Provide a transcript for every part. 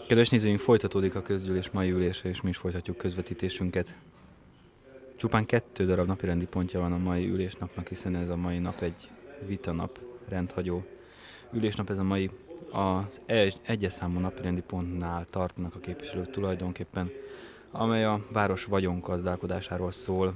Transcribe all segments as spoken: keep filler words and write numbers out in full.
Kedves nézőink, folytatódik a közgyűlés mai ülése, és mi is folytatjuk közvetítésünket. Csupán kettő darab napirendi pontja van a mai ülésnapnak, hiszen ez a mai nap egy vitanap, rendhagyó ülésnap. Ez a mai az egyes számú napirendi pontnál tartanak a képviselők tulajdonképpen, amely a város vagyongazdálkodásáról szól.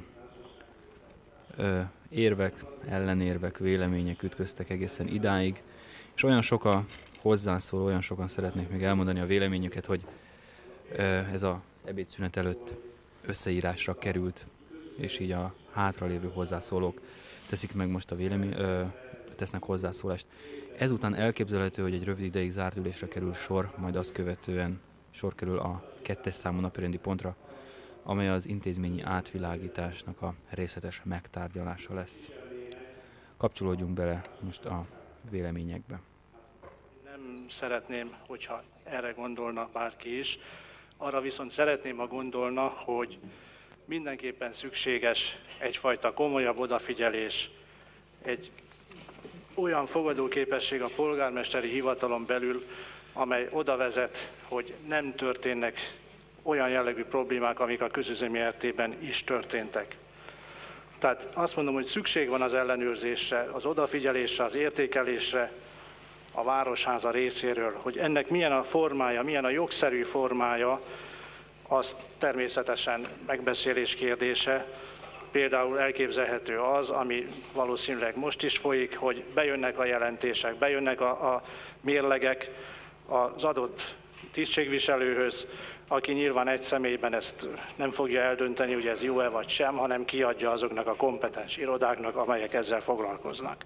Ö, érvek, ellenérvek, vélemények ütköztek egészen idáig, és olyan sok a hozzászóló, olyan sokan szeretnék még elmondani a véleményüket, hogy ö, ez az ebédszünet előtt összeírásra került, és így a hátralévő hozzászólók teszik meg most a vélemény, ö, tesznek hozzászólást. Ezután elképzelhető, hogy egy rövid ideig zárt ülésre kerül sor, majd azt követően sor kerül a kettes számú napirendi pontra, amely az intézményi átvilágításnak a részletes megtárgyalása lesz. Kapcsolódjunk bele most a véleményekbe. Nem szeretném, hogyha erre gondolna bárki is, arra viszont szeretném, ha gondolna, hogy mindenképpen szükséges egyfajta komolyabb odafigyelés, egy olyan fogadóképesség a polgármesteri hivatalon belül, amely oda vezet, hogy nem történnek olyan jellegű problémák, amik a közüzemi er té-ben is történtek. Tehát azt mondom, hogy szükség van az ellenőrzésre, az odafigyelésre, az értékelésre a Városháza részéről, hogy ennek milyen a formája, milyen a jogszerű formája, az természetesen megbeszélés kérdése. Például elképzelhető az, ami valószínűleg most is folyik, hogy bejönnek a jelentések, bejönnek a, a mérlegek az adott tisztségviselőhöz, aki nyilván egy személyben ezt nem fogja eldönteni, hogy ez jó-e vagy sem, hanem kiadja azoknak a kompetens irodáknak, amelyek ezzel foglalkoznak.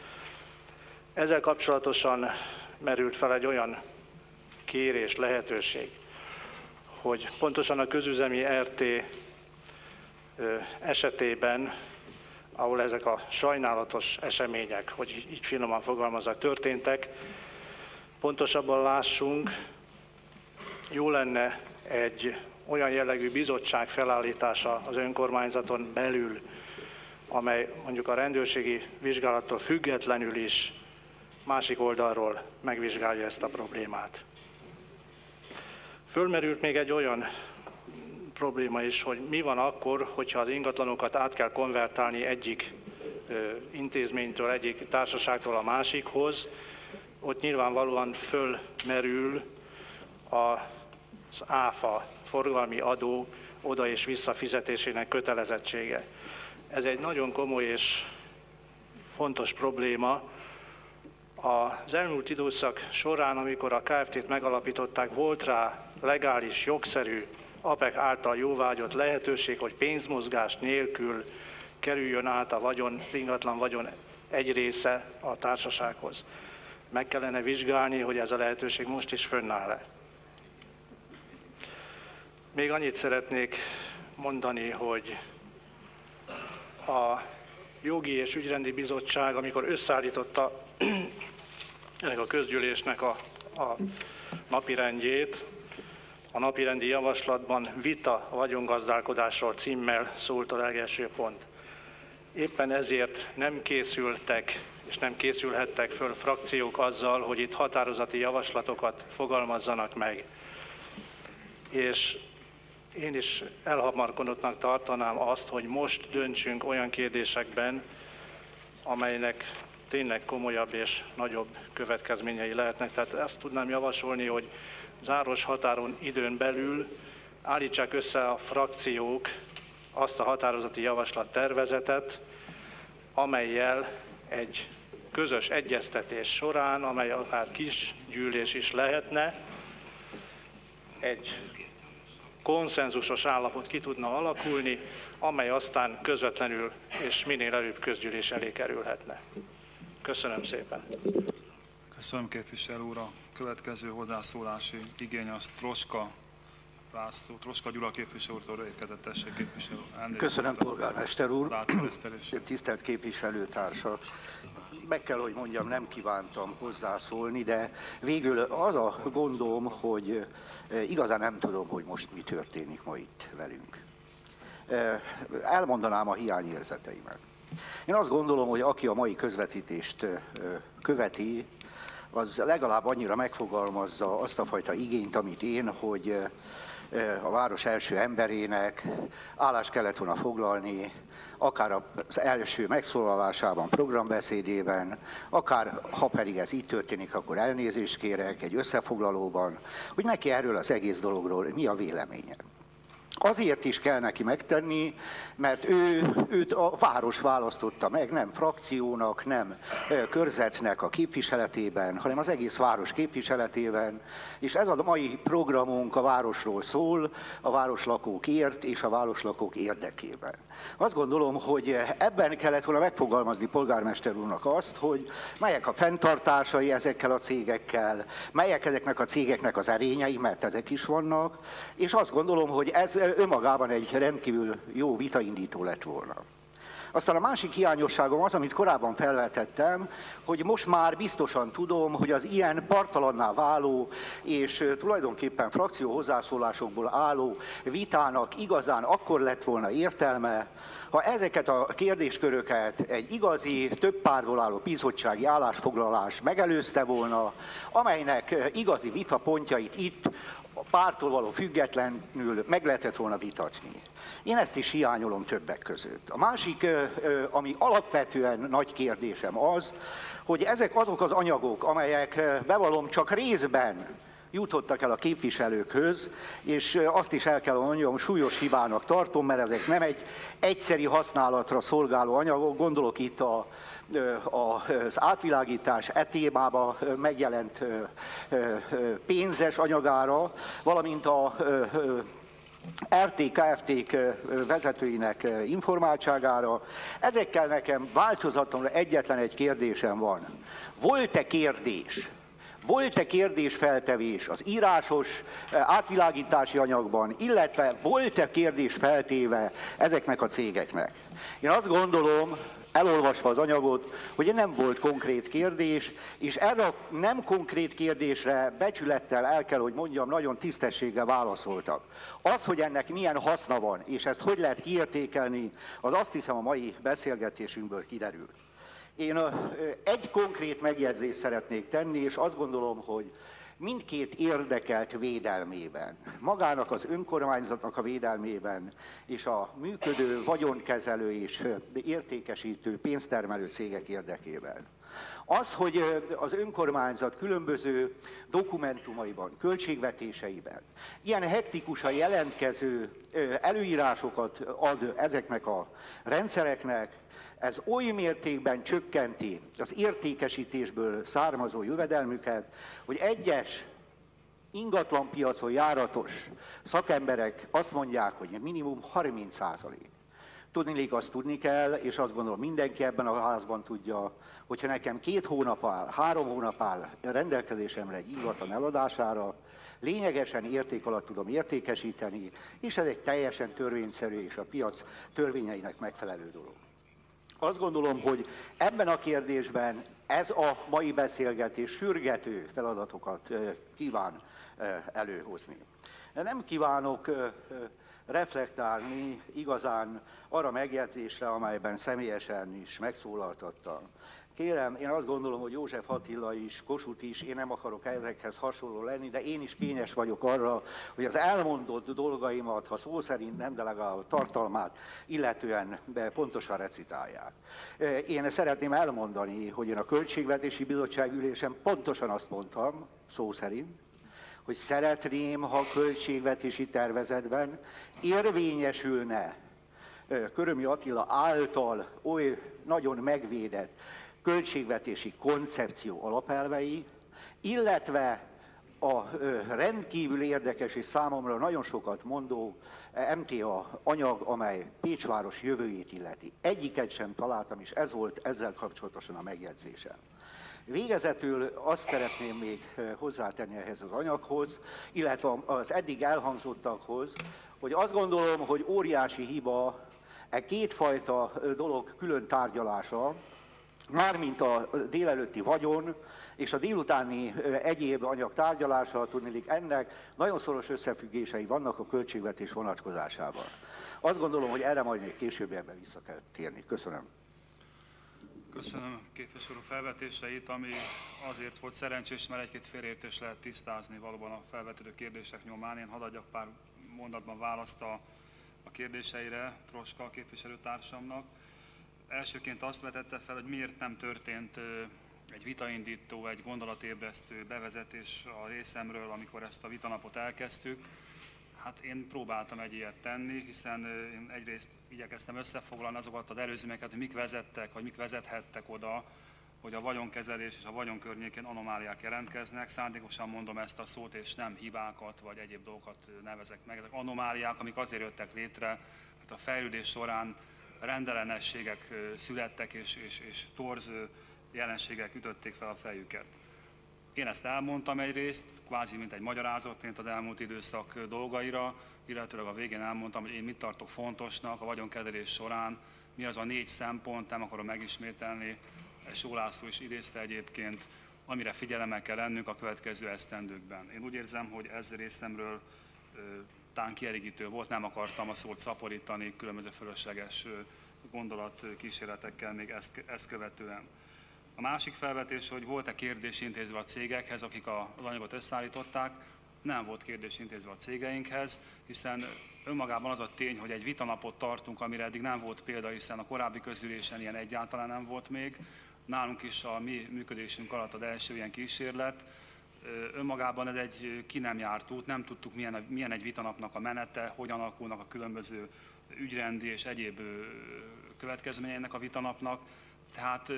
Ezzel kapcsolatosan merült fel egy olyan kérés, lehetőség, hogy pontosan a közüzemi er té esetében, ahol ezek a sajnálatos események, hogy így finoman fogalmazva történtek, pontosabban lássunk, jó lenne egy olyan jellegű bizottság felállítása az önkormányzaton belül, amely mondjuk a rendőrségi vizsgálattól függetlenül is másik oldalról megvizsgálja ezt a problémát. Fölmerült még egy olyan probléma is, hogy mi van akkor, hogyha az ingatlanokat át kell konvertálni egyik ö, intézménytől, egyik társaságtól a másikhoz. Ott nyilvánvalóan fölmerül az áfa, forgalmi adó oda és vissza fizetésének kötelezettsége. Ez egy nagyon komoly és fontos probléma. Az elmúlt időszak során, amikor a ká ef té-t megalapították, volt rá legális, jogszerű, á pé e ká által jóvágyott lehetőség, hogy pénzmozgás nélkül kerüljön át a vagyon, ingatlan vagyon egy része a társasághoz. Meg kellene vizsgálni, hogy ez a lehetőség most is fönnáll-e. Még annyit szeretnék mondani, hogy a Jogi és Ügyrendi Bizottság, amikor összeállította ennek a közgyűlésnek a, a napirendjét, a napirendi javaslatban vita a vagyongazdálkodásról címmel szólt a legelső pont. Éppen ezért nem készültek és nem készülhettek föl frakciók azzal, hogy itt határozati javaslatokat fogalmazzanak meg. És én is elhamarkodottnak tartanám azt, hogy most döntsünk olyan kérdésekben, amelynek tényleg komolyabb és nagyobb következményei lehetnek. Tehát ezt tudnám javasolni, hogy záros határon időn belül állítsák össze a frakciók azt a határozati javaslat tervezetet, amellyel egy közös egyeztetés során, amely akár kis gyűlés is lehetne, egy konszenzusos állapot ki tudna alakulni, amely aztán közvetlenül és minél előbb közgyűlés elé kerülhetne. Köszönöm szépen. Köszönöm, képviselő úr. A következő hozzászólási igény az Troska László, Troska Gyula képviselő úrtól érkezett, tessék képviselő. Köszönöm, polgármester úr. Tisztelt képviselőtársak. Meg kell, hogy mondjam, nem kívántam hozzászólni, de végül az a gondom, hogy igazán nem tudom, hogy most mi történik ma itt velünk. Elmondanám a hiányérzeteimet. Én azt gondolom, hogy aki a mai közvetítést követi, az legalább annyira megfogalmazza azt a fajta igényt, amit én, hogy a város első emberének állást kellett volna foglalni, akár az első megszólalásában, programbeszédében, akár ha pedig ez így történik, akkor elnézést kérek egy összefoglalóban, hogy neki erről az egész dologról mi a véleménye. Azért is kell neki megtenni, mert ő, őt a város választotta meg, nem frakciónak, nem körzetnek a képviseletében, hanem az egész város képviseletében, és ez a mai programunk a városról szól, a városlakókért és a városlakók érdekében. Azt gondolom, hogy ebben kellett volna megfogalmazni polgármester úrnak azt, hogy melyek a fenntartásai ezekkel a cégekkel, melyek ezeknek a cégeknek az erényei, mert ezek is vannak, és azt gondolom, hogy ez önmagában egy rendkívül jó vitaindító lett volna. Aztán a másik hiányosságom az, amit korábban felvetettem, hogy most már biztosan tudom, hogy az ilyen partalanná váló és tulajdonképpen frakció hozzászólásokból álló vitának igazán akkor lett volna értelme, ha ezeket a kérdésköröket egy igazi, több párból álló bizottsági állásfoglalás megelőzte volna, amelynek igazi vitapontjait itt a pártól való függetlenül meg lehetett volna vitatni. Én ezt is hiányolom többek között. A másik, ami alapvetően nagy kérdésem az, hogy ezek azok az anyagok, amelyek bevallom csak részben jutottak el a képviselőkhöz, és azt is el kell mondjam, súlyos hibának tartom, mert ezek nem egy egyszeri használatra szolgáló anyagok, gondolok itt a az átvilágítás e témába megjelent pénzes anyagára, valamint a er té ká ef té-k vezetőinek informáltságára. Ezekkel nekem változatlanul egyetlen egy kérdésem van. Volt-e kérdés? Volt-e kérdésfeltevés az írásos átvilágítási anyagban, illetve volt-e kérdés feltéve ezeknek a cégeknek? Én azt gondolom, elolvasva az anyagot, hogy nem volt konkrét kérdés, és erre a nem konkrét kérdésre becsülettel el kell, hogy mondjam, nagyon tisztességgel válaszoltak. Az, hogy ennek milyen haszna van, és ezt hogy lehet kiértékelni, az azt hiszem a mai beszélgetésünkből kiderül. Én egy konkrét megjegyzést szeretnék tenni, és azt gondolom, hogy mindkét érdekelt védelmében, magának az önkormányzatnak a védelmében, és a működő vagyonkezelő és értékesítő pénztermelő cégek érdekében. Az, hogy az önkormányzat különböző dokumentumaiban, költségvetéseiben ilyen hektikusan jelentkező előírásokat ad ezeknek a rendszereknek, ez oly mértékben csökkenti az értékesítésből származó jövedelmüket, hogy egyes ingatlanpiacon járatos szakemberek azt mondják, hogy minimum harminc százalék. Tudniillik, azt tudni kell, és azt gondolom mindenki ebben a házban tudja, hogyha nekem két hónap áll, három hónap áll rendelkezésemre egy ingatlan eladására, lényegesen érték alatt tudom értékesíteni, és ez egy teljesen törvényszerű és a piac törvényeinek megfelelő dolog. Azt gondolom, hogy ebben a kérdésben ez a mai beszélgetés sürgető feladatokat kíván előhozni. Nem kívánok reflektálni igazán arra megjegyzésre, amelyben személyesen is megszólaltattam. Kérem, én azt gondolom, hogy József Attila is, Kossuth is, én nem akarok ezekhez hasonló lenni, de én is kényes vagyok arra, hogy az elmondott dolgaimat, ha szó szerint nem, de legalább a tartalmát illetően pontosan recitálják. Én szeretném elmondani, hogy én a Költségvetési Bizottság ülésen pontosan azt mondtam, szó szerint, hogy szeretném, ha a költségvetési tervezetben érvényesülne Körömi Attila által oly nagyon megvédett költségvetési koncepció alapelvei, illetve a rendkívül érdekes és számomra nagyon sokat mondó em té á anyag, amely Pécsváros jövőjét illeti. Egyiket sem találtam, és ez volt ezzel kapcsolatosan a megjegyzésem. Végezetül azt szeretném még hozzátenni ehhez az anyaghoz, illetve az eddig elhangzottakhoz, hogy azt gondolom, hogy óriási hiba e kétfajta dolog külön tárgyalása, mármint a délelőtti vagyon és a délutáni egyéb anyag tárgyalása, tudniillik, ennek nagyon szoros összefüggései vannak a költségvetés vonatkozásában. Azt gondolom, hogy erre majd még később ebben vissza kell térni. Köszönöm. Köszönöm képviselő felvetéseit, ami azért volt szerencsés, mert egy-két félreértés lehet tisztázni valóban a felvetődő kérdések nyomán. Én hadd adjak pár mondatban választ a, a kérdéseire Troska képviselőtársamnak. Elsőként azt vetette fel, hogy miért nem történt egy vitaindító, egy gondolatébresztő bevezetés a részemről, amikor ezt a vitanapot elkezdtük. Hát én próbáltam egy ilyet tenni, hiszen én egyrészt igyekeztem összefoglalni azokat az előzményeket, hogy mik vezettek, vagy mik vezethettek oda, hogy a vagyonkezelés és a vagyon környékén anomáliák jelentkeznek. Szándékosan mondom ezt a szót, és nem hibákat, vagy egyéb dolgokat nevezek meg. Ezek anomáliák, amik azért jöttek létre, mert a fejlődés során rendellenességek születtek, és, és, és torz jelenségek ütötték fel a fejüket. Én ezt elmondtam egyrészt, kvázi mint egy magyarázatként az elmúlt időszak dolgaira, illetőleg a végén elmondtam, hogy én mit tartok fontosnak a vagyonkezelés során, mi az a négy szempont, nem akarom megismételni, Só László is idézte egyébként, amire figyelemmel kell lennünk a következő esztendőkben. Én úgy érzem, hogy ez részemről talán kielégítő volt, nem akartam a szót szaporítani különböző fölösleges gondolatkísérletekkel még ezt, ezt követően. A másik felvetés, hogy volt-e kérdés intézve a cégekhez, akik az anyagot összeállították, nem volt kérdés intézve a cégeinkhez, hiszen önmagában az a tény, hogy egy vitanapot tartunk, amire eddig nem volt példa, hiszen a korábbi közülésen ilyen egyáltalán nem volt még. Nálunk is a mi működésünk alatt az első ilyen kísérlet. Önmagában ez egy ki nem járt út, nem tudtuk milyen, milyen egy vitanapnak a menete, hogyan alakulnak a különböző ügyrendi és egyéb következményei ennek a vitanapnak. Tehát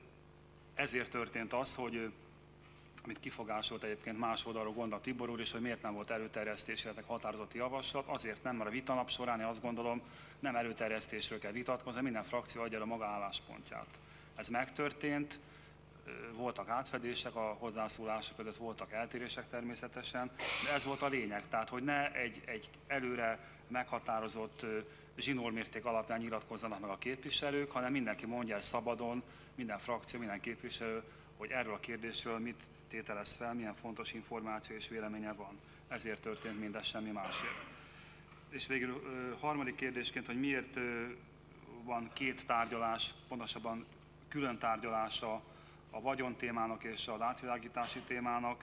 ezért történt az, hogy amit kifogásolt egyébként más oldalról Gonda Tibor úr is, hogy miért nem volt előterjesztés, illetve határozati javaslat. Azért nem, mert a vitanap során én azt gondolom, nem előterjesztésről kell vitatkozni, minden frakció adja el a maga álláspontját. Ez megtörtént, voltak átfedések a hozzászólások között, voltak eltérések természetesen, de ez volt a lényeg, tehát hogy ne egy, egy előre meghatározott zsinórmérték alapján nyilatkozzanak meg a képviselők, hanem mindenki mondja el szabadon, minden frakció, minden képviselő, hogy erről a kérdésről mit tételez fel, milyen fontos információ és véleménye van. Ezért történt mindez, semmi másért. És végül harmadik kérdésként, hogy miért van két tárgyalás, pontosabban külön tárgyalása a vagyon témának és az átvilágítási témának.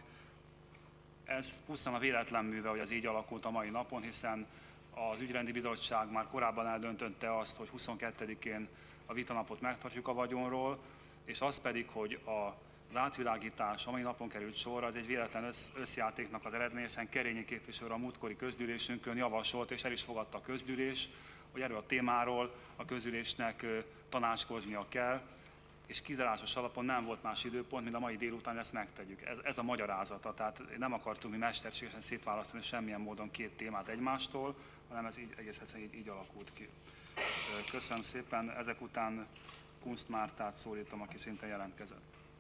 Ez pusztán a véletlen műve, hogy ez így alakult a mai napon, hiszen az ügyrendi bizottság már korábban eldöntötte azt, hogy huszonkettedikén a vitanapot megtartjuk a vagyonról, és az pedig, hogy az átvilágítás, a mai napon került sorra, az egy véletlen össz, összjátéknak az eredmény, hiszen Kerényi képviselő a múltkori közgyűlésünkön javasolt, és el is fogadta a közgyűlés, hogy erről a témáról a közgyűlésnek tanácskoznia kell, és kizárásos alapon nem volt más időpont, mint a mai délután, hogy ezt megtegyük. Ez, ez a magyarázata, tehát nem akartunk mi mesterségesen szétválasztani semmilyen módon két témát egymástól, hanem ez így, egész egyszerűen így, így alakult ki. Köszönöm szépen, ezek után Kunst Mártát szólítom, aki szintén jelentkezett.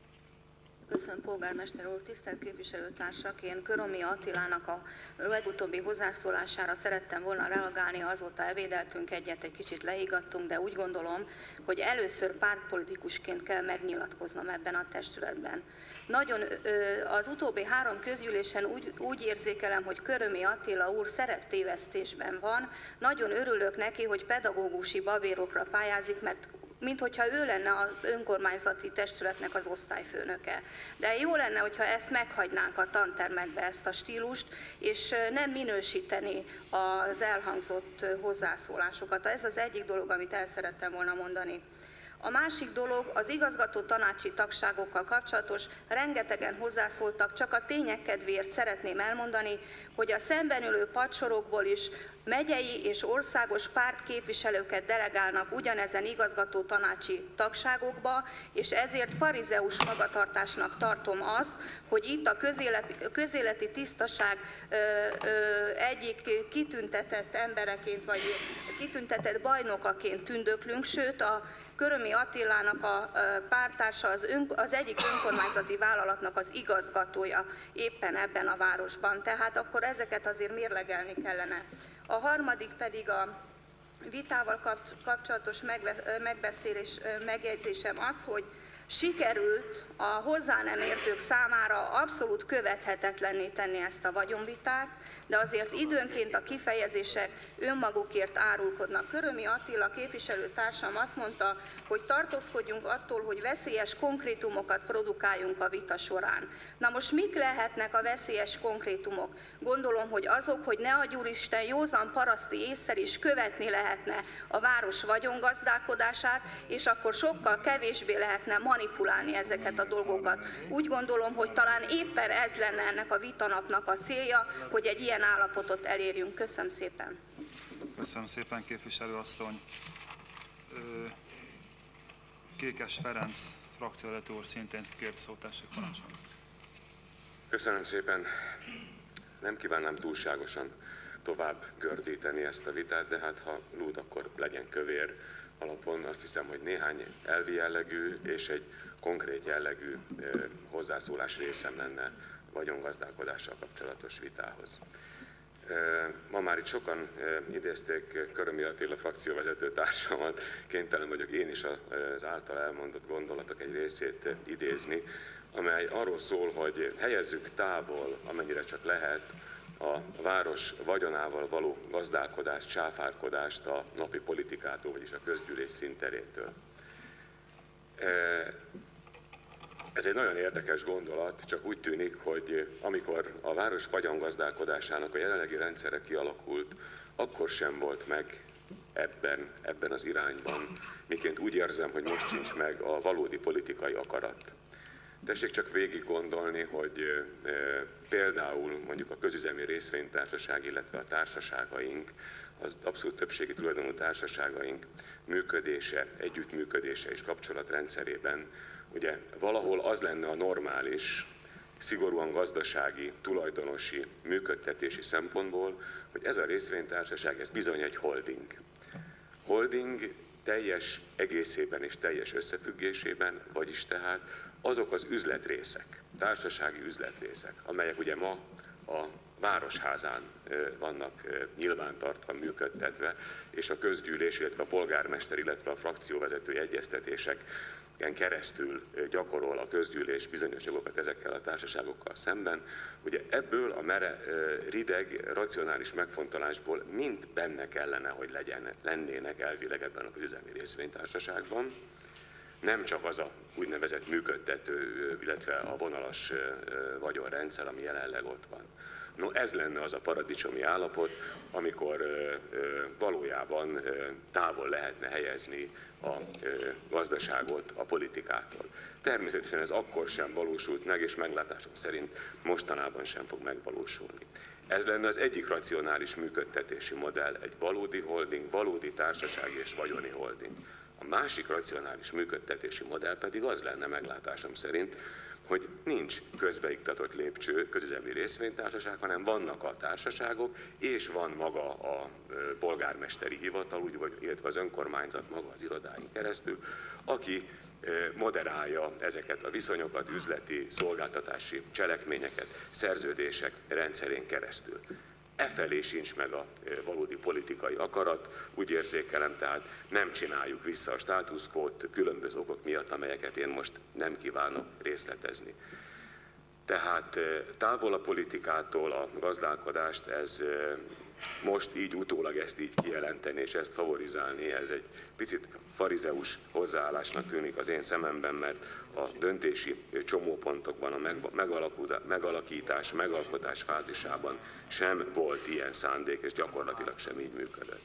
Köszönöm, polgármester úr, tisztelt képviselőtársak! Én Körömi Attilának a legutóbbi hozzászólására szerettem volna reagálni, azóta ebédeltünk egyet, egy kicsit lehigattunk, de úgy gondolom, hogy először pártpolitikusként kell megnyilatkoznom ebben a testületben. Nagyon az utóbbi három közgyűlésen úgy, úgy érzékelem, hogy Körömi Attila úr szereptévesztésben van. Nagyon örülök neki, hogy pedagógusi babérokra pályázik, mert mint hogyha ő lenne az önkormányzati testületnek az osztályfőnöke. De jó lenne, hogyha ezt meghagynánk a tantermekbe, ezt a stílust, és nem minősíteni az elhangzott hozzászólásokat. Ez az egyik dolog, amit el szerettem volna mondani. A másik dolog az igazgató tanácsi tagságokkal kapcsolatos, rengetegen hozzászóltak, csak a tények kedvéért szeretném elmondani, hogy a szemben ülő padsorokból is megyei és országos pártképviselőket delegálnak ugyanezen igazgató tanácsi tagságokba, és ezért farizeus magatartásnak tartom azt, hogy itt a közéleti, közéleti tisztaság ö, ö, egyik kitüntetett embereként, vagy kitüntetett bajnokaként tündöklünk, sőt a Körömi Attilának a pártársa az, ön, az egyik önkormányzati vállalatnak az igazgatója éppen ebben a városban. Tehát akkor ezeket azért mérlegelni kellene. A harmadik pedig a vitával kapcsolatos megbeszélés, megjegyzésem az, hogy Sikerült a hozzá nem értők számára abszolút követhetetlenné tenni ezt a vagyonvitát, de azért időnként a kifejezések önmagukért árulkodnak. Körömi Attila képviselőtársam azt mondta, hogy tartózkodjunk attól, hogy veszélyes konkrétumokat produkáljunk a vita során. Na most mik lehetnek a veszélyes konkrétumok? Gondolom, hogy azok, hogy ne adj Úristen, józan paraszti ésszel is követni lehetne a város vagyongazdálkodását, és akkor sokkal kevésbé lehetne manipulálni ezeket a dolgokat. Úgy gondolom, hogy talán éppen ez lenne ennek a vitanapnak a célja, hogy egy ilyen állapotot elérjünk. Köszönöm szépen. Köszönöm szépen, képviselőasszony. Kékes Ferenc, frakcióvezető úr szintén kért szót, tessék parancsolni. Köszönöm szépen. Nem kívánnám túlságosan tovább gördíteni ezt a vitát, de hát ha lúd, akkor legyen kövér alapon. Azt hiszem, hogy néhány elvi jellegű és egy konkrét jellegű hozzászólás részem lenne vagyongazdálkodással kapcsolatos vitához. Ma már itt sokan idézték Körömi Attila frakcióvezető társamat, kénytelen vagyok én is az által elmondott gondolatok egy részét idézni, amely arról szól, hogy helyezzük távol, amennyire csak lehet, a város vagyonával való gazdálkodást, csáfárkodást a napi politikától, vagyis a közgyűlés színterétől. Ez egy nagyon érdekes gondolat, csak úgy tűnik, hogy amikor a város vagyongazdálkodásának a jelenlegi rendszere kialakult, akkor sem volt meg ebben, ebben az irányban, miként úgy érzem, hogy most sincs meg a valódi politikai akarat. Tessék csak végig gondolni, hogy e, például mondjuk a közüzemi részvénytársaság, illetve a társaságaink, az abszolút többségi tulajdonú társaságaink működése, együttműködése és kapcsolatrendszerében ugye valahol az lenne a normális, szigorúan gazdasági, tulajdonosi, működtetési szempontból, hogy ez a részvénytársaság, ez bizony egy holding. Holding teljes egészében és teljes összefüggésében, vagyis tehát azok az üzletrészek, társasági üzletrészek, amelyek ugye ma a Városházán vannak nyilvántartva, működtetve, és a közgyűlés, illetve a polgármester, illetve a frakcióvezetői egyeztetéseken keresztül gyakorol a közgyűlés bizonyos jogokat ezekkel a társaságokkal szemben. Ugye ebből a mere, rideg, racionális megfontolásból mind benne kellene, hogy legyen, lennének elvileg ebben a közüzemi részvénytársaságban. Nem csak az a úgynevezett működtető, illetve a vonalas vagyonrendszer, ami jelenleg ott van. No, ez lenne az a paradicsomi állapot, amikor ö, ö, valójában ö, távol lehetne helyezni a ö, gazdaságot a politikától. Természetesen ez akkor sem valósult meg, és meglátásom szerint mostanában sem fog megvalósulni. Ez lenne az egyik racionális működtetési modell, egy valódi holding, valódi társasági és vagyoni holding. A másik racionális működtetési modell pedig az lenne meglátásom szerint, hogy nincs közbeiktatott lépcső közüzemi részvénytársaság, hanem vannak a társaságok, és van maga a polgármesteri hivatal, úgy, vagy, illetve az önkormányzat maga az irodáin keresztül, aki moderálja ezeket a viszonyokat, üzleti, szolgáltatási cselekményeket, szerződések rendszerén keresztül. Efelé sincs meg a valódi politikai akarat, úgy érzékelem, tehát nem csináljuk vissza a status quót különböző okok miatt, amelyeket én most nem kívánok részletezni. Tehát távol a politikától a gazdálkodást, ez most így utólag ezt így kijelenteni és ezt favorizálni, ez egy picit farizeus hozzáállásnak tűnik az én szememben, mert a döntési csomópontokban, a megalakítás, megalkotás fázisában sem volt ilyen szándék, és gyakorlatilag sem így működött.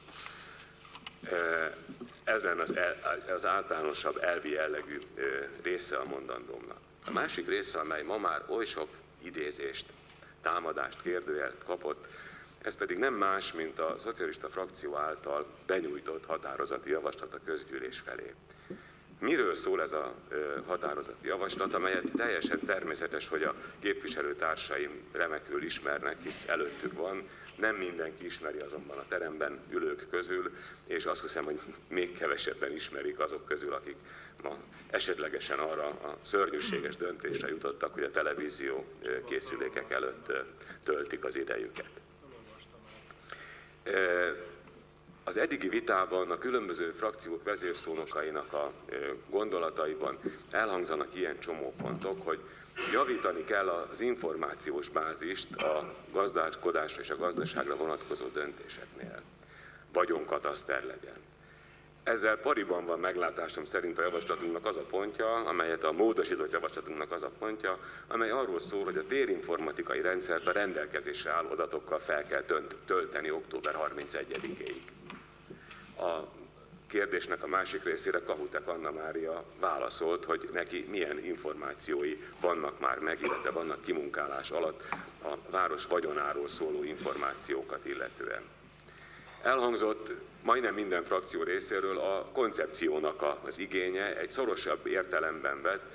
Ez lenne az, el, az általánosabb elvi jellegű része a mondandómnak. A másik része, amely ma már oly sok idézést, támadást, kérdőjelt kapott, ez pedig nem más, mint a szocialista frakció által benyújtott határozati javaslat a közgyűlés felé. Miről szól ez a határozati javaslat, amelyet teljesen természetes, hogy a képviselőtársaim remekül ismernek, hisz előttük van, nem mindenki ismeri azonban a teremben ülők közül, és azt hiszem, hogy még kevesebben ismerik azok közül, akik ma esetlegesen arra a szörnyűséges döntésre jutottak, hogy a televízió készülékek előtt töltik az idejüket. Az eddigi vitában a különböző frakciók vezérszónokainak a gondolataiban elhangzanak ilyen csomópontok, hogy javítani kell az információs bázist a gazdálkodásra és a gazdaságra vonatkozó döntéseknél. Vagyonkataszter legyen. Ezzel pariban van meglátásom szerint a javaslatunknak az a pontja, amelyet a módosított javaslatunknak az a pontja, amely arról szól, hogy a térinformatikai rendszert a rendelkezésre álló adatokkal fel kell tölteni október harmincegyedikéig. A kérdésnek a másik részére Kahutek Anna Mária válaszolt, hogy neki milyen információi vannak már meg, illetve vannak kimunkálás alatt a város vagyonáról szóló információkat illetően. Elhangzott majdnem minden frakció részéről a koncepciónak az igénye, egy szorosabb értelemben vett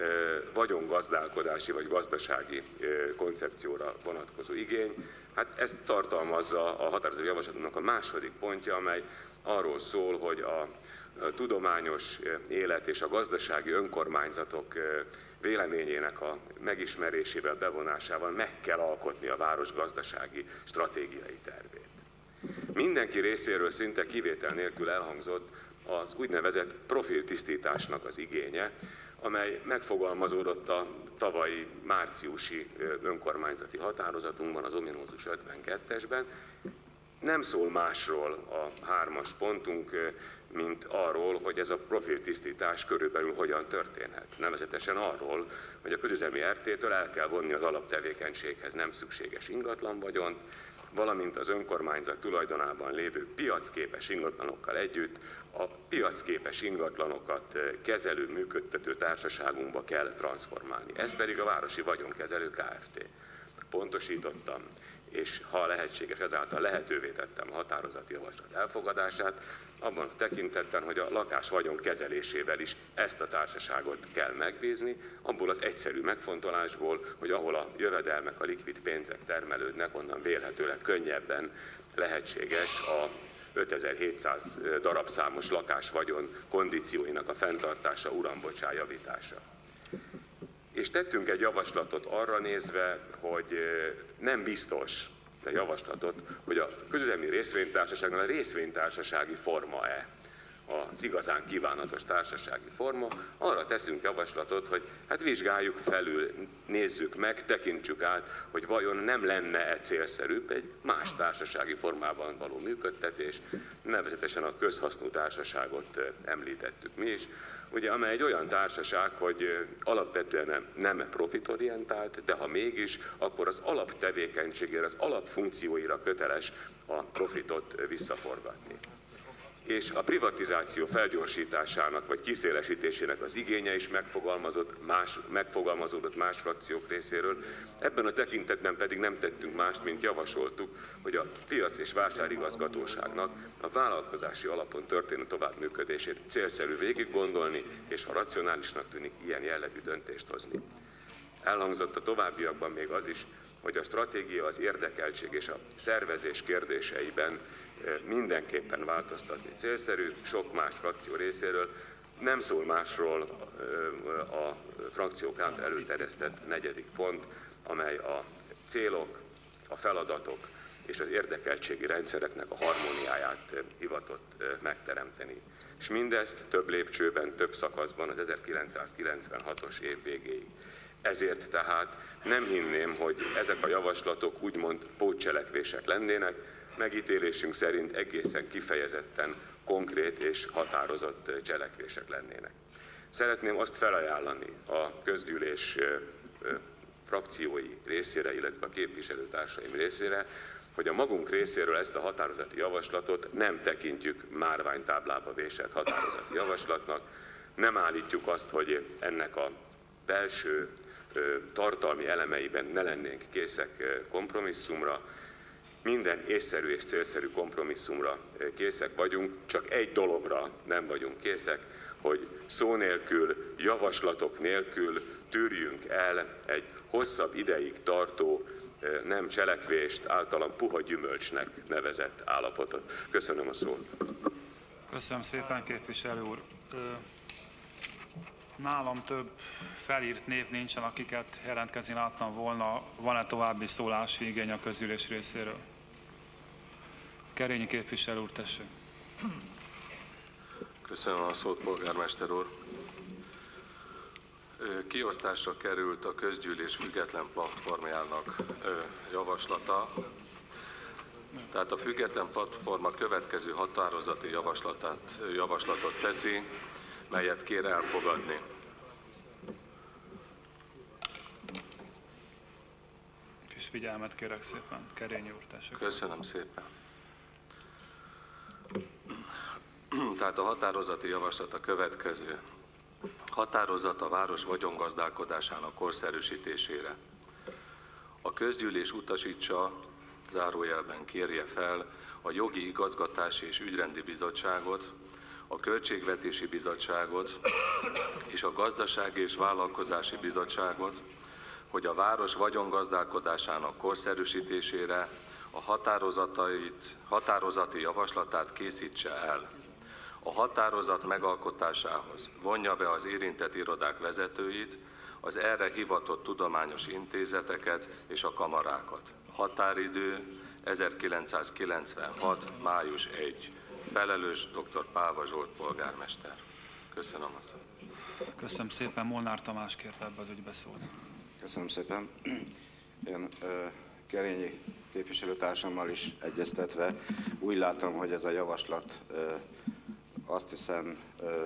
vagyongazdálkodási vagy gazdasági koncepcióra vonatkozó igény. Hát ezt tartalmazza a határozati javaslatunknak a második pontja, amely arról szól, hogy a tudományos élet és a gazdasági önkormányzatok véleményének a megismerésével, bevonásával meg kell alkotni a város gazdasági stratégiai tervét. Mindenki részéről szinte kivétel nélkül elhangzott az úgynevezett profiltisztításnak az igénye, amely megfogalmazódott a tavalyi márciusi önkormányzati határozatunkban, az ominózus ötvenkettesben. Nem szól másról a hármas pontunk, mint arról, hogy ez a profiltisztítás körülbelül hogyan történhet. Nevezetesen arról, hogy a közüzemi er té-től el kell vonni az alaptevékenységhez nem szükséges ingatlanvagyont, valamint az önkormányzat tulajdonában lévő piacképes ingatlanokkal együtt a piacképes ingatlanokat kezelő, működtető társaságunkba kell transformálni. Ez pedig a Városi Vagyonkezelő Kft. Pontosítottam, és ha lehetséges, ezáltal lehetővé tettem a határozati javaslat elfogadását, abban a tekintetben, hogy a lakás vagyon kezelésével is ezt a társaságot kell megbízni, abból az egyszerű megfontolásból, hogy ahol a jövedelmek, a likvid pénzek termelődnek, onnan vélhetőleg könnyebben lehetséges a ötezer-hétszáz darabszámos lakásvagyon kondícióinak a fenntartása, urambocsá javítása. És tettünk egy javaslatot arra nézve, hogy nem biztos, de javaslatot, hogy a közüzemi részvénytársaságnál a részvénytársasági forma-e az igazán kívánatos társasági forma, arra teszünk javaslatot, hogy hát vizsgáljuk felül, nézzük meg, tekintsük át, hogy vajon nem lenne-e célszerűbb egy más társasági formában való működtetés, nevezetesen a közhasznú társaságot említettük mi is, ugye, amely egy olyan társaság, hogy alapvetően nem profitorientált, de ha mégis, akkor az alaptevékenységére, az alapfunkcióira köteles a profitot visszaforgatni. És a privatizáció felgyorsításának vagy kiszélesítésének az igénye is megfogalmazott más, megfogalmazódott más frakciók részéről. Ebben a tekintetben pedig nem tettünk mást, mint javasoltuk, hogy a piac- és vásárigazgatóságnak a vállalkozási alapon történő továbbműködését célszerű végig gondolni, és ha racionálisnak tűnik, ilyen jellegű döntést hozni. Elhangzott a továbbiakban még az is, hogy a stratégia, az érdekeltség és a szervezés kérdéseiben mindenképpen változtatni célszerű, sok más frakció részéről. Nem szól másról a frakciók által előterjesztett negyedik pont, amely a célok, a feladatok és az érdekeltségi rendszereknek a harmóniáját hivatott megteremteni. És mindezt több lépcsőben, több szakaszban az ezerkilencszázkilencvenhatos év végéig. Ezért tehát nem hinném, hogy ezek a javaslatok úgymond pótcselekvések lennének, megítélésünk szerint egészen kifejezetten konkrét és határozott cselekvések lennének. Szeretném azt felajánlani a közgyűlés frakciói részére, illetve a képviselőtársaim részére, hogy a magunk részéről ezt a határozati javaslatot nem tekintjük márványtáblába vésett határozati javaslatnak, nem állítjuk azt, hogy ennek a belső tartalmi elemeiben ne lennénk készek kompromisszumra, minden észszerű és célszerű kompromisszumra készek vagyunk, csak egy dologra nem vagyunk készek, hogy szó nélkül, javaslatok nélkül tűrjünk el egy hosszabb ideig tartó nem cselekvést, általán puha gyümölcsnek nevezett állapotot. Köszönöm a szót. Köszönöm szépen, képviselő úr. Nálam több felírt név nincsen, akiket jelentkezni láttam volna. Van-e további szólási igény a közgyűlés részéről? Kerényi képviselő úr, tessék. Köszönöm a szót, polgármester úr. Kiosztásra került a közgyűlés független platformjának javaslata. Tehát a független platforma következő határozati javaslatát, javaslatot teszi, melyet kér elfogadni. Kis figyelmet kérek szépen, Kerényi úr, tessék. Köszönöm szépen. Tehát a határozati javaslat a következő. Határozat a város vagyongazdálkodásának korszerűsítésére. A közgyűlés utasítsa, zárójelben kérje fel a Jogi, Igazgatási és Ügyrendi Bizottságot, a Költségvetési Bizottságot és a Gazdasági és Vállalkozási Bizottságot, hogy a város vagyongazdálkodásának korszerűsítésére a határozatait, határozati javaslatát készítse el. A határozat megalkotásához vonja be az érintett irodák vezetőit, az erre hivatott tudományos intézeteket és a kamarákat. Határidő ezerkilencszázkilencvenhat. május elseje. Felelős dr. Pálva Zsolt polgármester. Köszönöm a szót. Köszönöm szépen. Molnár Tamás kérte ebbe az ügybe szót. Köszönöm szépen. Én ö, Kerényi képviselőtársammal is egyeztetve úgy látom, hogy ez a javaslat ö, azt hiszem, ö,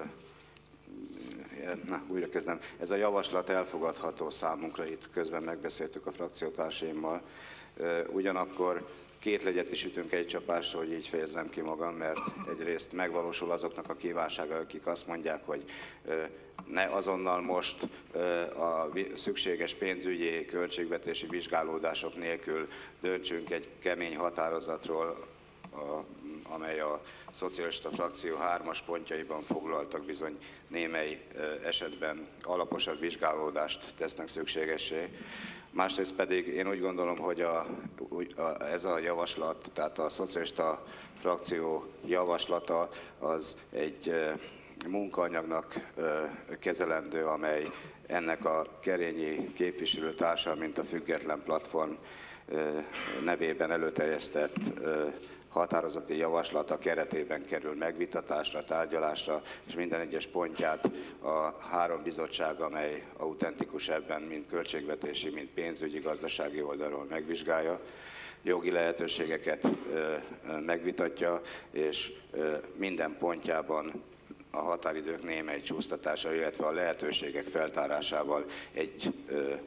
na, újra kezdem, ez a javaslat elfogadható számunkra, itt közben megbeszéltük a frakciótársaimmal, ö, ugyanakkor két legyet is ütünk egy csapásra, hogy így fejezzem ki magam, mert egyrészt megvalósul azoknak a kívánsága, akik azt mondják, hogy ne azonnal most a szükséges pénzügyi, költségvetési vizsgálódások nélkül döntsünk egy kemény határozatról, amely a szocialista frakció hármas pontjaiban foglaltak bizony némely esetben alaposabb vizsgálódást tesznek szükségessé. Másrészt pedig én úgy gondolom, hogy a, a, ez a javaslat, tehát a szocialista frakció javaslata az egy e, munkaanyagnak e, kezelendő, amely ennek a Kerényi képviselőtársa, mint a független platform e, nevében előterjesztett e, határozati javaslata keretében kerül megvitatásra, tárgyalásra, és minden egyes pontját a három bizottság, amely autentikus ebben, mind költségvetési, mind pénzügyi, gazdasági oldalról megvizsgálja, jogi lehetőségeket megvitatja, és minden pontjában a határidők némely csúsztatása, illetve a lehetőségek feltárásával egy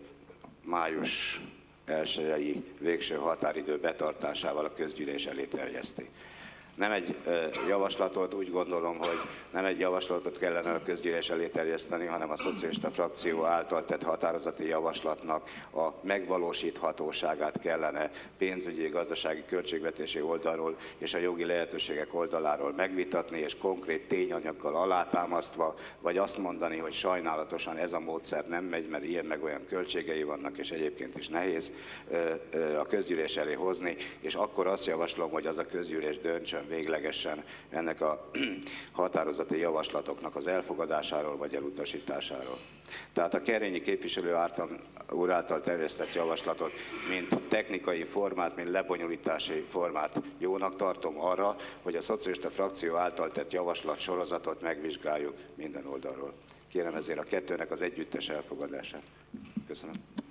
május elsejei végső határidő betartásával a közgyűlés elé terjeszti. Nem egy javaslatot, úgy gondolom, hogy nem egy javaslatot kellene a közgyűlés elé terjeszteni, hanem a szocialista frakció által tett határozati javaslatnak a megvalósíthatóságát kellene pénzügyi, gazdasági, költségvetési oldalról és a jogi lehetőségek oldaláról megvitatni, és konkrét tényanyaggal alátámasztva, vagy azt mondani, hogy sajnálatosan ez a módszer nem megy, mert ilyen meg olyan költségei vannak, és egyébként is nehéz a közgyűlés elé hozni, és akkor azt javaslom, hogy az a közgyűlés döntsön véglegesen ennek a határozati javaslatoknak az elfogadásáról vagy elutasításáról. Tehát a Kerényi képviselő által, úr által terjesztett javaslatot, mint technikai formát, mint lebonyolítási formát jónak tartom arra, hogy a szocialista frakció által tett javaslat sorozatot megvizsgáljuk minden oldalról. Kérem ezért a kettőnek az együttes elfogadását. Köszönöm.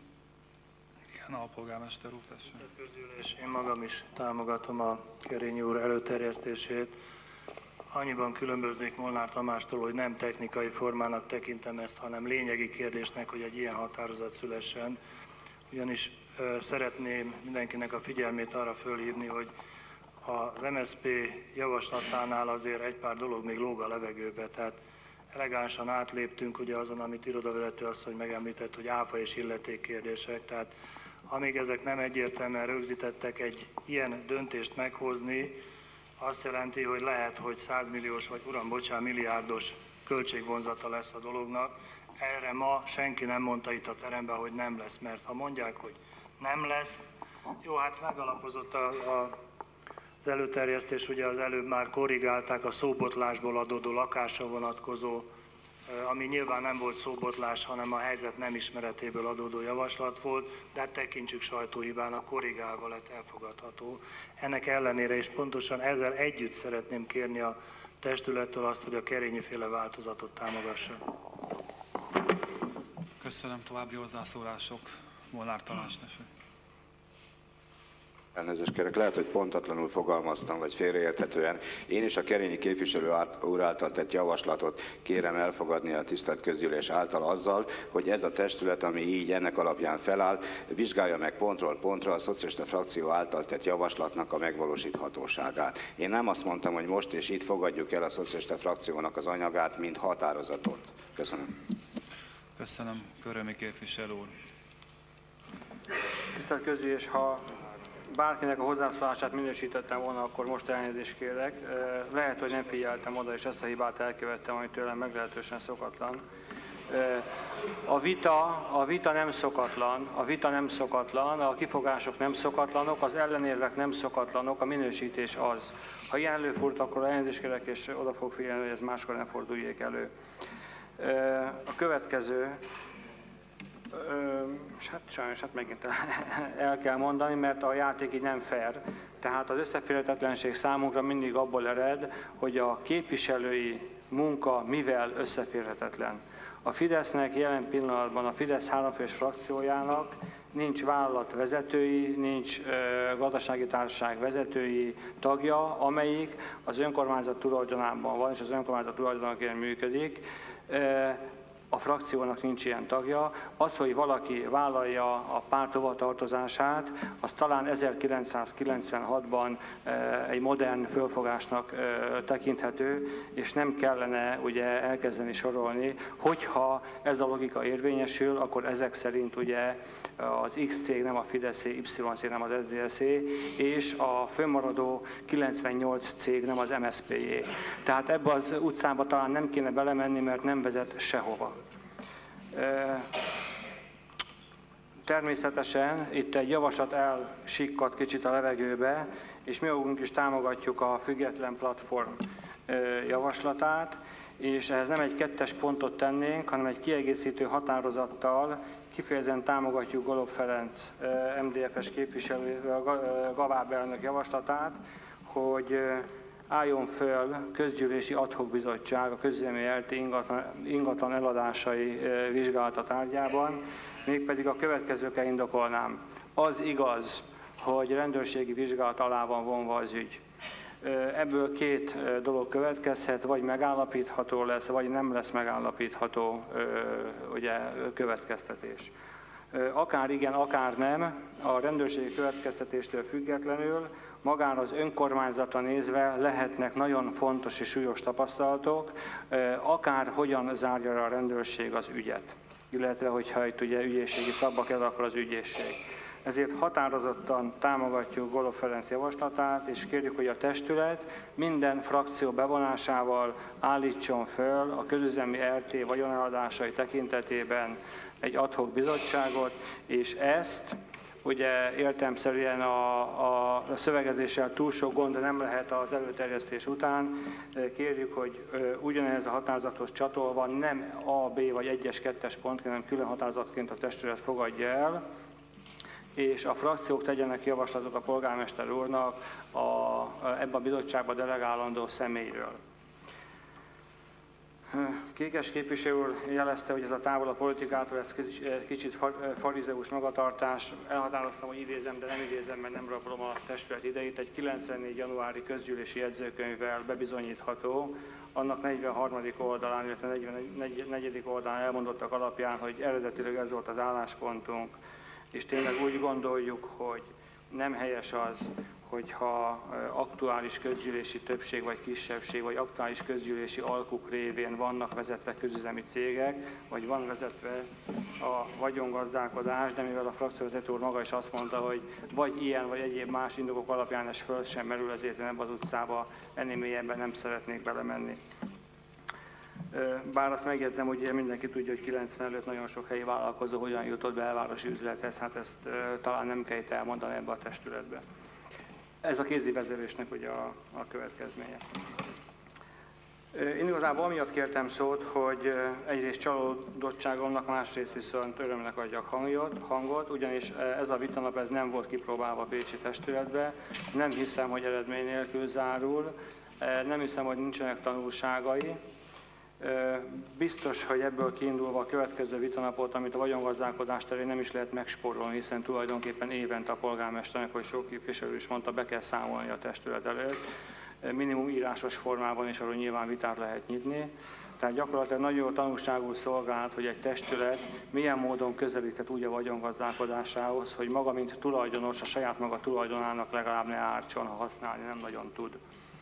Igen, a polgármester úr, tessék. Én magam is támogatom a Kerényi úr előterjesztését. Annyiban különböznék Molnár Tamástól, hogy nem technikai formának tekintem ezt, hanem lényegi kérdésnek, hogy egy ilyen határozat szülessen. Ugyanis ö, szeretném mindenkinek a figyelmét arra fölhívni, hogy az em es zé pé javaslatánál azért egy pár dolog még lóg a levegőbe. Tehát elegánsan átléptünk ugye azon, amit irodavezető asszony megemlített, hogy áfa és illeték kérdések. Tehát amíg ezek nem egyértelműen rögzítettek, egy ilyen döntést meghozni, azt jelenti, hogy lehet, hogy százmilliós vagy uram, bocsán, milliárdos költségvonzata lesz a dolognak. Erre ma senki nem mondta itt a teremben, hogy nem lesz, mert ha mondják, hogy nem lesz, jó, hát megalapozott a, a, az előterjesztés, ugye az előbb már korrigálták a szóbotlásból adódó lakásra vonatkozó ami nyilván nem volt szóbotlás, hanem a helyzet nem ismeretéből adódó javaslat volt, de hát tekintsük sajtóhibának, korrigálva lett elfogadható. Ennek ellenére is pontosan ezzel együtt szeretném kérni a testülettől azt, hogy a Kerényi-féle változatot támogassa. Köszönöm, további hozzászólások. Molnár Tamás, tessék. Elnézést kérek, lehet, hogy pontatlanul fogalmaztam, vagy félreérthetően. Én is a Kerényi képviselő úr által tett javaslatot kérem elfogadni a tisztelt közgyűlés által azzal, hogy ez a testület, ami így ennek alapján feláll, vizsgálja meg pontról pontra a szocialista frakció által tett javaslatnak a megvalósíthatóságát. Én nem azt mondtam, hogy most és itt fogadjuk el a szocialista frakciónak az anyagát, mint határozatot. Köszönöm. Köszönöm, Körömi képviselő úr. Tisztelt közgyűlés, ha bárkinek a hozzászólását minősítettem volna, akkor most elnézést kérek. Lehet, hogy nem figyeltem oda, és ezt a hibát elkövettem, ami tőlem meglehetősen szokatlan. A vita, a vita nem szokatlan, a vita nem szokatlan, a kifogások nem szokatlanok, az ellenérvek nem szokatlanok, a minősítés az. Ha ilyen előfordult, akkor elnézést kérek, és oda fog figyelni, hogy ez máskor nem forduljék elő. A következő, hát sajnos hát megint el kell mondani, mert a játék így nem fair. Tehát az összeférhetetlenség számunkra mindig abból ered, hogy a képviselői munka mivel összeférhetetlen. A Fidesznek jelen pillanatban, a Fidesz háromfős frakciójának nincs vállalatvezetői, nincs ö, gazdasági társaság vezetői tagja, amelyik az önkormányzat tulajdonában van, és az önkormányzat tulajdonként működik. Ö, A frakciónak nincs ilyen tagja. Az, hogy valaki vállalja a párt hovatartozását, az talán ezerkilencszázkilencvenhatban egy modern fölfogásnak tekinthető, és nem kellene ugye elkezdeni sorolni. Hogyha ez a logika érvényesül, akkor ezek szerint ugye az X cég nem a Fideszé, Y cég nem az es zé dé es-é, és a fönnmaradó kilencvennyolc cég nem az em es zé pé-jé. Tehát ebbe az utcába talán nem kéne belemenni, mert nem vezet sehova. Természetesen itt egy javaslat elsikkadt kicsit a levegőbe, és mi magunk is támogatjuk a független platform javaslatát, és ehhez nem egy kettes pontot tennénk, hanem egy kiegészítő határozattal kifejezetten támogatjuk Golob Ferenc em dé ef-es képviselő, Gaváb elnök javaslatát, hogy álljon föl közgyűlési ad hoc bizottság a közüzemi er té ingatlan, ingatlan eladásai vizsgálata tárgyában, mégpedig a következőkkel indokolnám. Az igaz, hogy rendőrségi vizsgálat alá van vonva az ügy. Ebből két dolog következhet, vagy megállapítható lesz, vagy nem lesz megállapítható ugye, következtetés. Akár igen, akár nem, a rendőrségi következtetéstől függetlenül magára az önkormányzatra nézve lehetnek nagyon fontos és súlyos tapasztalatok, akár hogyan zárja le a rendőrség az ügyet, illetve hogyha itt ugye ügyészségi szabba kell, akkor az ügyészség. Ezért határozottan támogatjuk Golob Ferenc javaslatát, és kérjük, hogy a testület minden frakció bevonásával állítson föl a közüzemi er té vagyoneladásai tekintetében egy ad hoc bizottságot, és ezt ugye értelemszerűen a, a szövegezéssel túl sok gond, de nem lehet az előterjesztés után. Kérjük, hogy ugyanez a határozathoz csatolva nem A, B vagy egyes, kettes pont, hanem külön határozatként a testület fogadja el, és a frakciók tegyenek javaslatot a polgármester úrnak a, ebben a bizottságba delegálandó személyről. Kékes képviselő úr jelezte, hogy ez a távol a politikától, ez kicsit farizeus magatartás. Elhatároztam, hogy idézem, de nem idézem, mert nem rabolom a testület idejét. Egy kilencvennégy januári közgyűlési jegyzőkönyvvel bebizonyítható, annak negyvenharmadik oldalán, illetve negyvennegyedik oldalán elmondottak alapján, hogy eredetileg ez volt az álláspontunk, és tényleg úgy gondoljuk, hogy nem helyes az, hogyha aktuális közgyűlési többség vagy kisebbség, vagy aktuális közgyűlési alkuk révén vannak vezetve közüzemi cégek, vagy van vezetve a vagyongazdálkodás, de mivel a frakcióvezető úr maga is azt mondta, hogy vagy ilyen, vagy egyéb más indokok alapján ez föl sem merül, ezért én ebbe az utcába ennél mélyebben nem szeretnék belemenni. Bár azt megjegyzem, hogy mindenki tudja, hogy kilencven előtt nagyon sok helyi vállalkozó hogyan jutott belvárosi üzlethez, hát ezt talán nem kell itt elmondani ebbe a testületbe. Ez a kézi vezérésnek ugye a, a következménye. Én igazából amiatt kértem szót, hogy egyrészt csalódottságomnak, másrészt viszont örömnek adjak hangot, ugyanis ez a vitanap ez nem volt kipróbálva a pécsi testületbe, nem hiszem, hogy eredmény nélkül zárul, nem hiszem, hogy nincsenek tanulságai. Biztos, hogy ebből kiindulva a következő vitanapot, amit a vagyongazdálkodás terén nem is lehet megspórolni, hiszen tulajdonképpen évente a polgármesternek, hogy sok képviselő is mondta, be kell számolni a testület előtt. Minimum írásos formában is arról nyilván vitát lehet nyitni. Tehát gyakorlatilag nagyon jó tanulságul szolgált, hogy egy testület milyen módon közelíthet úgy a vagyongazdálkodásához, hogy maga, mint tulajdonos, a saját maga tulajdonának legalább ne ártson, ha használni nem nagyon tud.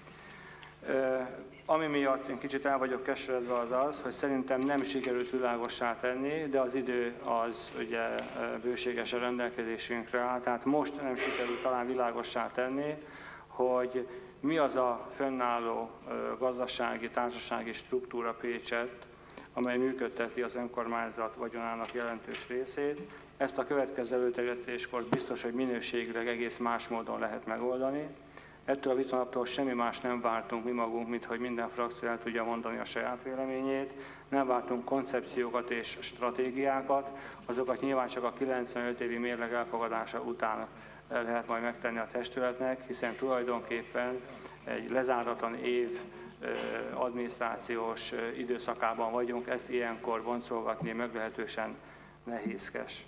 Ami miatt én kicsit el vagyok keseredve az az, hogy szerintem nem sikerült világossá tenni, de az idő az ugye bőségesen rendelkezésünkre áll, tehát most nem sikerült talán világossá tenni, hogy mi az a fönnálló gazdasági, társasági struktúra Pécsett, amely működteti az önkormányzat vagyonának jelentős részét. Ezt a következő előterjesztéskor biztos, hogy minőségileg egész más módon lehet megoldani. Ettől a vitanaptól semmi más nem vártunk mi magunk, mint hogy minden frakció el tudja mondani a saját véleményét. Nem vártunk koncepciókat és stratégiákat, azokat nyilván csak a kilencvenöt évi mérleg elfogadása után lehet majd megtenni a testületnek, hiszen tulajdonképpen egy lezáratlan év adminisztrációs időszakában vagyunk, ezt ilyenkor boncolgatni meglehetősen nehézkes.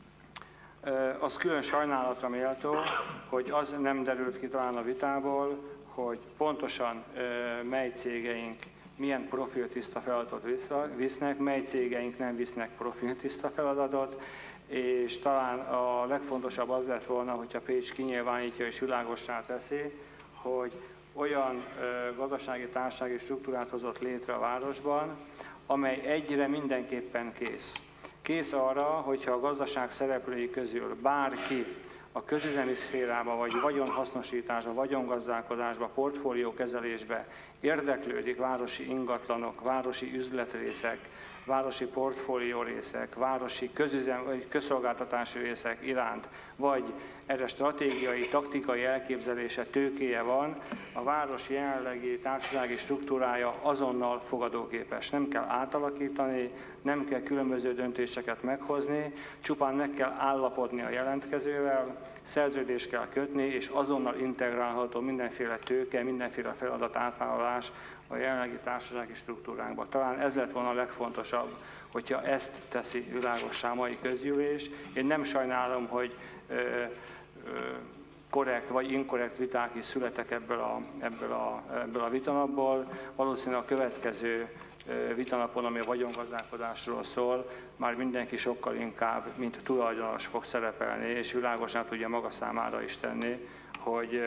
Az külön sajnálatra méltó, hogy az nem derült ki talán a vitából, hogy pontosan mely cégeink milyen profiltiszta feladatot visznek, mely cégeink nem visznek profiltiszta feladatot, és talán a legfontosabb az lett volna, hogyha Pécs kinyilvánítja és világossá teszi, hogy olyan gazdasági, társasági struktúrát hozott létre a városban, amely egyre mindenképpen kész. Kész arra, hogyha a gazdaság szereplői közül bárki a közüzemi szférába, vagy vagyonhasznosításba, vagyongazdálkodásba, portfóliókezelésbe érdeklődik városi ingatlanok, városi üzletrészek, városi portfólió részek, városi közüzem, vagy közszolgáltatási részek iránt, vagy erre stratégiai, taktikai elképzelése, tőkéje van, a város jelenlegi társasági struktúrája azonnal fogadóképes. Nem kell átalakítani, nem kell különböző döntéseket meghozni, csupán meg kell állapodni a jelentkezővel, szerződést kell kötni, és azonnal integrálható mindenféle tőke, mindenféle feladat átvállalás a jelenlegi társasági struktúránkba. Talán ez lett volna a legfontosabb, hogyha ezt teszi világossá a mai közgyűlés. Én nem sajnálom, hogy ö, ö, korrekt vagy inkorrekt viták is születek ebből a, ebből a, ebből a vitanapból. Valószínűleg a következő vitanapon, ami a vagyongazdálkodásról szól, már mindenki sokkal inkább, mint tulajdonos fog szerepelni, és világosan tudja maga számára is tenni, hogy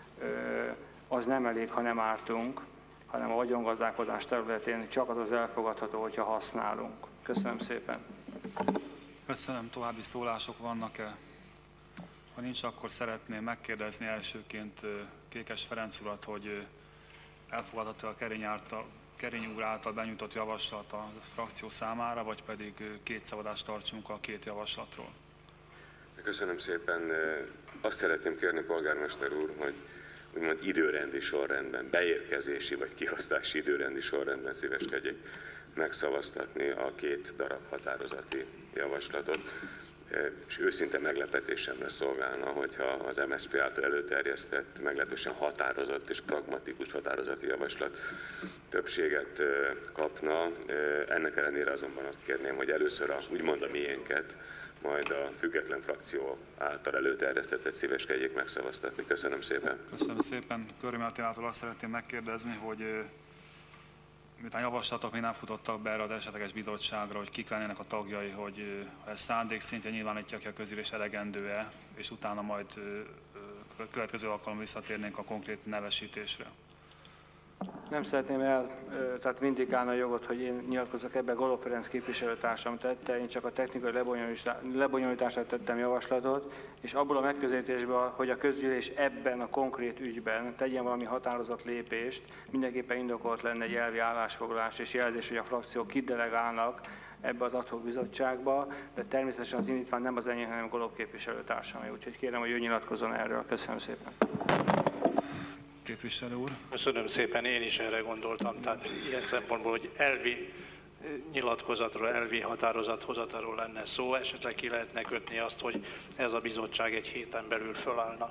az nem elég, ha nem ártunk, hanem a vagyongazdálkodás területén csak az az elfogadható, hogyha használunk. Köszönöm szépen. Köszönöm, további szólások vannak-e? Ha nincs, akkor szeretném megkérdezni elsőként Kékes Ferenc urat, hogy elfogadható a Kerény által Kerény úr által benyújtott javaslat a frakció számára, vagy pedig két szavazást tartsunk a két javaslatról? Köszönöm szépen. Azt szeretném kérni, polgármester úr, hogy úgymond időrendi sorrendben, beérkezési vagy kiosztási időrendi sorrendben szíveskedjék megszavaztatni a két darab határozati javaslatot. És őszinte meglepetésemre szolgálna, hogyha az em es zé pé által előterjesztett, meglehetősen határozott és pragmatikus határozati javaslat többséget kapna. Ennek ellenére azonban azt kérném, hogy először a, úgymond a miénket, majd a független frakció által előterjesztettet szíveskedjék megszavaztatni. Köszönöm szépen. Köszönöm szépen. Körömi Attilától azt szeretném megkérdezni, hogy miután javaslatok még nem futottak be erre az esetleges bizottságra, hogy kik lennének a tagjai, hogy ez szándék szintjén nyilvánítja ki a közülés elegendő-e, és utána majd következő alkalommal visszatérnénk a konkrét nevesítésre. Nem szeretném el, tehát vindikálni a jogot, hogy én nyilatkozok ebbe, Golub Ferenc képviselőtársam tette, én csak a technikai lebonyolításra tettem javaslatot, és abból a megközelítésből, hogy a közgyűlés ebben a konkrét ügyben tegyen valami határozott lépést, mindenképpen indokolt lenne egy elvi állásfoglalás és jelzés, hogy a frakciók kidelegálnak ebbe az ad hoc bizottságba, de természetesen az indítvány nem az enyém, hanem Golub képviselőtársamé, úgyhogy kérem, hogy ő nyilatkozzon erről. Köszönöm szépen. képviselő úr. Köszönöm szépen, én is erre gondoltam. Tehát ilyen szempontból, hogy elvi nyilatkozatról, elvi határozathozatalról lenne szó, esetleg ki lehetne kötni azt, hogy ez a bizottság egy héten belül fölállna.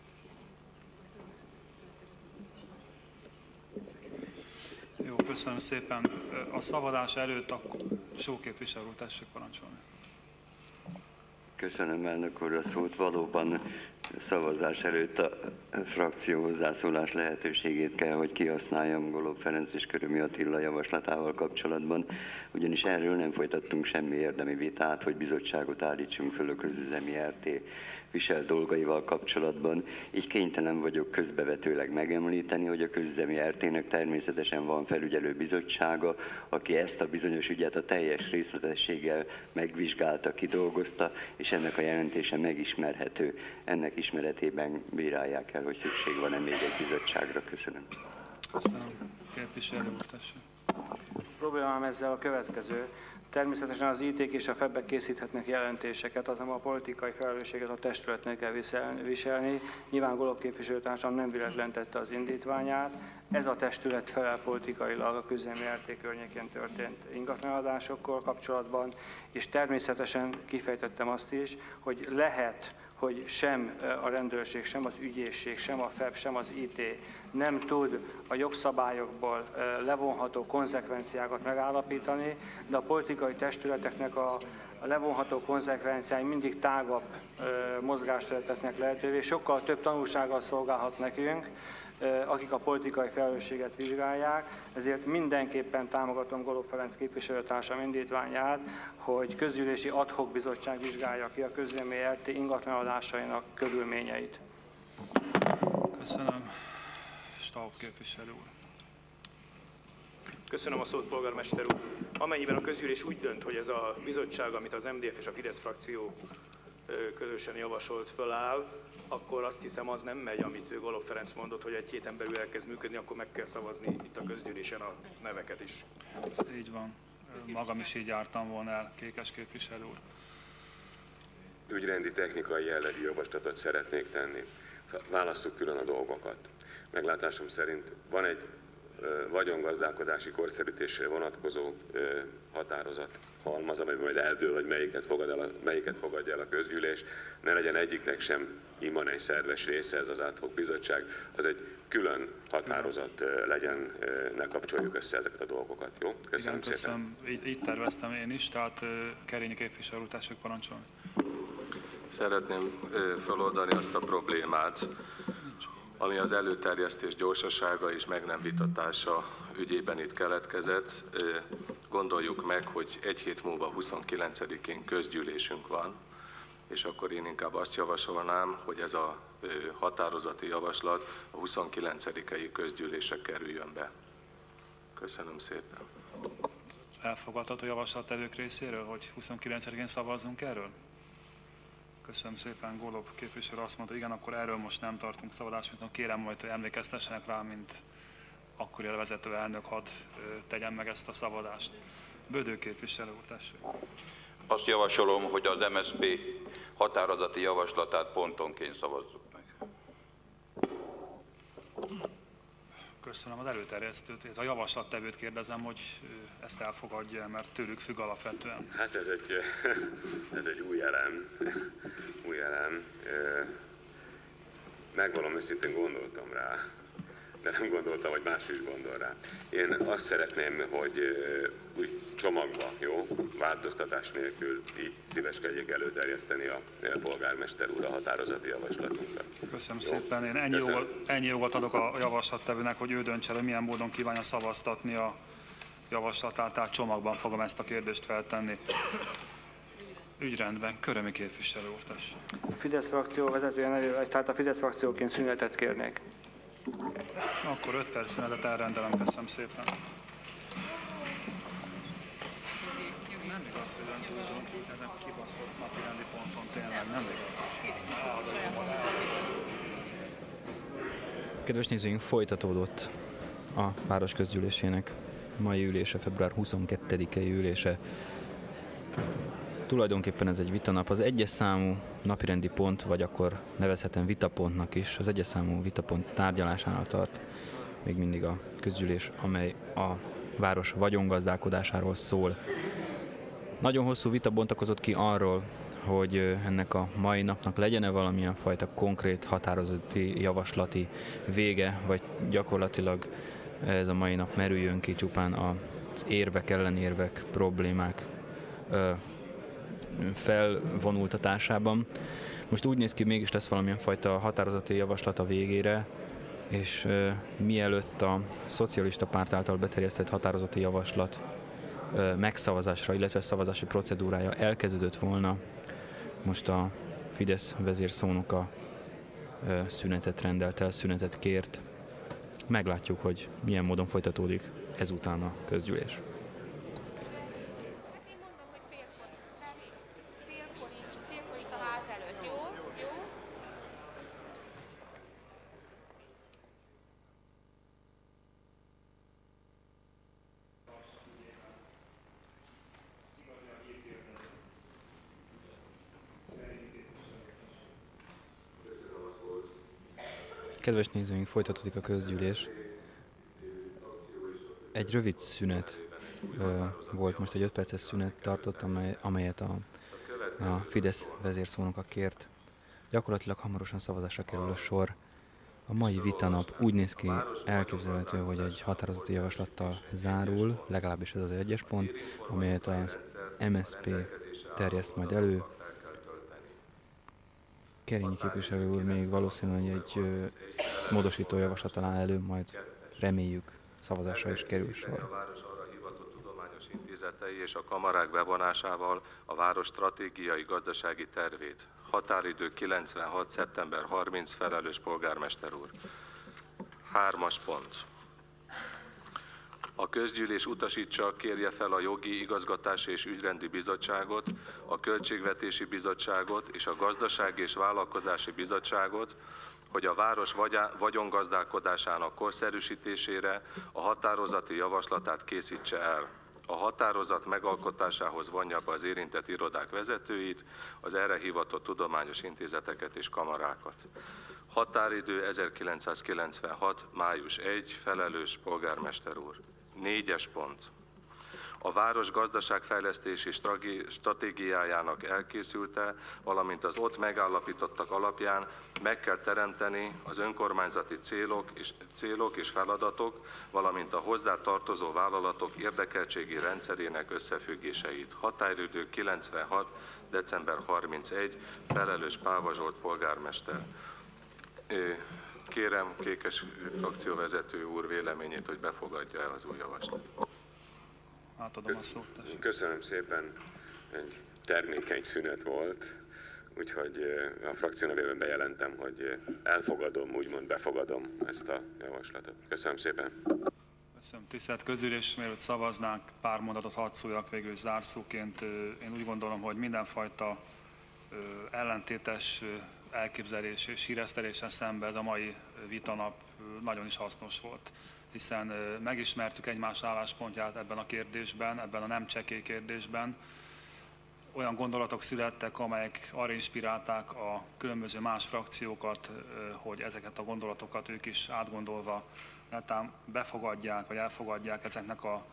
Jó, köszönöm szépen. A szavazás előtt akkor Só képviselő úr, tessék parancsolni. Köszönöm, elnök úr, a szót. Valóban szavazás előtt a frakció hozzászólás lehetőségét kell, hogy kihasználjam Golob Ferenc és Körömi Attila javaslatával kapcsolatban, ugyanis erről nem folytattunk semmi érdemi vitát, hogy bizottságot állítsunk föl a közüzemi er té visel dolgaival kapcsolatban. Így kénytelen vagyok közbevetőleg megemlíteni, hogy a közüzemi er té-nek természetesen van felügyelő bizottsága, aki ezt a bizonyos ügyet a teljes részletességgel megvizsgálta, kidolgozta, és ennek a jelentése megismerhető. Ennek ismeretében bírálják el, hogy szükség van-e még egy bizottságra. Köszönöm. Köszönöm. Képviselő úr, tessék. A problémám ezzel a következő. Természetesen az í té-k és a febek készíthetnek jelentéseket, azonban a politikai felelősséget a testületnek kell viselni. Nyilván Golob képviselőtársam nem véletlen tette az indítványát. Ez a testület felel politikailag a közüzemi er té környékén történt ingatlaneadásokkal kapcsolatban, és természetesen kifejtettem azt is, hogy lehet, hogy sem a rendőrség, sem az ügyészség, sem a feb, sem az í té nem tud a jogszabályokból levonható konzekvenciákat megállapítani, de a politikai testületeknek a levonható konzekvenciái mindig tágabb mozgásteret tesznek lehetővé, sokkal több tanulsággal szolgálhat nekünk, akik a politikai felelősséget vizsgálják, ezért mindenképpen támogatom Golob Ferenc képviselőtársam indítványát, hogy közgyűlési ad hoc bizottság vizsgálja ki a közüzemi er té ingatlanadásainak körülményeit. Köszönöm. Staub képviselő úr. Köszönöm a szót, polgármester úr. Amennyiben a közgyűlés úgy dönt, hogy ez a bizottság, amit az em dé ef és a Fidesz frakció közösen javasolt, föláll, akkor azt hiszem, az nem megy, amit Golob Ferenc mondott, hogy egy héten belül elkezd működni, akkor meg kell szavazni itt a közgyűlésen a neveket is. Így van. Magam is így jártam volna el, Kékes képviselő úr. Ügyrendi technikai jellegű javaslatot szeretnék tenni. Válasszuk külön a dolgokat. Meglátásom szerint van egy ö, vagyongazdálkodási korszerűtésre vonatkozó ö, határozat halmaz, amiben majd eldől, hogy melyiket, fogad el a, melyiket fogadja el a közgyűlés. Ne legyen egyiknek sem immanens szerves része ez az ad hoc bizottság, az egy külön határozat ö, legyen, ö, ne kapcsoljuk össze ezeket a dolgokat. Jó? Köszönöm Igen, szépen. Köszönöm. Így, így terveztem én is, tehát Kerényi képviselő úr, tessék parancsolni. Szeretném feloldani azt a problémát, ami az előterjesztés gyorsasága és meg nem vitatása ügyében itt keletkezett. Gondoljuk meg, hogy egy hét múlva huszonkilencedikén közgyűlésünk van, és akkor én inkább azt javasolnám, hogy ez a határozati javaslat a huszonkilencedikei közgyűlésre kerüljön be. Köszönöm szépen. Elfogadható javaslattevők részéről, hogy huszonkilencedikén szavazzunk erről? Köszönöm szépen, Golob képviselő azt mondta, igen, akkor erről most nem tartunk szavazást, viszont kérem majd, hogy emlékeztessenek rá, mint akkori a vezető elnök, hadd tegyen meg ezt a szavazást. Bödő képviselő úr, tessék. Azt javasolom, hogy az em es zé pé határozati javaslatát pontonként szavazzuk meg. Köszönöm az előterjesztőt. A javaslattevőt kérdezem, hogy ezt elfogadja, mert tőlük függ alapvetően. Hát ez egy, ez egy új elem. Új elem. Megvalom őszintén, gondoltam rá, de nem gondoltam, hogy más is gondol rá. Én azt szeretném, hogy úgy csomagba, jó, változtatás nélkül így szíveskedjék előterjeszteni a polgármester úr a határozati javaslatunkat. Köszönöm jó? szépen. Én ennyi jogot, ennyi jogot adok a javaslattevőnek, hogy ő döntse, hogy milyen módon kívánja szavaztatni a javaslatát, tehát csomagban fogom ezt a kérdést feltenni. Ügyrendben, Körömi képviselő úr, tessék. A Fidesz frakció vezetője nevével, tehát a Fidesz frakcióként szünetet kérnék. Akkor öt perc szünetet elrendelem, köszönöm szépen. Nem igaz, hogy ön tudunk, ennek kibaszott napirendi ponton tényleg nem igaz. Kedves nézőink, folytatódott a város közgyűlésének mai ülése, február huszonkettedikei ülése. Tulajdonképpen ez egy vitanap. Az egyes számú napirendi pont, vagy akkor nevezhetem vitapontnak is, az egyes számú vitapont tárgyalásánál tart még mindig a közgyűlés, amely a város vagyongazdálkodásáról szól. Nagyon hosszú vita bontakozott ki arról, hogy ennek a mai napnak legyen-e valamilyen fajta konkrét határozati, javaslati vége, vagy gyakorlatilag ez a mai nap merüljön ki csupán az érvek, ellenérvek, problémák felvonultatásában. Most úgy néz ki, mégis lesz valamilyen fajta határozati javaslat a végére, és mielőtt a szocialista párt által beterjesztett határozati javaslat megszavazásra, illetve szavazási procedúrája elkezdődött volna, most a Fidesz vezérszónoka szünetet rendelt el, szünetet kért. Meglátjuk, hogy milyen módon folytatódik ezután a közgyűlés. Kedves nézőink, folytatódik a közgyűlés. Egy rövid szünet ö, volt, most egy öt perces szünet tartott, amely, amelyet a, a Fidesz vezérszónoka kért. Gyakorlatilag hamarosan szavazásra kerül a sor. A mai vitanap úgy néz ki, elképzelhető, hogy egy határozati javaslattal zárul, legalábbis ez az egyes pont, amelyet az em es zé pé terjeszt majd elő. Kerényi képviselő úr még valószínűleg egy ö, módosító javaslat áll elő, majd reméljük szavazásra is kerül sor. A város arra hivatott tudományos intézetei és a kamarák bevonásával a város stratégiai gazdasági tervét. Határidő kilencvenhat. szeptember harmincadika, felelős polgármester úr. Hármas pont. A közgyűlés utasítsa, kérje fel a Jogi, Igazgatási és Ügyrendi Bizottságot, a Költségvetési Bizottságot és a Gazdasági és Vállalkozási Bizottságot, hogy a város vagyongazdálkodásának korszerűsítésére a határozati javaslatát készítse el. A határozat megalkotásához vonja be az érintett irodák vezetőit, az erre hivatott tudományos intézeteket és kamarákat. Határidő ezerkilencszázkilencvenhat. május elsejé, felelős polgármester úr. Négyes pont. A város gazdaságfejlesztési stratégiájának elkészülte, valamint az ott megállapítottak alapján meg kell teremteni az önkormányzati célok és, célok és feladatok, valamint a hozzátartozó vállalatok érdekeltségi rendszerének összefüggéseit. Határidő kilencvenhat. december harmincadika, felelős Páva Zsolt polgármester. Kérem Kékes frakcióvezető úr véleményét, hogy befogadja el az új javaslatot. Átadom a szót. Tessék. Köszönöm szépen, egy termékeny szünet volt, úgyhogy a frakció nevében bejelentem, hogy elfogadom, úgymond befogadom ezt a javaslatot. Köszönöm szépen. Köszönöm, tisztelt közülés, mielőtt szavaznánk, pár mondatot hadd szóljak végül zárszóként. Én úgy gondolom, hogy mindenfajta ellentétes elképzelés és híreszteléssel szemben ez a mai vitanap nagyon is hasznos volt, hiszen megismertük egymás álláspontját ebben a kérdésben, ebben a nem csekély kérdésben. Olyan gondolatok születtek, amelyek arra inspirálták a különböző más frakciókat, hogy ezeket a gondolatokat ők is átgondolva netán befogadják, vagy elfogadják ezeknek a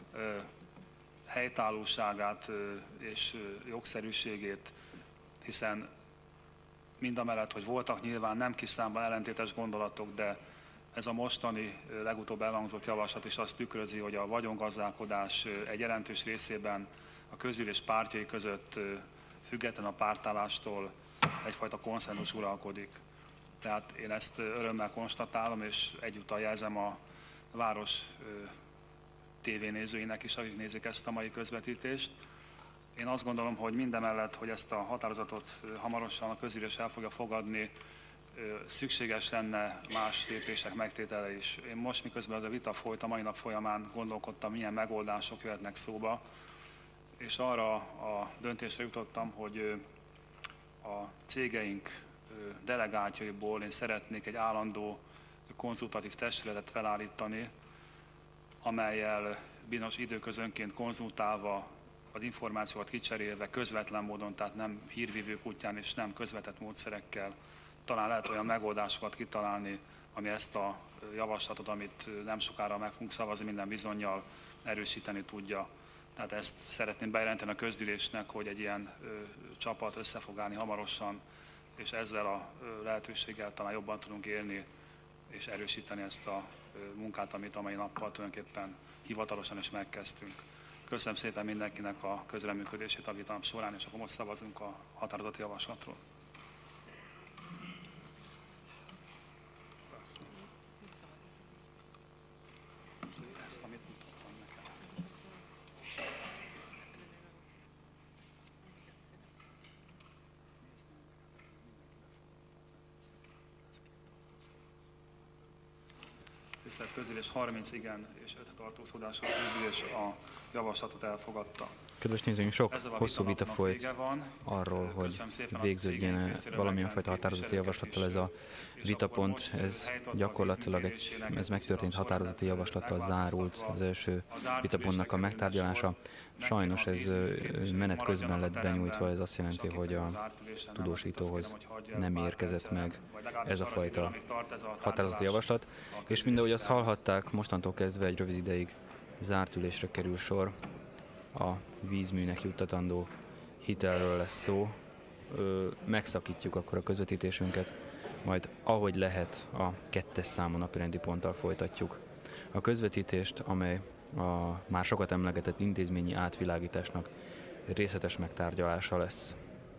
helytállóságát és jogszerűségét, hiszen mindamellett, hogy voltak nyilván nem kis számban ellentétes gondolatok, de ez a mostani legutóbb elhangzott javaslat is azt tükrözi, hogy a vagyongazdálkodás egy jelentős részében a közgyűlés pártjai között független a pártállástól egyfajta konszenzus uralkodik. Tehát én ezt örömmel konstatálom, és egyúttal jelzem a város tévénézőinek is, akik nézik ezt a mai közvetítést. Én azt gondolom, hogy mindemellett, hogy ezt a határozatot hamarosan a közgyűlés el fogja fogadni, szükséges lenne más lépések megtétele is. Én most, miközben ez a vita folyt, a mai nap folyamán gondolkodtam, milyen megoldások jöhetnek szóba, és arra a döntésre jutottam, hogy a cégeink delegáltjaiból én szeretnék egy állandó konzultatív testületet felállítani, amellyel bizonyos időközönként konzultálva az információkat kicserélve közvetlen módon, tehát nem hírvívők útján és nem közvetett módszerekkel talán lehet olyan megoldásokat kitalálni, ami ezt a javaslatot, amit nem sokára meg fogunk szavazni, minden bizonnyal erősíteni tudja. Tehát ezt szeretném bejelenteni a közgyűlésnek, hogy egy ilyen ö, csapat össze fog állni hamarosan, és ezzel a ö, lehetőséggel talán jobban tudunk élni, és erősíteni ezt a ö, munkát, amit a mai nappal tulajdonképpen hivatalosan is megkezdtünk. Köszönöm szépen mindenkinek a közreműködését a vita során, és akkor most szavazunk a határozati javaslatról. Ezt, amit mutattam nekem. Tisztelt Közgyűlés, harminc igen és öt tartózkodással közgyűlés a javaslatot elfogadta. Kedves nézőink, sok hosszú vita folyt arról, hogy végződjén valamilyen fajta határozati javaslattal ez a vitapont. Ez gyakorlatilag egy, ez megtörtént határozati javaslattal zárult az első vitapontnak a megtárgyalása. Sajnos ez menet közben lett benyújtva, ez azt jelenti, hogy a tudósítóhoz nem érkezett meg ez a fajta határozati javaslat. És mindahogy azt hallhatták, mostantól kezdve egy rövid ideig zárt ülésre kerül sor. A vízműnek juttatandó hitelről lesz szó. Ö, megszakítjuk akkor a közvetítésünket, majd ahogy lehet a kettes számú napirendi ponttal folytatjuk a közvetítést, amely a már sokat emlegetett intézményi átvilágításnak részletes megtárgyalása lesz.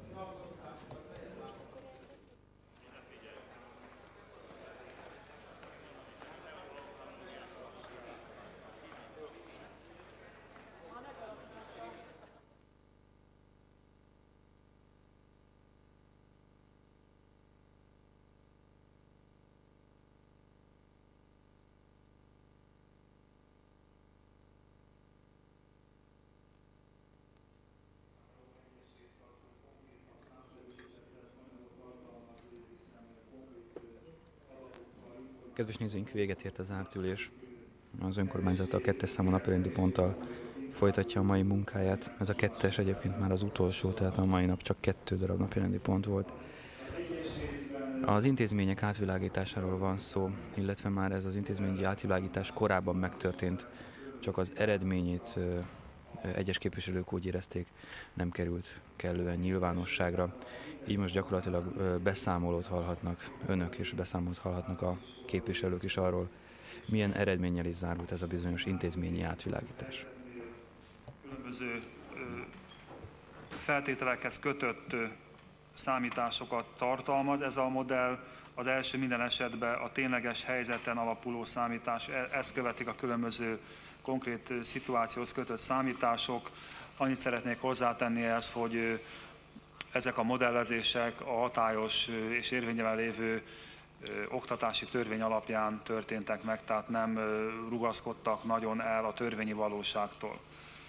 Kedves nézőink, véget ért a zárt ülés. Az önkormányzat a kettes számú napirendi ponttal folytatja a mai munkáját. Ez a kettes egyébként már az utolsó, tehát a mai nap csak kettő darab napirendi pont volt. Az intézmények átvilágításáról van szó, illetve már ez az intézményi átvilágítás korábban megtörtént, csak az eredményét egyes képviselők úgy érezték, nem került kellően nyilvánosságra. Így most gyakorlatilag beszámolót hallhatnak önök, és beszámolót hallhatnak a képviselők is arról, milyen eredménnyel is zárult ez a bizonyos intézményi átvilágítás. Különböző feltételekhez kötött számításokat tartalmaz ez a modell. Az első minden esetben a tényleges helyzeten alapuló számítás, ezt követik a különböző konkrét szituációhoz kötött számítások. Annyit szeretnék hozzátenni ehhez, hogy ezek a modellezések a hatályos és érvényben lévő oktatási törvény alapján történtek meg, tehát nem rugaszkodtak nagyon el a törvényi valóságtól.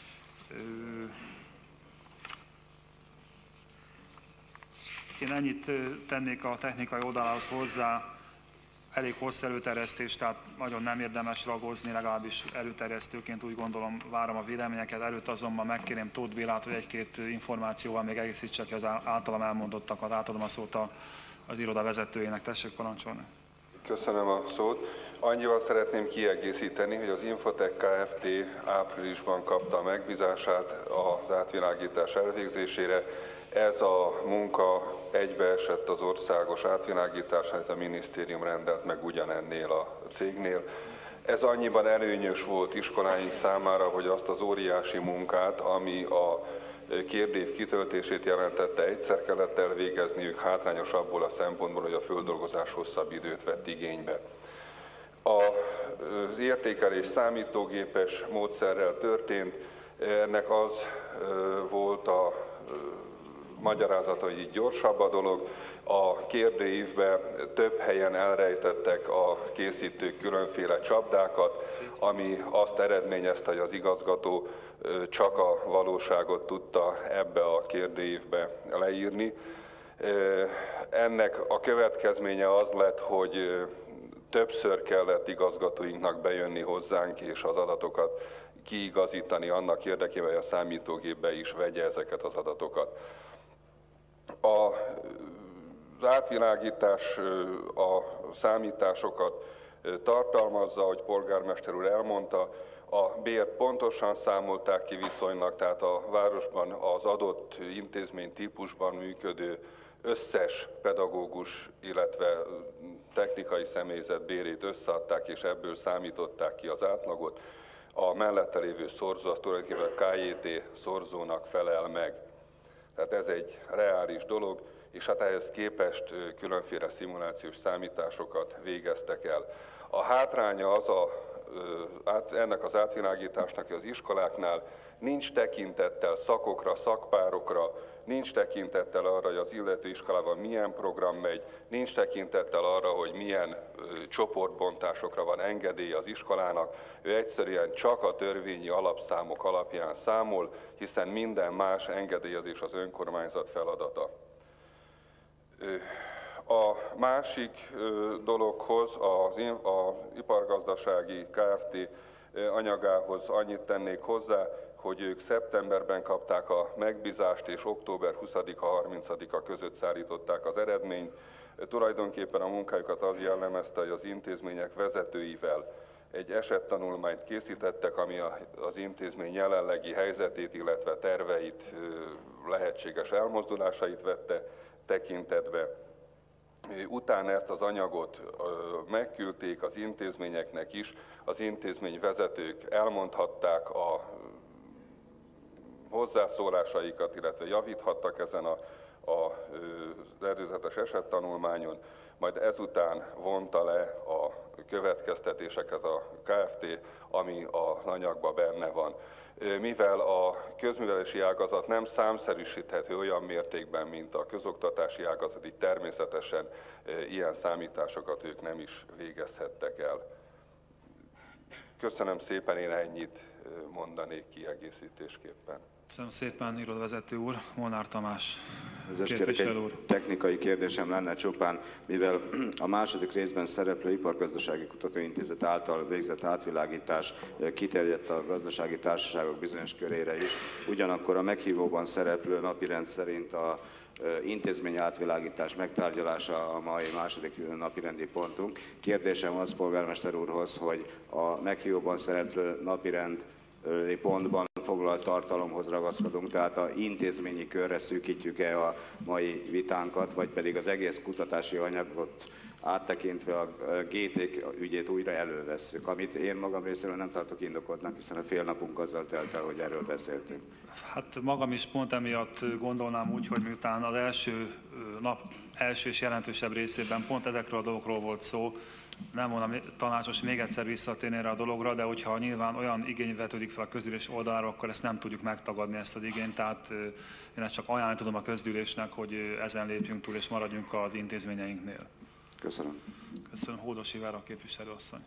Én ennyit tennék a technikai oldalához hozzá, elég hosszú előterjesztés, tehát nagyon nem érdemes ragozni, legalábbis előterjesztőként úgy gondolom, várom a véleményeket. Előtt azonban megkérném Tóth Bélát, hogy egy-két információval még egészítse ki az általam elmondottakat. Átadom a szót az iroda vezetőjének. Tessék parancsolni. Köszönöm a szót. Annyival szeretném kiegészíteni, hogy az Infotech Kft. Áprilisban kapta a megbízását az átvilágítás elvégzésére. Ez a munka egybeesett az országos átvilágítását, a minisztérium rendelt meg ugyanennél a cégnél. Ez annyiban előnyös volt iskoláink számára, hogy azt az óriási munkát, ami a kérdév kitöltését jelentette, egyszer kellett elvégezniük, hátrányos abból a szempontból, hogy a földolgozás hosszabb időt vett igénybe. Az értékelés számítógépes módszerrel történt, ennek az volt a magyarázata, hogy így gyorsabb a dolog. A kérdőívben több helyen elrejtettek a készítők különféle csapdákat, ami azt eredményezte, hogy az igazgató csak a valóságot tudta ebbe a kérdőívbe leírni. Ennek a következménye az lett, hogy többször kellett igazgatóinknak bejönni hozzánk és az adatokat kiigazítani annak érdekében, hogy a számítógépbe is vegye ezeket az adatokat. A, az átvilágítás a számításokat tartalmazza, ahogy polgármester úr elmondta, a bért pontosan számolták ki viszonylag, tehát a városban az adott intézmény típusban működő összes pedagógus, illetve technikai személyzet bérét összeadták, és ebből számították ki az átlagot. A mellette lévő szorzó az tulajdonképpen ká jé té szorzónak felel meg. Tehát ez egy reális dolog, és hát ehhez képest különféle szimulációs számításokat végeztek el. A hátránya az a, ennek az átvilágításnak, hogy az iskoláknál nincs tekintettel szakokra, szakpárokra, nincs tekintettel arra, hogy az illető iskolában milyen program megy, nincs tekintettel arra, hogy milyen ö, csoportbontásokra van engedélye az iskolának. Ő egyszerűen csak a törvényi alapszámok alapján számol, hiszen minden más engedélyezés az önkormányzat feladata. Ö, a másik ö, dologhoz, az, az ipargazdasági Kft. Anyagához annyit tennék hozzá, hogy ők szeptemberben kapták a megbízást, és október huszadika harmincadika között szállították az eredményt. Tulajdonképpen a munkájukat az jellemezte, hogy az intézmények vezetőivel egy esettanulmányt készítettek, ami az intézmény jelenlegi helyzetét, illetve terveit, lehetséges elmozdulásait vette tekintetbe. Utána ezt az anyagot megküldték az intézményeknek is, az intézményvezetők elmondhatták a hozzászólásaikat, illetve javíthattak ezen a, a, az előzetes esettanulmányon, majd ezután vonta le a következtetéseket a Kft., ami az anyagban benne van. Mivel a közművelési ágazat nem számszerűsíthető olyan mértékben, mint a közoktatási ágazat, így természetesen ilyen számításokat ők nem is végezhettek el. Köszönöm szépen, én ennyit mondanék kiegészítésképpen. Köszönöm szépen, irodavezető úr. Molnár Tamás, képviselő úr. Technikai kérdésem lenne csupán, mivel a második részben szereplő Ipargazdasági Kutatóintézet által végzett átvilágítás kiterjedt a gazdasági társaságok bizonyos körére is, ugyanakkor a meghívóban szereplő napirend szerint a intézmény átvilágítás megtárgyalása a mai második napirendi pontunk. Kérdésem az polgármester úrhoz, hogy a meghívóban szereplő napirendi pontban foglalt tartalomhoz ragaszkodunk, tehát a intézményi körre szűkítjük-e a mai vitánkat, vagy pedig az egész kutatási anyagot áttekintve a gé té ügyét újra elővesszük, amit én magam részéről nem tartok indokoltnak, hiszen a fél napunk azzal telt el, hogy erről beszéltünk. Hát magam is pont emiatt gondolnám úgy, hogy miután az első nap első és jelentősebb részében pont ezekről a dolgokról volt szó, nem volna tanácsos még egyszer visszatérni erre a dologra, de hogyha nyilván olyan igény vetődik fel a közgyűlés oldalára, akkor ezt nem tudjuk megtagadni, ezt az igényt, tehát én ezt csak ajánlani tudom a közgyűlésnek, hogy ezen lépjünk túl és maradjunk az intézményeinknél. Köszönöm. Köszönöm. Hódosi Vára képviselőasszony.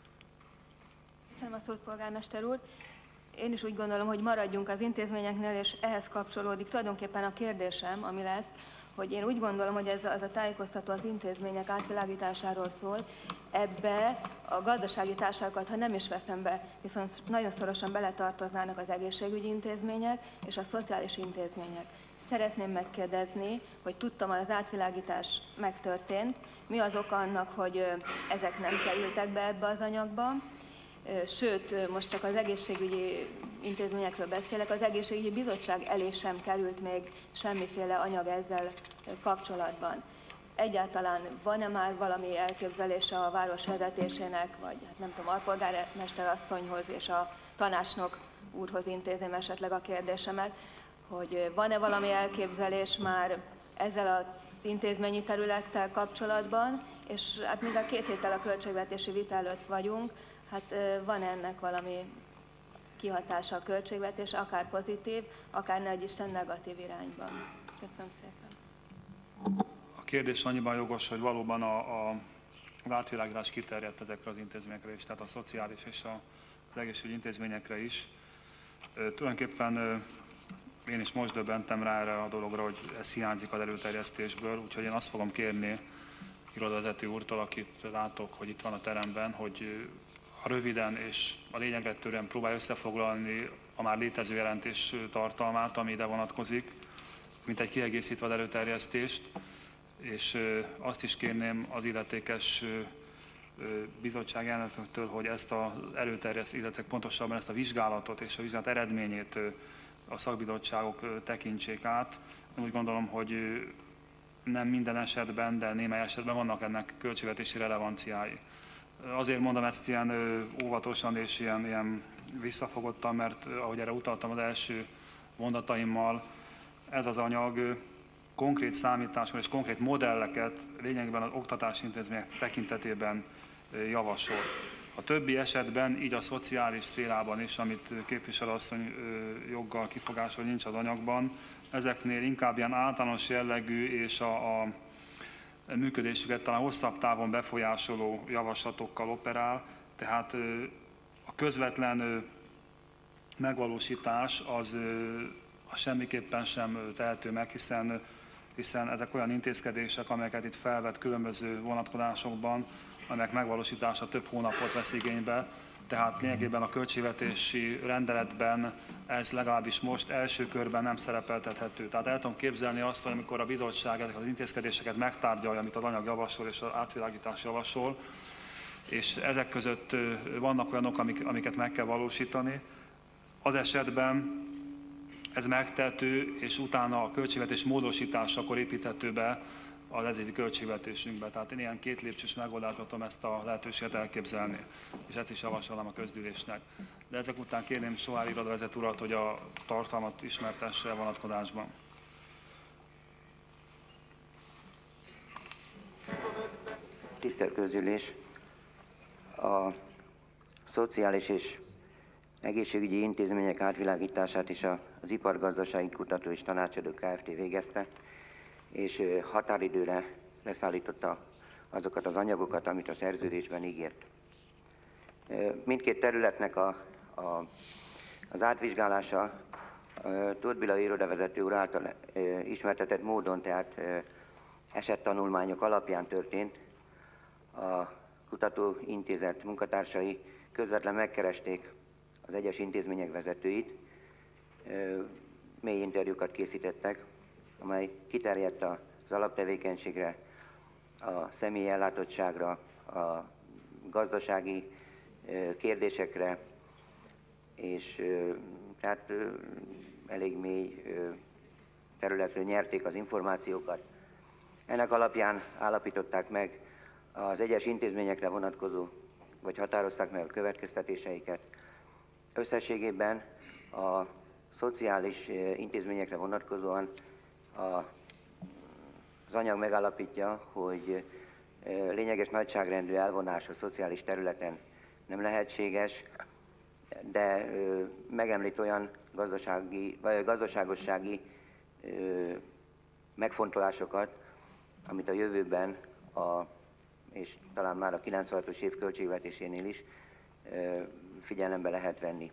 Köszönöm a szót, polgármester úr. Én is úgy gondolom, hogy maradjunk az intézményeknél, és ehhez kapcsolódik tulajdonképpen a kérdésem, ami lesz, hogy én úgy gondolom, hogy ez az a tájékoztató az intézmények átvilágításáról szól, ebbe a gazdasági társaságokat, ha nem is veszem be, viszont nagyon szorosan beletartoznának az egészségügyi intézmények és a szociális intézmények. Szeretném megkérdezni, hogy tudtam, hogy az átvilágítás megtörtént, mi az oka annak, hogy ezek nem kerültek be ebbe az anyagba, sőt, most csak az egészségügyi intézményekről beszélek, az egészségügyi bizottság elé sem került még semmiféle anyag ezzel kapcsolatban. Egyáltalán van-e már valami elképzelése a város vezetésének, vagy hát nem tudom, alpolgármester asszonyhoz és a tanácsnok úrhoz intézem esetleg a kérdésemet, hogy van-e valami elképzelés már ezzel az intézményi területtel kapcsolatban, és hát mivel két héttel a költségvetési vita előtt vagyunk, hát van ennek valami kihatása a költségvetés, akár pozitív, akár ne Isten negatív irányban. Köszönöm szépen. A kérdés annyiban jogos, hogy valóban a, a átvilágítás kiterjedt ezekre az intézményekre is, tehát a szociális és a, az egészségügyi intézményekre is. E, tulajdonképpen én is most döbbentem rá erre a dologra, hogy ez hiányzik az előterjesztésből, úgyhogy én azt fogom kérni irodavezető úrtól, akit látok, hogy itt van a teremben, hogy röviden és a lényegre törően próbálja összefoglalni a már létező jelentés tartalmát, ami ide vonatkozik, mint egy kiegészítve az előterjesztést, és azt is kérném az illetékes bizottság elnököktől, hogy ezt az előterjesztést, illetve pontosabban ezt a vizsgálatot és a vizsgálat eredményét a szakbizottságok tekintsék át. Úgy gondolom, hogy nem minden esetben, de némely esetben vannak ennek költségvetési relevanciái. Azért mondom ezt ilyen óvatosan és ilyen, ilyen visszafogottan, mert ahogy erre utaltam az első mondataimmal, ez az anyag konkrét számításokat és konkrét modelleket lényegben az oktatási intézmények tekintetében javasol. A többi esetben, így a szociális szférában is, amit képviselőasszony joggal kifogásol, nincs az anyagban, ezeknél inkább ilyen általános jellegű és a, a működésüket talán hosszabb távon befolyásoló javaslatokkal operál, tehát a közvetlen megvalósítás az, az semmiképpen sem tehető meg, hiszen, hiszen ezek olyan intézkedések, amelyeket itt felvet különböző vonatkozásokban, amelyek megvalósítása több hónapot vesz igénybe, tehát lényegében a költségvetési rendeletben ez legalábbis most első körben nem szerepeltethető. Tehát el tudom képzelni azt, hogy amikor a bizottság ezeket az intézkedéseket megtárgyalja, amit az anyag javasol és az átvilágítás javasol, és ezek között vannak olyanok, amik, amiket meg kell valósítani, az esetben ez megtehető, és utána a költségvetés módosításakor építhető be az ezévi költségvetésünkbe. Tehát én ilyen két lépcsős megoldást tudom ezt a lehetőséget elképzelni, és ezt is javasolom a közgyűlésnek. De ezek után kérném Sohári irodavezető urat, hogy a tartalmat ismertesse a vonatkozásban. Tisztelt Közgyűlés! A szociális és egészségügyi intézmények átvilágítását is az Ipargazdasági Kutató és Tanácsadó Kft. Végezte, és határidőre leszállította azokat az anyagokat, amit a szerződésben ígért. Mindkét területnek a, a, az átvizsgálása Tóth Béla irodavezető úr által ismertetett módon, tehát esettanulmányok alapján történt. A kutatóintézet munkatársai közvetlen megkeresték az egyes intézmények vezetőit, mély interjúkat készítettek, amely kiterjedt az alaptevékenységre, a személyi ellátottságra, a gazdasági kérdésekre, és tehát elég mély területről nyerték az információkat. Ennek alapján állapították meg az egyes intézményekre vonatkozó, vagy határozták meg a következtetéseiket. Összességében a szociális intézményekre vonatkozóan a, az anyag megállapítja, hogy lényeges nagyságrendű elvonás a szociális területen nem lehetséges, de megemlít olyan gazdasági, vagy gazdaságossági megfontolásokat, amit a jövőben, a, és talán már a kilencvenhatos év költségvetésénél is figyelembe lehet venni.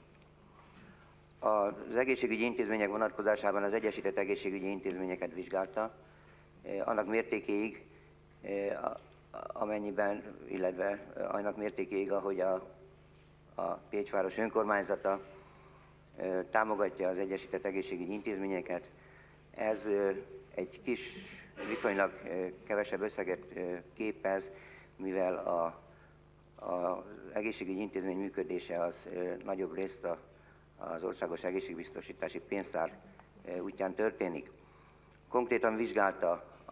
Az egészségügyi intézmények vonatkozásában az egyesített egészségügyi intézményeket vizsgálta, annak mértékéig, amennyiben, illetve annak mértékéig, ahogy a, a Pécsváros önkormányzata támogatja az egyesített egészségügyi intézményeket. Ez egy kis, viszonylag kevesebb összeget képez, mivel a, az egészségügyi intézmény működése az nagyobb részt a az Országos Egészségbiztosítási Pénztár útján történik. Konkrétan vizsgálta a,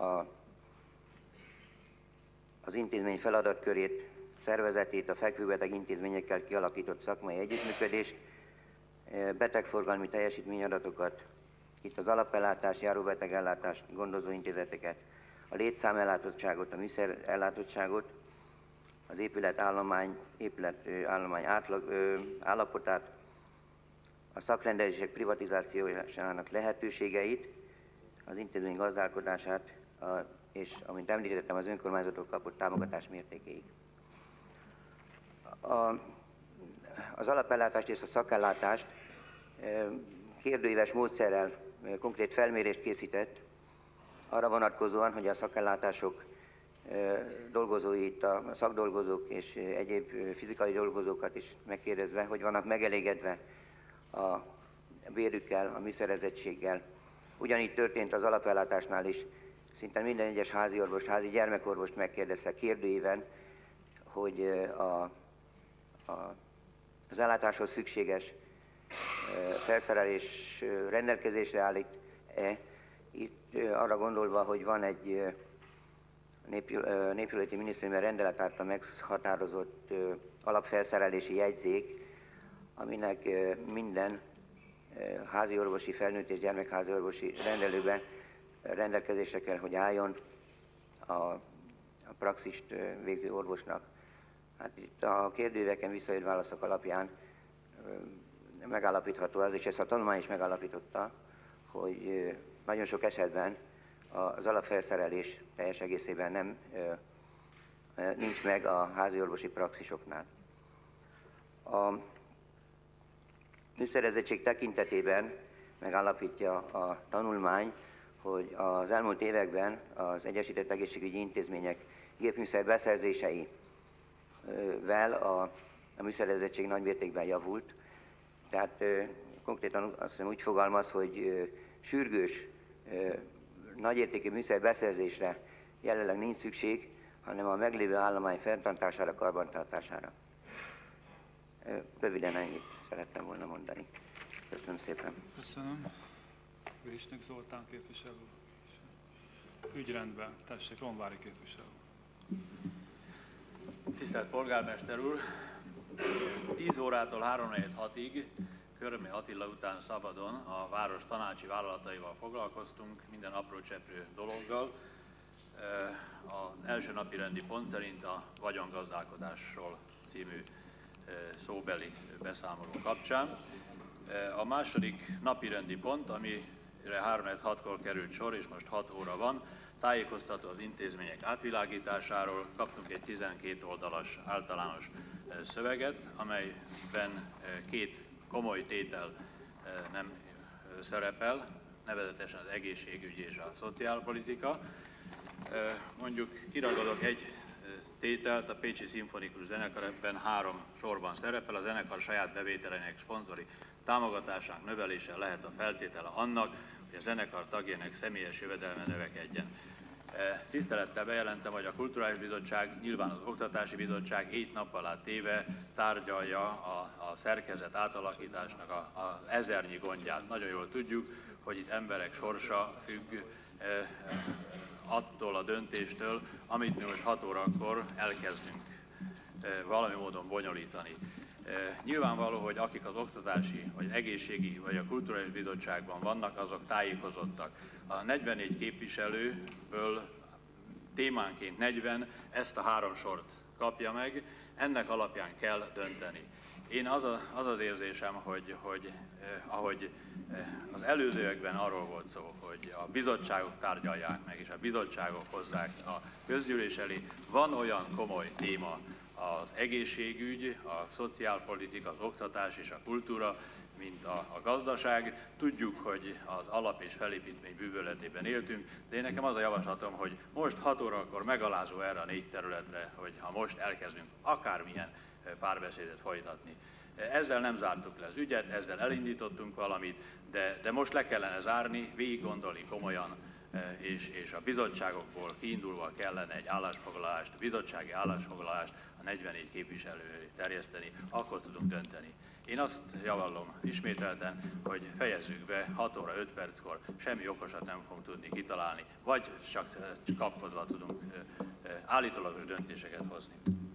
az intézmény feladatkörét, szervezetét, a fekvőbeteg intézményekkel kialakított szakmai együttműködést, betegforgalmi teljesítményadatokat, itt az alapellátás, járóbetegellátás, gondozóintézeteket, a létszámellátottságot, a műszerellátottságot, az épületállomány, épületállomány átlag, ö, állapotát, a szakrendelések privatizációjának lehetőségeit, az intézmény gazdálkodását, a, és, amint említettem, az önkormányzatok kapott támogatás mértékéig. A, az alapellátást és a szakellátást kérdőíves módszerrel konkrét felmérést készített, arra vonatkozóan, hogy a szakellátások dolgozóit, a szakdolgozók és egyéb fizikai dolgozókat is megkérdezve, hogy vannak megelégedve a bérükkel, a műszerezettséggel. Ugyanígy történt az alapellátásnál is, szinte minden egyes házi orvost, házi gyermekorvost megkérdezte kérdőíven, hogy a, a, az ellátáshoz szükséges felszerelés rendelkezésre állít-e. Itt arra gondolva, hogy van egy népjóléti minisztériumi rendelet által meghatározott alapfelszerelési jegyzék, aminek minden házi orvosi, felnőtt és gyermekházi orvosi rendelőbe rendelkezésre kell, hogy álljon a, a praxist végző orvosnak. Hát itt a kérdőíveken visszajött válaszok alapján megállapítható az, és ezt a tanulmány is megállapította, hogy nagyon sok esetben az alapfelszerelés teljes egészében nem, nincs meg a házi orvosi praxisoknál. A műszerezettség tekintetében megállapítja a tanulmány, hogy az elmúlt években az Egyesített Egészségügyi Intézmények gépműszer beszerzéseivel a, a műszerezettség nagymértékben javult. Tehát konkrétan azt hiszem úgy fogalmaz, hogy sürgős, nagyértékű műszer beszerzésre jelenleg nincs szükség, hanem a meglévő állomány fenntartására, karbantartására. Röviden ennyit szerettem volna mondani. Köszönöm szépen. Köszönöm. Visnyik Zoltán képviselő. Ügyrendben, tessék, Ronvári képviselő. Tisztelt polgármester úr! tíz órától három negyven hatig Körömi Attila után szabadon a város tanácsi vállalataival foglalkoztunk, minden apró cseprő dologgal. Az első napi rendi pont szerint a vagyongazdálkodásról című szóbeli beszámoló kapcsán. A második napi rendi pont, amire három negyven hatkor került sor, és most hat óra van, tájékoztató az intézmények átvilágításáról. Kaptunk egy tizenkét oldalas általános szöveget, amelyben két komoly tétel nem szerepel, nevezetesen az egészségügy és a szociálpolitika. Mondjuk kiragadok egy tételt, a Pécsi Szimfonikus Zenekar ebben három sorban szerepel. A zenekar saját bevételeinek szponzori támogatásának növelése lehet a feltétele annak, hogy a zenekar tagjának személyes jövedelme növekedjen. Tisztelettel bejelentem, hogy a Kulturális Bizottság, nyilván az Oktatási Bizottság hét nap alá téve tárgyalja a, a szerkezet átalakításnak az ezernyi gondját. Nagyon jól tudjuk, hogy itt emberek sorsa függ eh, attól a döntéstől, amit mi most hat órakor elkezdünk eh, valami módon bonyolítani. Eh, nyilvánvaló, hogy akik az Oktatási, vagy Egészségi, vagy a Kulturális Bizottságban vannak, azok tájékozottak. A negyvennégy képviselőből témánként negyven ezt a három sort kapja meg, ennek alapján kell dönteni. Én az a, az, az érzésem, hogy, hogy eh, ahogy eh, az előzőekben arról volt szó, hogy a bizottságok tárgyalják meg, és a bizottságok hozzák a közgyűlés elé, van olyan komoly téma, az egészségügy, a szociálpolitika, az oktatás és a kultúra, mint a, a gazdaság. Tudjuk, hogy az alap és felépítmény bűvöletében éltünk, de én nekem az a javaslatom, hogy most hat órakor megalázó erre a négy területre, hogy ha most elkezdünk akármilyen párbeszédet folytatni. Ezzel nem zártuk le az ügyet, ezzel elindítottunk valamit, de, de most le kellene zárni, végig gondolni komolyan, és, és a bizottságokból kiindulva kellene egy állásfoglalást, a bizottsági állásfoglalást a negyvennégy képviselőre terjeszteni, akkor tudunk dönteni. Én azt javallom ismételten, hogy fejezzük be hat óra öt perckor, semmi okosat nem fogunk tudni kitalálni, vagy csak kapkodva tudunk állítólagos döntéseket hozni.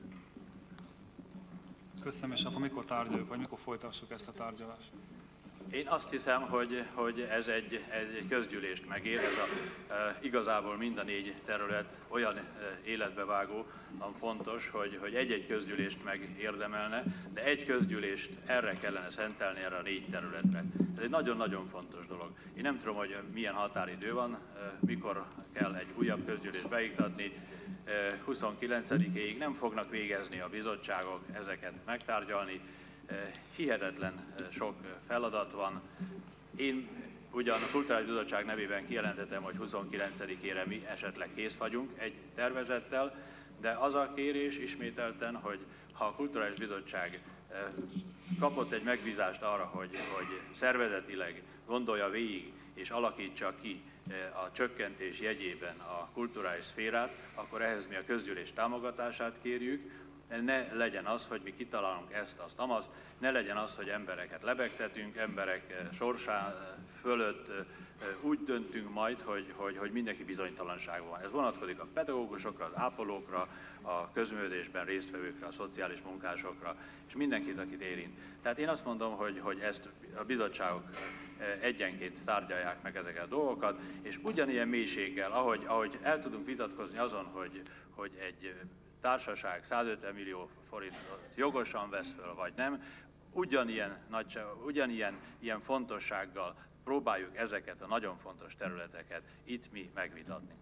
Köszönöm, és akkor mikor tárgyaljuk, vagy mikor folytassuk ezt a tárgyalást? Én azt hiszem, hogy, hogy ez, egy, ez egy közgyűlést megér, ez a, e, igazából mind a négy terület olyan e, életbevágó, fontos, hogy, hogy egy-egy közgyűlést megérdemelne, de egy közgyűlést erre kellene szentelni, erre a négy területre. Ez egy nagyon-nagyon fontos dolog. Én nem tudom, hogy milyen határidő van, e, mikor kell egy újabb közgyűlést beiktatni, e, huszonkilencedikéig nem fognak végezni a bizottságok ezeket megtárgyalni. Hihetetlen sok feladat van. Én Ugyan a Kulturális Bizottság nevében kijelentettem, hogy huszonkilencedikére mi esetleg kész vagyunk egy tervezettel, de az a kérés ismételten, hogy ha a Kulturális Bizottság kapott egy megbízást arra, hogy, hogy szervezetileg gondolja végig és alakítsa ki a csökkentés jegyében a kulturális szférát, akkor ehhez mi a közgyűlés támogatását kérjük. Ne legyen az, hogy mi kitalálunk ezt, azt, amazt, ne legyen az, hogy embereket lebegtetünk, emberek sorsá fölött úgy döntünk majd, hogy, hogy, hogy mindenki bizonytalanságban van. Ez vonatkozik a pedagógusokra, az ápolókra, a közművelésben résztvevőkre, a szociális munkásokra, és mindenkit, akit érint. Tehát én azt mondom, hogy, hogy ezt a bizottságok egyenként tárgyalják meg ezeket a dolgokat, és ugyanilyen mélységgel, ahogy, ahogy el tudunk vitatkozni azon, hogy, hogy egy társaság százötven millió forintot jogosan vesz föl, vagy nem, ugyanilyen, nagy, ugyanilyen ilyen fontossággal próbáljuk ezeket a nagyon fontos területeket itt mi megvitatni.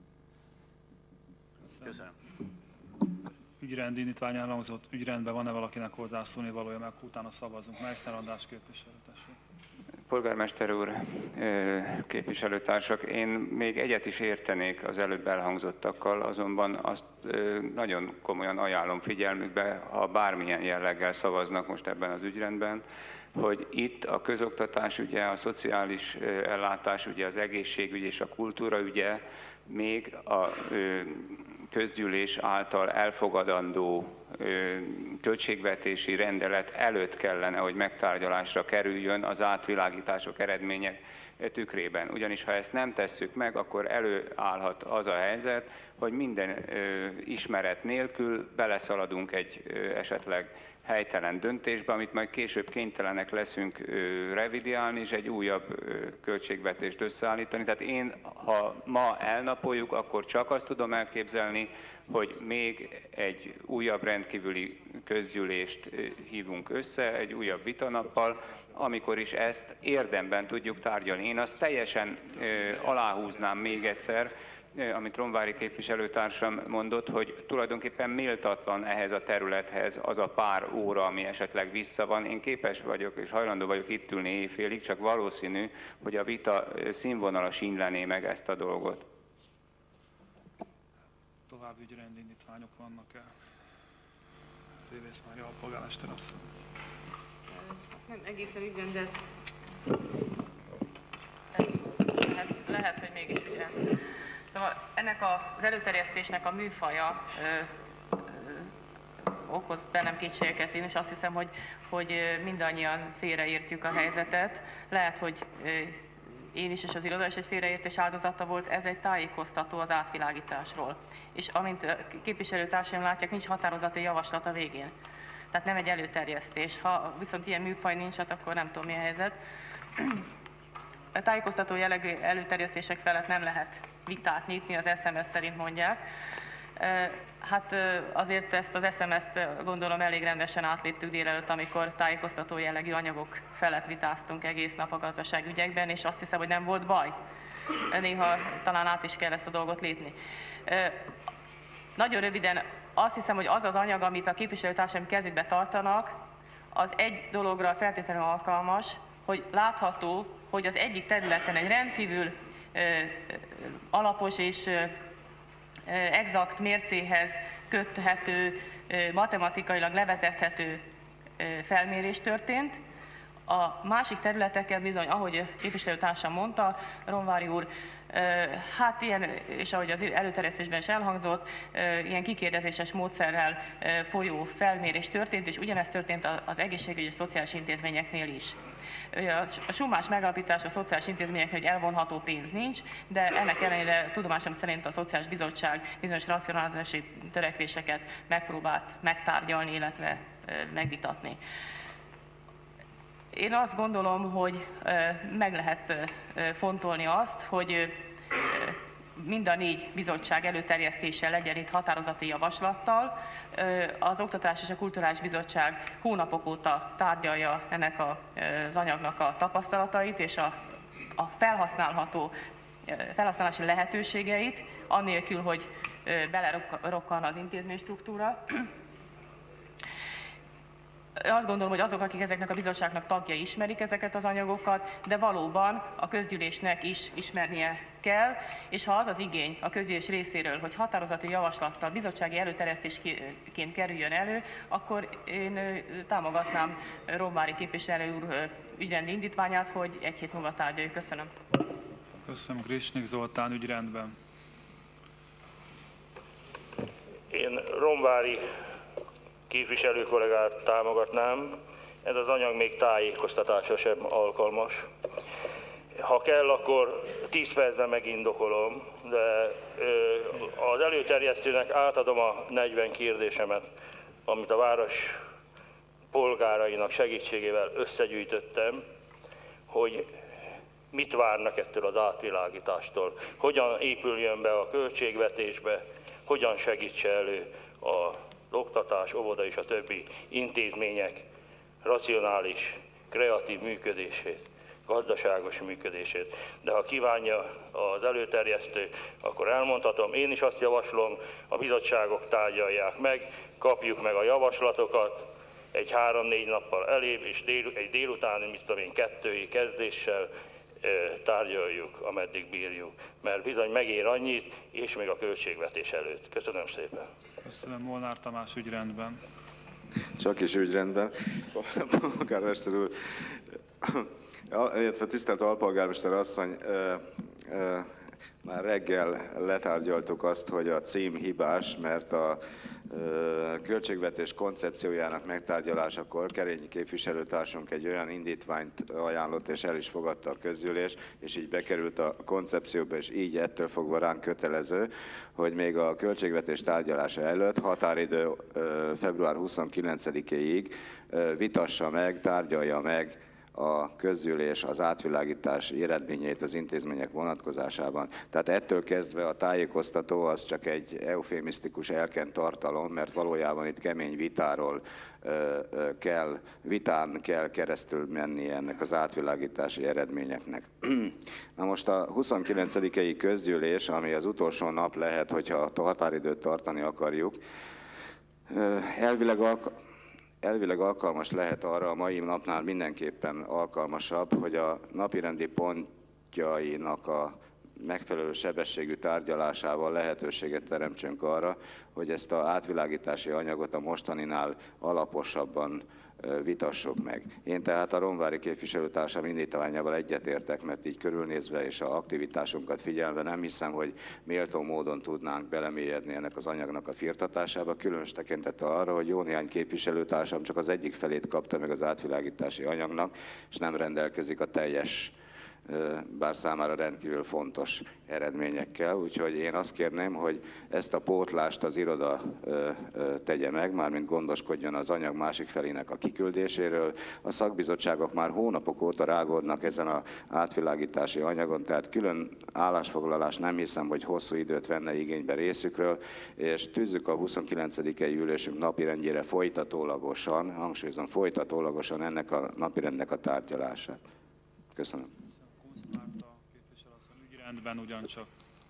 Köszönöm. Ügyrendi indítvány elhangzott, ügyrendben van-e valakinek hozzászólni valója, meg utána szavazunk. Meiszner András képviselő, tessék. Polgármester úr, képviselőtársak, én még egyet is értenék az előbb elhangzottakkal, azonban azt nagyon komolyan ajánlom figyelmükbe, ha bármilyen jelleggel szavaznak most ebben az ügyrendben, hogy itt a közoktatás ügye, a szociális ellátás ügye, az egészségügy és a kultúra ügye még a közgyűlés által elfogadandó költségvetési rendelet előtt kellene, hogy megtárgyalásra kerüljön az átvilágítások eredmények tükrében. Ugyanis ha ezt nem tesszük meg, akkor előállhat az a helyzet, hogy minden ismeret nélkül beleszaladunk egy esetleg helytelen döntésbe, amit majd később kénytelenek leszünk revidiálni, és egy újabb költségvetést összeállítani. Tehát én, ha ma elnapoljuk, akkor csak azt tudom elképzelni, hogy még egy újabb rendkívüli közgyűlést hívunk össze, egy újabb vitanappal, amikor is ezt érdemben tudjuk tárgyalni. Én azt teljesen aláhúznám még egyszer, amit Ronvári képviselőtársam mondott, hogy tulajdonképpen méltatlan ehhez a területhez az a pár óra, ami esetleg vissza van. Én képes vagyok és hajlandó vagyok itt ülni éjfélig, csak valószínű, hogy a vita színvonala sínlené meg ezt a dolgot. További ügyrendi indítványok vannak-e? Révész Mária, a polgármester asszony. Nem egészen ügyben, de lehet, lehet, hogy mégis ügyben. Szóval ennek az előterjesztésnek a műfaja ö, ö, okoz bennem kétségeket. Én is azt hiszem, hogy, hogy mindannyian félreértjük a helyzetet. Lehet, hogy ö, én is és az iroda is egy félreértés áldozata volt. Ez egy tájékoztató az átvilágításról. És amint képviselőtársaim látják, nincs határozati javaslat a végén. Tehát nem egy előterjesztés. Ha viszont ilyen műfaj nincs, hát akkor nem tudom, mi a helyzet. A tájékoztató jellegű előterjesztések felett nem lehet vitát nyitni, az es em es szerint mondják. Hát azért ezt az es em es-t gondolom elég rendesen átléptük délelőtt, amikor tájékoztató jellegű anyagok felett vitáztunk egész nap a gazdaságügyekben, és azt hiszem, hogy nem volt baj. Néha talán át is kell ezt a dolgot lépni. Nagyon röviden azt hiszem, hogy az az anyag, amit a képviselőtársaim kezükbe tartanak, az egy dologra feltétlenül alkalmas, hogy látható, hogy az egyik területen egy rendkívül ö, ö, alapos és ö, exakt mércéhez köthető, ö, matematikailag levezethető ö, felmérés történt. A másik területeken bizony, ahogy képviselőtársam mondta, Ronvári úr, hát ilyen, és ahogy az előterjesztésben is elhangzott, ilyen kikérdezéses módszerrel folyó felmérés történt, és ugyanezt történt az egészségügyi és szociális intézményeknél is. A summás megalapítás a szociális intézményeknél, hogy elvonható pénz nincs, de ennek ellenére tudomásom szerint a Szociális Bizottság bizonyos racionalizási törekvéseket megpróbált megtárgyalni, illetve megvitatni. Én azt gondolom, hogy meg lehet fontolni azt, hogy mind a négy bizottság előterjesztése legyen itt határozati javaslattal. Az Oktatás és a Kulturális Bizottság hónapok óta tárgyalja ennek az anyagnak a tapasztalatait és a, a felhasználható felhasználási lehetőségeit, annélkül, hogy belerokkan az intézménystruktúra. azt gondolom, hogy azok, akik ezeknek a bizottságnak tagjai, ismerik ezeket az anyagokat, de valóban a közgyűlésnek is ismernie kell, és ha az az igény a közgyűlés részéről, hogy határozati javaslattal bizottsági előterjesztésként kerüljön elő, akkor én támogatnám Romvári képviselő úr ügyrendi indítványát, hogy egy hét múlva tárgyaljuk. Köszönöm. Köszönöm. Krisnyik Zoltán, ügyrendben. Én Romvári képviselő kollégát támogatnám, ez az anyag még tájékoztatásra sem alkalmas. Ha kell, akkor tíz percben megindokolom, de az előterjesztőnek átadom a negyven kérdésemet, amit a város polgárainak segítségével összegyűjtöttem, hogy mit várnak ettől az átvilágítástól, hogyan épüljön be a költségvetésbe, hogyan segítse elő az oktatás, óvoda és a többi intézmények racionális, kreatív működését, gazdaságos működését. De ha kívánja az előterjesztő, akkor elmondhatom, én is azt javaslom, a bizottságok tárgyalják meg, kapjuk meg a javaslatokat egy három-négy nappal elébb, és dél, egy délutáni, mit tudom én, kettői kezdéssel tárgyaljuk, ameddig bírjuk, mert bizony megér annyit, és még a költségvetés előtt. Köszönöm szépen. Köszönöm. Molnár Tamás, ügyrendben. Csak is ügyrendben. Polgármester úr, illetve tisztelt alpolgármester asszony, már reggel letárgyaltuk azt, hogy a cím hibás, mert a költségvetés koncepciójának megtárgyalásakor Kerényi képviselőtársunk egy olyan indítványt ajánlott, és el is fogadta a közgyűlés, és így bekerült a koncepcióba, és így ettől fogva ránk kötelező, hogy még a költségvetés tárgyalása előtt, határidő február huszonkilencedikéig vitassa meg, tárgyalja meg a közgyűlés az átvilágítási eredményét az intézmények vonatkozásában. Tehát ettől kezdve a tájékoztató az csak egy eufémisztikus elkent tartalom, mert valójában itt kemény vitáról kell, vitán kell keresztül menni ennek az átvilágítási eredményeknek. Na most a huszonkilencedikei közgyűlés, ami az utolsó nap lehet, hogyha a határidőt tartani akarjuk, elvileg alka Elvileg alkalmas lehet arra, a mai napnál mindenképpen alkalmasabb, hogy a napirendi pontjainak a megfelelő sebességű tárgyalásával lehetőséget teremtsünk arra, hogy ezt az átvilágítási anyagot a mostaninál alaposabban vitassuk meg. Én tehát a romvári képviselőtársam indítványával egyetértek, mert így körülnézve és a aktivitásunkat figyelve nem hiszem, hogy méltó módon tudnánk belemélyedni ennek az anyagnak a firtatásába, különös tekintettel arra, hogy jó néhány képviselőtársam csak az egyik felét kapta meg az átvilágítási anyagnak, és nem rendelkezik a teljes, bár számára rendkívül fontos eredményekkel. Úgyhogy én azt kérném, hogy ezt a pótlást az iroda tegye meg, mármint gondoskodjon az anyag másik felének a kiküldéséről. A szakbizottságok már hónapok óta rágódnak ezen az átvilágítási anyagon, tehát külön állásfoglalás nem hiszem, hogy hosszú időt venne igénybe részükről, és tűzzük a huszonkilencedikei ülésünk napirendjére folytatólagosan, hangsúlyozom, folytatólagosan ennek a napirendnek a tárgyalását. Köszönöm. Márta képviselőasszony, ügyrendben ugyancsak.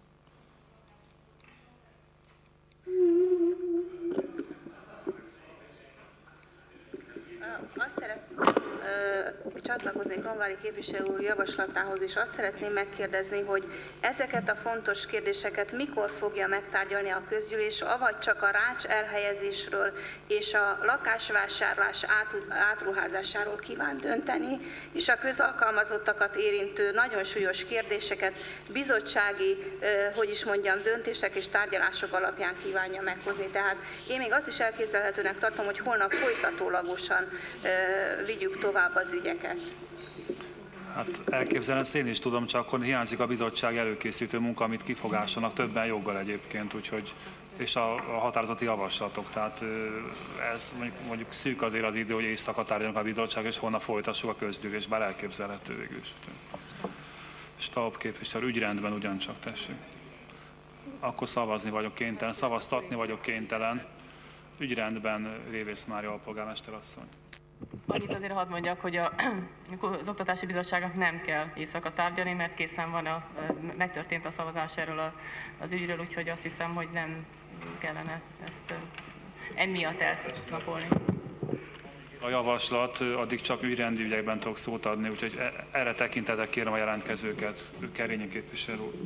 Azt szeretném, csatlakoznék Romvári képviselő úr javaslatához, és azt szeretném megkérdezni, hogy ezeket a fontos kérdéseket mikor fogja megtárgyalni a közgyűlés, avagy csak a rács elhelyezésről és a lakásvásárlás átruházásáról kíván dönteni, és a közalkalmazottakat érintő nagyon súlyos kérdéseket bizottsági, hogy is mondjam, döntések és tárgyalások alapján kívánja meghozni. Tehát én még azt is elképzelhetőnek tartom, hogy holnap folytatólagosan vigyük tovább az ügyeket. Hát elképzelni ezt én is tudom, csak akkor hiányzik a bizottság előkészítő munka, amit kifogásolnak többen joggal egyébként, úgyhogy, és a, a határozati javaslatok. Tehát ez mondjuk, mondjuk szűk azért az idő, hogy éjszaka tárgyalnak a bizottság, és holnap folytassuk a közgyűlés, bár elképzelhető végül is. Staub képviselő, ügyrendben ugyancsak, tessék. Akkor szavazni vagyok kénytelen, szavaztatni vagyok kénytelen. Ügyrendben Révész Mária alpolgármester asszony. Annyit azért hadd mondjak, hogy a, az Oktatási Bizottságnak nem kell éjszaka tárgyalni, mert készen van, a, megtörtént a szavazás erről a, az ügyről, úgyhogy azt hiszem, hogy nem kellene ezt emiatt elnapolni. a javaslat, addig csak ügyrendi ügyekben tudok szót adni, úgyhogy erre tekintetek kérem a jelentkezőket. Kerényi képviselő úr.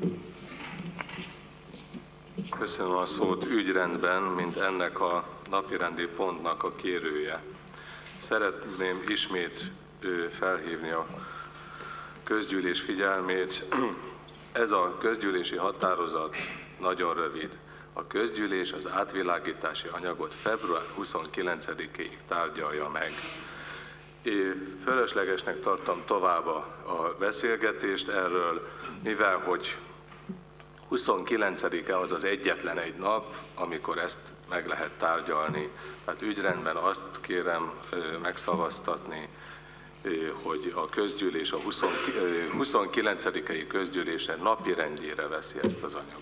Köszönöm a szót. Ügyrendben, mint ennek a napirendi pontnak a kérője. Szeretném ismét felhívni a közgyűlés figyelmét. Ez a közgyűlési határozat nagyon rövid. A közgyűlés az átvilágítási anyagot február huszonkilencedikéig tárgyalja meg. Én fölöslegesnek tartom tovább a beszélgetést erről, mivel hogy huszonkilencedike az az egyetlen egy nap, amikor ezt meg lehet tárgyalni. Tehát ügyrendben azt kérem megszavaztatni, hogy a közgyűlés, a huszonkilencedikei közgyűlése napirendjére veszi ezt az anyagot.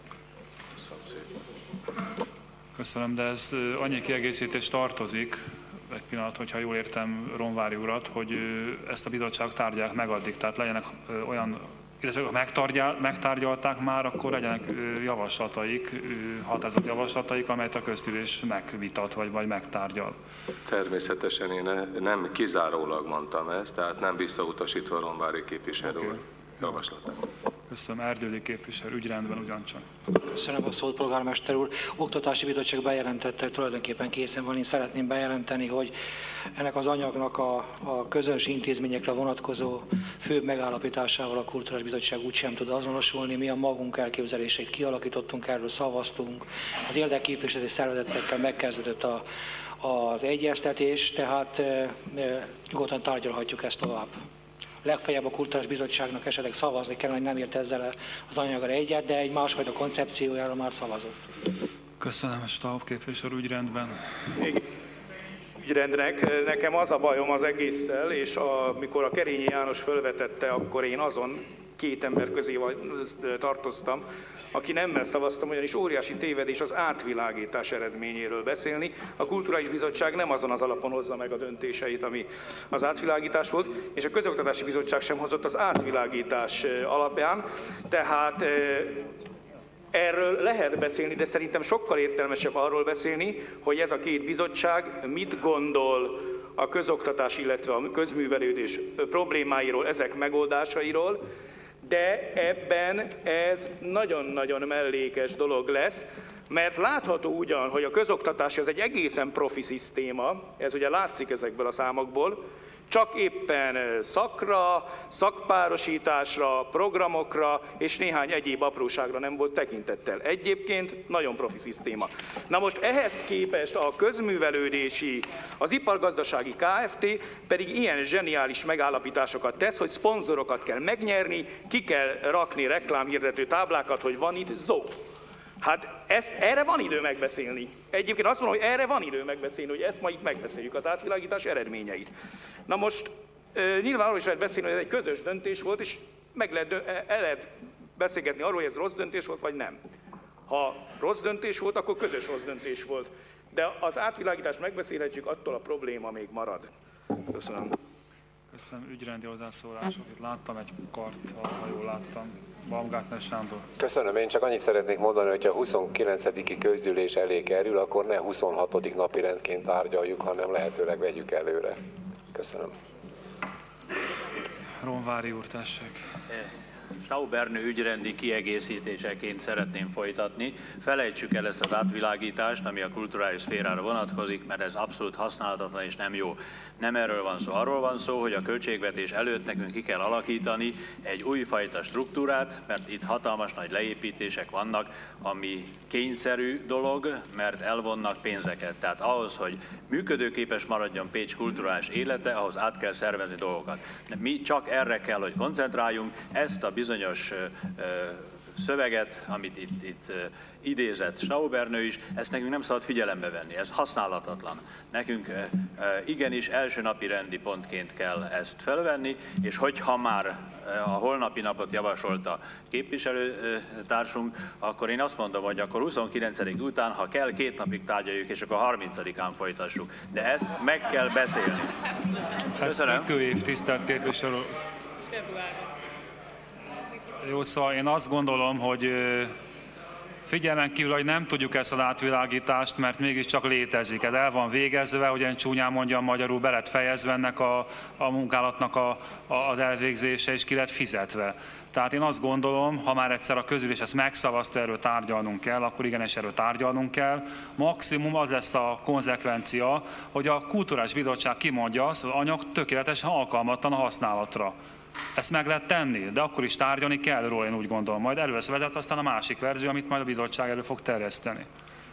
Köszönöm, de ez annyi kiegészítés tartozik, egy pillanat, hogyha jól értem Ronvári urat, hogy ezt a bizottság tárgyalják meg addig, tehát legyenek olyan, illetve megtárgyal, megtárgyalták már, akkor legyenek javaslataik, határozati javaslataik, amelyet a közgyűlés megvitat, vagy, vagy megtárgyal. Természetesen én nem kizárólag mondtam ezt, tehát nem visszautasítva Ronvári képviselő okay. javaslatát. Köszönöm, Erdődi képviselő, ügyrendben ugyancsak. Köszönöm a szót, polgármester úr. Oktatási Bizottság bejelentette, tulajdonképpen készen van. Én szeretném bejelenteni, hogy ennek az anyagnak a, a közös intézményekre vonatkozó főbb megállapításával a Kulturális Bizottság úgysem tud azonosulni. Mi a magunk elképzeléseit kialakítottunk, erről szavaztunk. Az érdekképviseleti szervezetekkel megkezdődött a, az egyeztetés, tehát e, e, nyugodtan tárgyalhatjuk ezt tovább. Legfeljebb a Kulturális Bizottságnak esetleg szavazni kell, hogy nem ért ezzel az anyaggal egyet, de egy másfajta koncepciójára már szavazott. Köszönöm, Staub képviselő, ügyrendben. Ügyrendnek, nekem az a bajom az egésszel, és amikor a Kerényi János fölvetette, akkor én azon két ember közé tartoztam, aki nemmel szavaztam, ugyanis óriási tévedés az átvilágítás eredményéről beszélni. A Kulturális Bizottság nem azon az alapon hozza meg a döntéseit, ami az átvilágítás volt, és a Közoktatási Bizottság sem hozott az átvilágítás alapján, tehát erről lehet beszélni, de szerintem sokkal értelmesebb arról beszélni, hogy ez a két bizottság mit gondol a közoktatás, illetve a közművelődés problémáiról, ezek megoldásairól, de ebben ez nagyon-nagyon mellékes dolog lesz, mert látható ugyan, hogy a közoktatás az egy egészen profi szisztéma, ez ugye látszik ezekből a számokból, csak éppen szakra, szakpárosításra, programokra és néhány egyéb apróságra nem volt tekintettel. Egyébként nagyon profi szisztéma. Na most ehhez képest a közművelődési, az ipargazdasági Kft. Pedig ilyen zseniális megállapításokat tesz, hogy szponzorokat kell megnyerni, ki kell rakni reklámhirdető táblákat, hogy van itt zó. Hát ezt, erre van idő megbeszélni. Egyébként azt mondom, hogy erre van idő megbeszélni, hogy ezt ma itt megbeszéljük, az átvilágítás eredményeit. Na most e, nyilván arról is lehet beszélni, hogy ez egy közös döntés volt, és meg lehet, el lehet beszélgetni arról, hogy ez rossz döntés volt, vagy nem. Ha rossz döntés volt, akkor közös rossz döntés volt. De az átvilágítást megbeszélhetjük, attól a probléma még marad. Köszönöm. Köszönöm, ügyrendi hozzászólások. Itt láttam egy kart, ha jól láttam. Baumgartner Sándor. Köszönöm, én csak annyit szeretnék mondani, hogy ha huszonkilencediki közgyűlés elé kerül, akkor ne huszonhatodik napi rendként tárgyaljuk, hanem lehetőleg vegyük előre. Köszönöm. Ronvári úr, tessék. Staub Ernő ügyrendi kiegészítéseként szeretném folytatni. Felejtsük el ezt az átvilágítást, ami a kulturális szférára vonatkozik, mert ez abszolút használhatatlan és nem jó. Nem erről van szó. Arról van szó, hogy a költségvetés előtt nekünk ki kell alakítani egy újfajta struktúrát, mert itt hatalmas nagy leépítések vannak, ami kényszerű dolog, mert elvonnak pénzeket. Tehát ahhoz, hogy működőképes maradjon Pécs kulturális élete, ahhoz át kell szervezni dolgokat. De mi csak erre kell, hogy koncentráljunk, ezt a bizonyos ö, szöveget, amit itt, itt idézett Staub Ernő is, ezt nekünk nem szabad figyelembe venni, ez használhatatlan. Nekünk igenis első napi rendi pontként kell ezt felvenni, és hogyha már a holnapi napot javasolta képviselőtársunk, akkor én azt mondom, hogy akkor huszonkilencedike után, ha kell, két napig tárgyaljuk, és akkor harmincadikán folytassuk. De ezt meg kell beszélni. Ez év, tisztelt képviselő. Jó, szóval én azt gondolom, hogy Figyelmen kívül, hogy nem tudjuk ezt az átvilágítást, mert mégiscsak létezik. Ez el van végezve, hogy én csúnyán mondjam, magyarul be lett fejezve ennek a, a munkálatnak a, a, az elvégzése, és ki lett fizetve. Tehát én azt gondolom, ha már egyszer a közülés ezt megszavazta, erről tárgyalnunk kell, akkor igenis erről tárgyalnunk kell. Maximum az lesz a konzekvencia, hogy a Kulturális Bizottság kimondja azt, hogy az anyag tökéletesen alkalmatlan a használatra. Ezt meg lehet tenni, de akkor is tárgyalni kell róla, én úgy gondolom. Majd elő lesz vezetve aztán a másik verzió, amit majd a bizottság elő fog terjeszteni.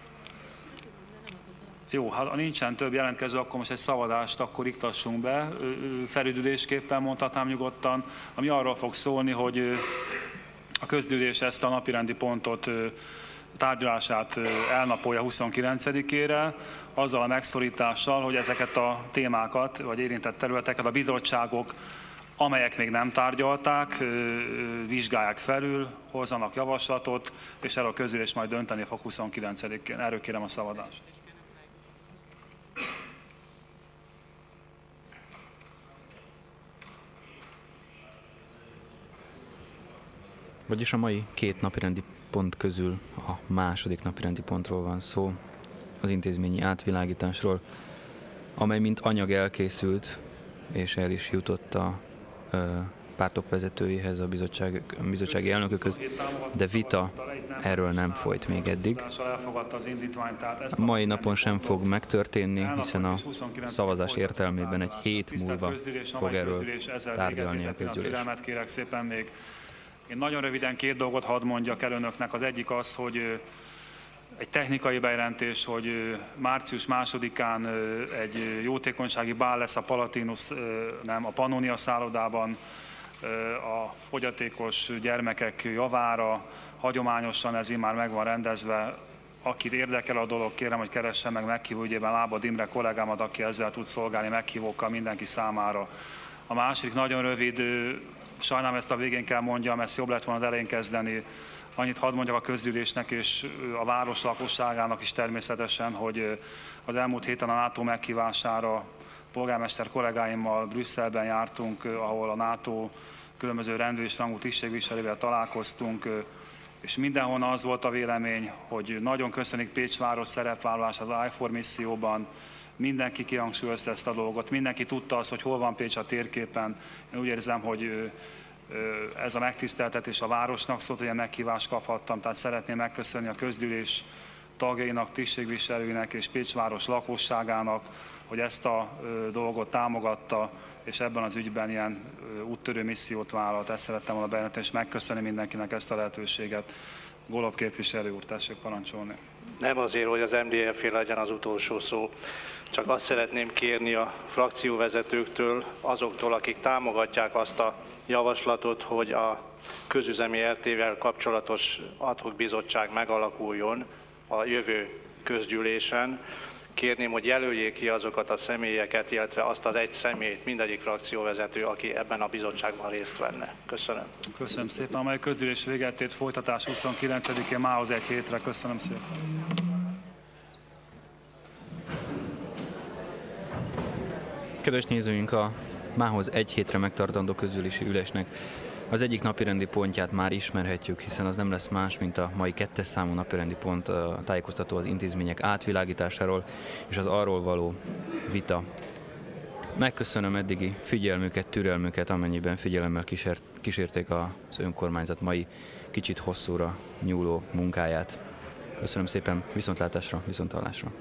Jó, ha nincsen több jelentkező, akkor most egy szavazást akkor iktassunk be. Felüdülésképpen mondhatnám nyugodtan, ami arról fog szólni, hogy a közgyűlés ezt a napirendi pontot tárgyalását elnapolja huszonkilencedikére, azzal a megszorítással, hogy ezeket a témákat, vagy érintett területeket a bizottságok, amelyek még nem tárgyalták, vizsgálják felül, hozzanak javaslatot, és erről a közgyűlés majd dönteni fog huszonkilencedikén. Erről kérem a szavazást. Vagyis a mai két napirendi pont közül a második napirendi pontról van szó, az intézményi átvilágításról, amely mint anyag elkészült, és el is jutott a ö, pártok vezetőihez, a bizottság, a bizottsági elnökökhöz, de vita erről nem folyt még eddig. A mai napon sem fog megtörténni, hiszen a szavazás értelmében egy hét múlva fog erről tárgyalni a közgyűlés. Kérek szépen még. Én nagyon röviden két dolgot hadd mondjak el önöknek. Az egyik az, hogy egy technikai bejelentés, hogy március másodikán egy jótékonysági bál lesz a Palatinus, nem, a Pannonia szállodában a fogyatékos gyermekek javára. Hagyományosan ez így már meg van rendezve. Akit érdekel a dolog, kérem, hogy keresse meg meghívó ügyében Lábad Imre kollégámat, aki ezzel tud szolgálni meghívókkal mindenki számára. A másik nagyon rövid, sajnálom ezt a végén kell mondjam, ezt jobb lett volna az elején kezdeni. Annyit hadd mondjak a közgyűlésnek és a város lakosságának is természetesen, hogy az elmúlt héten a NATO meghívására polgármester kollégáimmal Brüsszelben jártunk, ahol a NATO különböző rendőr és rangú tisztségviselővel találkoztunk, és mindenhol az volt a vélemény, hogy nagyon köszönik Pécs város szerepvállalását az I F O R misszióban. Mindenki kihangsúlyozta ezt a dolgot, mindenki tudta azt, hogy hol van Pécs a térképen. Én úgy érzem, hogy ez a megtiszteltetés a városnak szólt, hogy ilyen meghívást kaphattam, tehát szeretném megköszönni a közgyűlés tagjainak, tisztségviselőinek és Pécs város lakosságának, hogy ezt a dolgot támogatta, és ebben az ügyben ilyen úttörő missziót vállalt. Ezt szerettem volna bejelenteni, és megköszönni mindenkinek ezt a lehetőséget. Golob képviselő úr, tessék parancsolni. Nem azért, hogy az M D F-é legyen az utolsó szó, csak azt szeretném kérni a frakcióvezetőktől, azoktól, akik támogatják azt a javaslatot, hogy a közüzemi er té-vel kapcsolatos ad hoc bizottság megalakuljon a jövő közgyűlésen. Kérném, hogy jelöljék ki azokat a személyeket, illetve azt az egy személyt, mindegyik frakcióvezető, aki ebben a bizottságban részt venne. Köszönöm. Köszönöm szépen. Amely közgyűlés véget ért, folytatás huszonkilencedikén mához egy hétre. Köszönöm szépen. Kedves nézőink, a mához egy hétre megtartandó közgyűlési ülésnek az egyik napirendi pontját már ismerhetjük, hiszen az nem lesz más, mint a mai kettes számú napirendi pont, a tájékoztató az intézmények átvilágításáról és az arról való vita. Megköszönöm eddigi figyelmüket, türelmüket, amennyiben figyelemmel kísért, kísérték az önkormányzat mai kicsit hosszúra nyúló munkáját. Köszönöm szépen, viszontlátásra, viszonthallásra.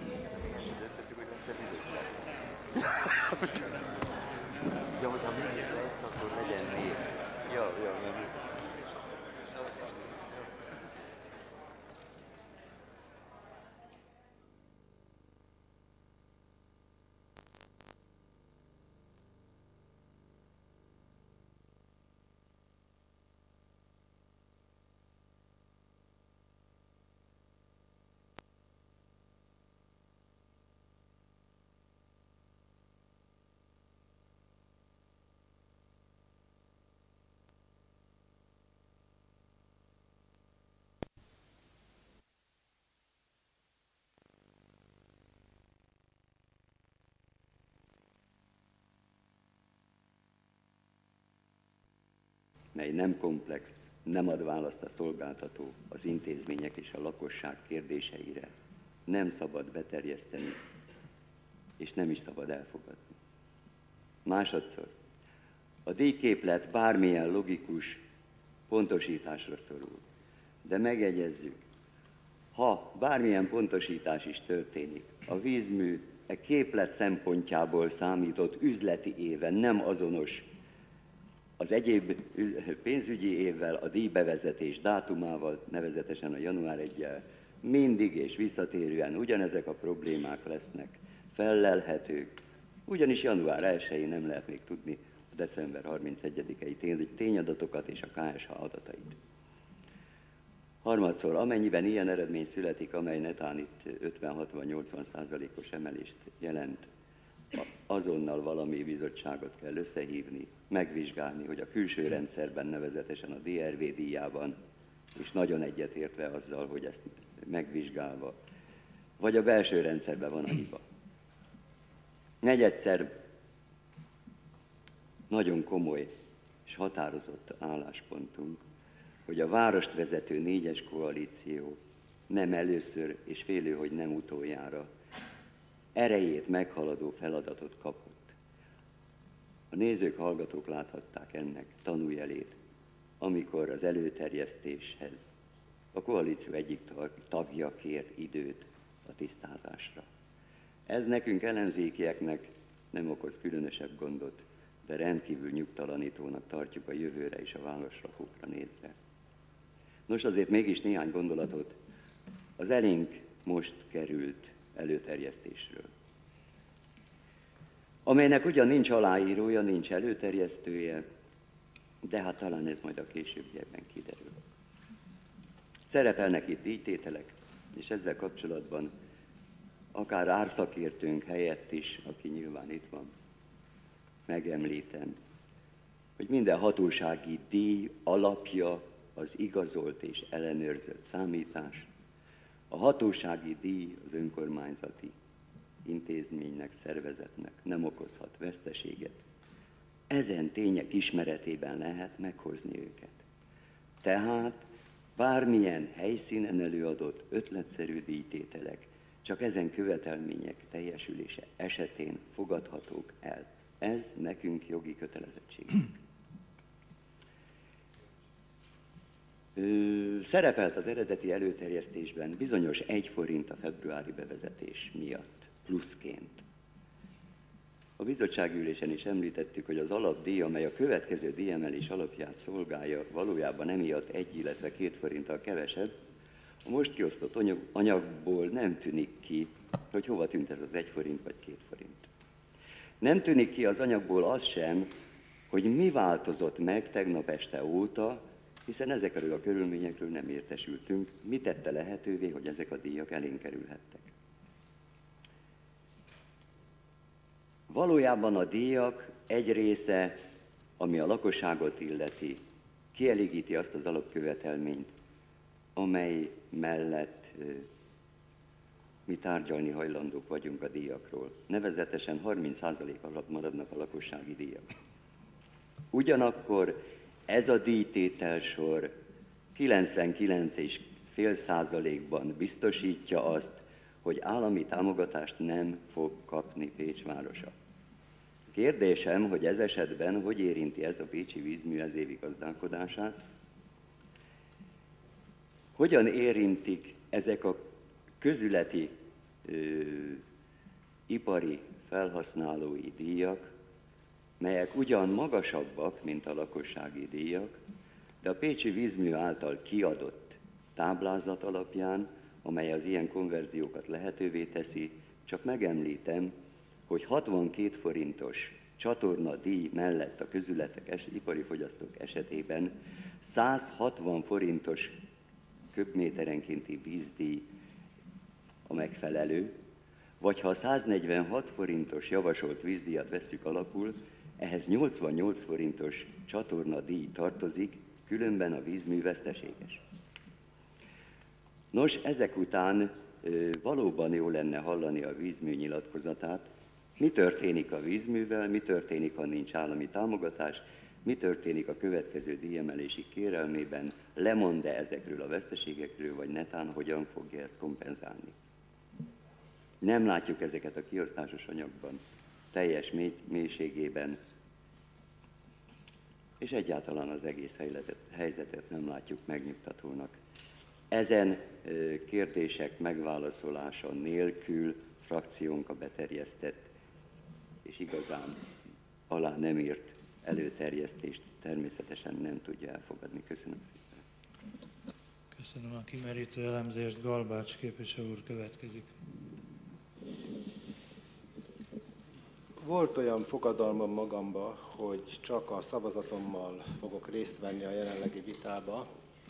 Ja, hogyha mindjárt ezt, akkor legyen név. Ja, ja, nem. mely nem komplex, nem ad választ a szolgáltató az intézmények és a lakosság kérdéseire, nem szabad beterjeszteni, és nem is szabad elfogadni. Másodszor, a díjképlet bármilyen logikus pontosításra szorul, de megegyezzük, ha bármilyen pontosítás is történik, a vízmű e képlet szempontjából számított üzleti éven nem azonos az egyéb pénzügyi évvel, a díjbevezetés dátumával, nevezetesen a január elsejével, mindig és visszatérően ugyanezek a problémák lesznek fellelhetők, ugyanis január elsején nem lehet még tudni a december harmincegyedikei tényadatokat és a ká es há adatait. Harmadszor, amennyiben ilyen eredmény születik, amely netán itt ötven-hatvan-nyolcvan százalékos emelést jelent, azonnal valami bizottságot kell összehívni, megvizsgálni, hogy a külső rendszerben, nevezetesen a dé er vé díjában, és nagyon egyetértve azzal, hogy ezt megvizsgálva, vagy a belső rendszerben van a hiba. Negyedszer, nagyon komoly és határozott álláspontunk, hogy a várost vezető négyes koalíció nem először, és félő, hogy nem utoljára erejét meghaladó feladatot kapott. A nézők, hallgatók láthatták ennek tanújelét, amikor az előterjesztéshez a koalíció egyik tagja kért időt a tisztázásra. Ez nekünk ellenzékieknek nem okoz különösebb gondot, de rendkívül nyugtalanítónak tartjuk a jövőre és a válaszlakókra nézve. Nos, azért mégis néhány gondolatot az elénk most került előterjesztésről, amelynek ugyan nincs aláírója, nincs előterjesztője, de hát talán ez majd a későbbiekben kiderül. Szerepelnek itt díjtételek, és ezzel kapcsolatban akár árszakértőnk helyett is, aki nyilván itt van, megemlítem, hogy minden hatósági díj alapja az igazolt és ellenőrzött számítás. A hatósági díj az önkormányzati intézménynek, szervezetnek nem okozhat veszteséget. Ezen tények ismeretében lehet meghozni őket. Tehát bármilyen helyszínen előadott ötletszerű díjtételek csak ezen követelmények teljesülése esetén fogadhatók el. Ez nekünk jogi kötelezettségünk. Szerepelt az eredeti előterjesztésben bizonyos egy forint a februári bevezetés miatt, pluszként. A bizottságülésen is említettük, hogy az alapdíj, amely a következő díjemelés alapját szolgálja, valójában emiatt egy, illetve két forinttal kevesebb. A most kiosztott anyagból nem tűnik ki, hogy hova tűnt ez az egy forint vagy két forint. Nem tűnik ki az anyagból az sem, hogy mi változott meg tegnap este óta, hiszen ezekről a körülményekről nem értesültünk, mi tette lehetővé, hogy ezek a díjak elénk kerülhettek. Valójában a díjak egy része, ami a lakosságot illeti, kielégíti azt az alapkövetelményt, amely mellett mi tárgyalni hajlandók vagyunk a díjakról. Nevezetesen harminc százalék alatt maradnak a lakossági díjak. Ugyanakkor ez a díjtételsor kilencvenkilenc egész öt százalékban biztosítja azt, hogy állami támogatást nem fog kapni Pécs városa. Kérdésem, hogy ez esetben hogy érinti ez a pécsi vízmű ezévi gazdálkodását? Hogyan érintik ezek a közületi ö, ipari felhasználói díjak, melyek ugyan magasabbak, mint a lakossági díjak, de a pécsi vízmű által kiadott táblázat alapján, amely az ilyen konverziókat lehetővé teszi, csak megemlítem, hogy hatvankét forintos csatorna díj mellett a közületek, es, ipari fogyasztók esetében száz hatvan forintos köbméterenkénti vízdíj a megfelelő, vagy ha a száznegyvenhat forintos javasolt vízdíjat vesszük alapul, ehhez nyolcvannyolc forintos csatorna díj tartozik, különben a vízmű veszteséges. Nos, ezek után ö, valóban jó lenne hallani a vízmű nyilatkozatát, mi történik a vízművel, mi történik, ha nincs állami támogatás, Mi történik a következő díjemelési kérelmében? Lemond-e ezekről a veszteségekről, vagy netán hogyan fogja ezt kompenzálni? Nem látjuk ezeket a kiosztásos anyagban, teljes mély, mélységében, és egyáltalán az egész helyzetet, helyzetet nem látjuk megnyugtatónak. Ezen kérdések megválaszolása nélkül frakciónk a beterjesztett és igazán alá nem írt előterjesztést természetesen nem tudja elfogadni. Köszönöm szépen. Köszönöm a kimerítő elemzést. Galbács képviselő úr következik. Volt olyan fogadalmam magamba, hogy csak a szavazatommal fogok részt venni a jelenlegi vitába.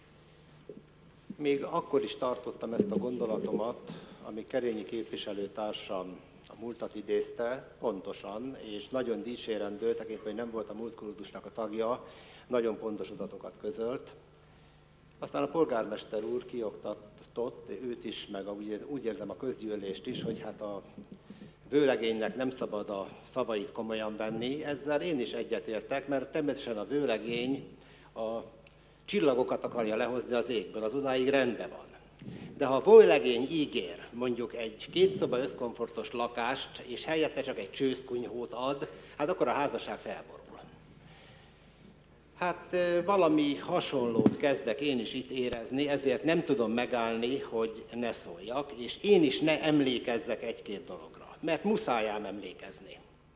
Még akkor is tartottam ezt a gondolatomat, ami Kerényi képviselőtársam a múltat idézte, pontosan, és nagyon dicsérendő, tekintve, hogy nem volt a múltkultusnak a tagja, nagyon pontos adatokat közölt. Aztán a polgármester úr kioktatott, őt is, meg a, úgy érzem a közgyűlést is, hogy hát a vőlegénynek nem szabad a szavait komolyan venni. Ezzel én is egyetértek, mert természetesen a vőlegény a csillagokat akarja lehozni az égből, az odáig rendben van. De ha a vőlegény ígér mondjuk egy kétszoba összkomfortos lakást, és helyette csak egy csőszkunyhót ad, hát akkor a házasság felborul. Hát valami hasonlót kezdek én is itt érezni, ezért nem tudom megállni, hogy ne szóljak, és én is ne emlékezzek egy-két dologra, mert muszájám emlékezni.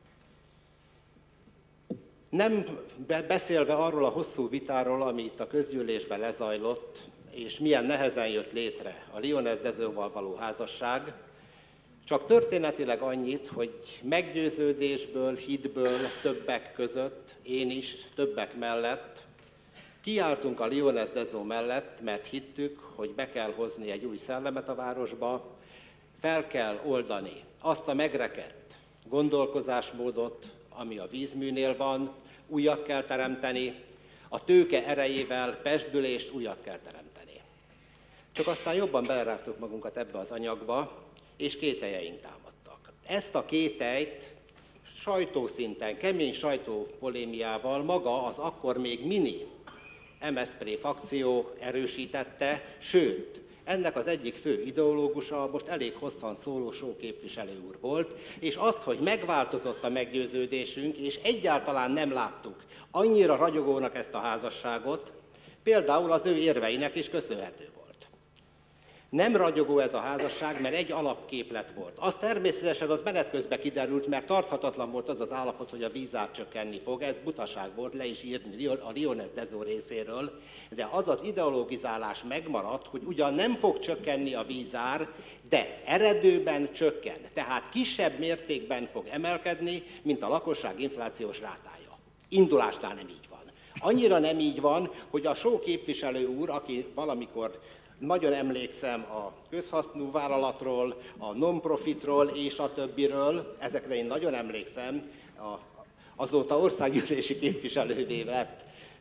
Nem beszélve arról a hosszú vitáról, ami itt a közgyűlésben lezajlott, és milyen nehezen jött létre a Lyoness Dezóval való házasság, csak történetileg annyit, hogy meggyőződésből, hitből többek között, én is többek mellett kiálltunk a Lyoness Dezó mellett, mert hittük, hogy be kell hozni egy új szellemet a városba, fel kell oldani azt a megrekedt gondolkozásmódot, ami a vízműnél van, újat kell teremteni, a tőke erejével pestbülést újat kell teremteni. Csak aztán jobban belerágtuk magunkat ebbe az anyagba, és kételjeink támadtak. Ezt a kételyt sajtószinten, kemény sajtópolémiával maga az akkor még mini em es zé pé frakció erősítette, sőt, ennek az egyik fő ideológusa most elég hosszan szóló Só képviselő úr volt, és azt, hogy megváltozott a meggyőződésünk, és egyáltalán nem láttuk annyira ragyogónak ezt a házasságot, például az ő érveinek is köszönhető volt. Nem ragyogó ez a házasság, mert egy alapképlet volt. Az természetesen az menet közben kiderült, mert tarthatatlan volt az az állapot, hogy a vízár csökkenni fog. Ez butaság volt, le is írni a Lyoness Dezó részéről, de az az ideologizálás megmaradt, hogy ugyan nem fog csökkenni a vízár, de eredőben csökken. Tehát kisebb mértékben fog emelkedni, mint a lakosság inflációs rátája. Indulásnál nem így van. Annyira nem így van, hogy a Só képviselő úr, aki valamikor nagyon emlékszem a közhasznú vállalatról, a non-profitról és a többiről, ezekre én nagyon emlékszem, a, azóta országgyűlési képviselővé lett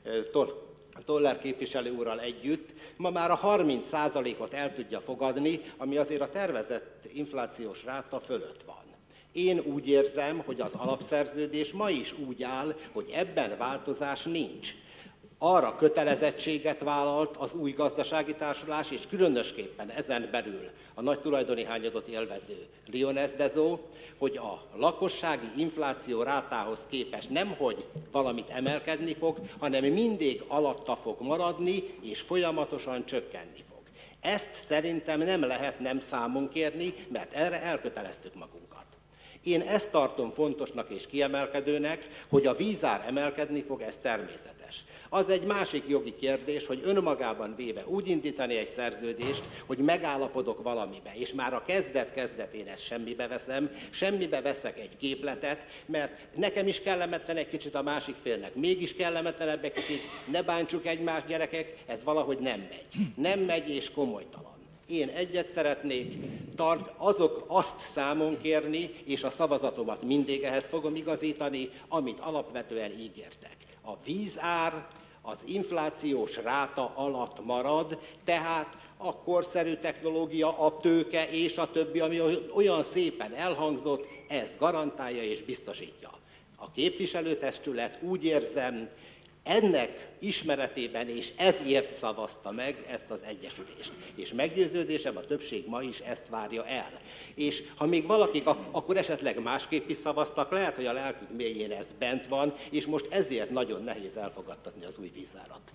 Toller képviselő úrral együtt, ma már a harminc százalékot el tudja fogadni, ami azért a tervezett inflációs ráta fölött van. Én úgy érzem, hogy az alapszerződés ma is úgy áll, hogy ebben változás nincs. Arra kötelezettséget vállalt az új gazdasági társulás, és különösképpen ezen belül a nagy tulajdoni hányadot élvező Lyoness Dezó, hogy a lakossági infláció rátához képest nemhogy valamit emelkedni fog, hanem mindig alatta fog maradni, és folyamatosan csökkenni fog. Ezt szerintem nem lehet nem számon kérni, mert erre elköteleztük magunkat. Én ezt tartom fontosnak és kiemelkedőnek, hogy a vízár emelkedni fog, ez természetes. Az egy másik jogi kérdés, hogy önmagában véve úgy indítani egy szerződést, hogy megállapodok valamibe, és már a kezdet-kezdetén ezt semmibe veszem, semmibe veszek egy képletet, mert nekem is kellemetlen egy kicsit, a másik félnek mégis kellemetlenebb egy kicsit, ne bántsuk egymást, gyerekek, ez valahogy nem megy. Nem megy és komolytalan. Én egyet szeretnék, tart, azok azt számon kérni, és a szavazatomat mindig ehhez fogom igazítani, amit alapvetően ígértek. A vízár az inflációs ráta alatt marad, tehát a korszerű technológia, a tőke és a többi, ami olyan szépen elhangzott, ezt garantálja és biztosítja. A képviselőtestület úgy érzem, Ennek ismeretében és ezért szavazta meg ezt az egyesülést. És meggyőződésem, a többség ma is ezt várja el. És ha még valakik ak- akkor esetleg másképp is szavaztak, lehet, hogy a lelkük mélyén ez bent van, és most ezért nagyon nehéz elfogadtatni az új vízárat.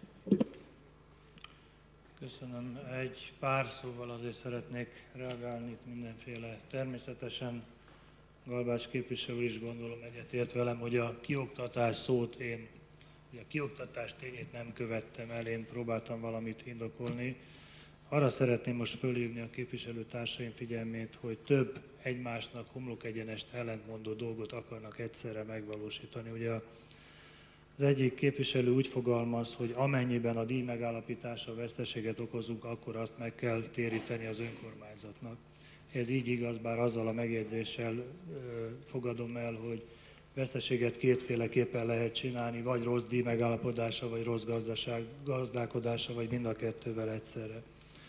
Köszönöm. Egy pár szóval azért szeretnék reagálni itt mindenféle. Természetesen Galbács képviselő is gondolom egyetért velem, hogy a kioktatás szót én, a kioktatás tényét nem követtem el, én próbáltam valamit indokolni. Arra szeretném most fölhívni a képviselőtársaim figyelmét, hogy több egymásnak homlokegyenest ellentmondó dolgot akarnak egyszerre megvalósítani. Ugye az egyik képviselő úgy fogalmaz, hogy amennyiben a díj megállapítása veszteséget okozunk, akkor azt meg kell téríteni az önkormányzatnak. Ez így igaz, bár azzal a megjegyzéssel ö, fogadom el, hogy veszteséget kétféleképpen lehet csinálni, vagy rossz díj megállapodása, vagy rossz gazdaság, gazdálkodása, vagy mind a kettővel egyszerre.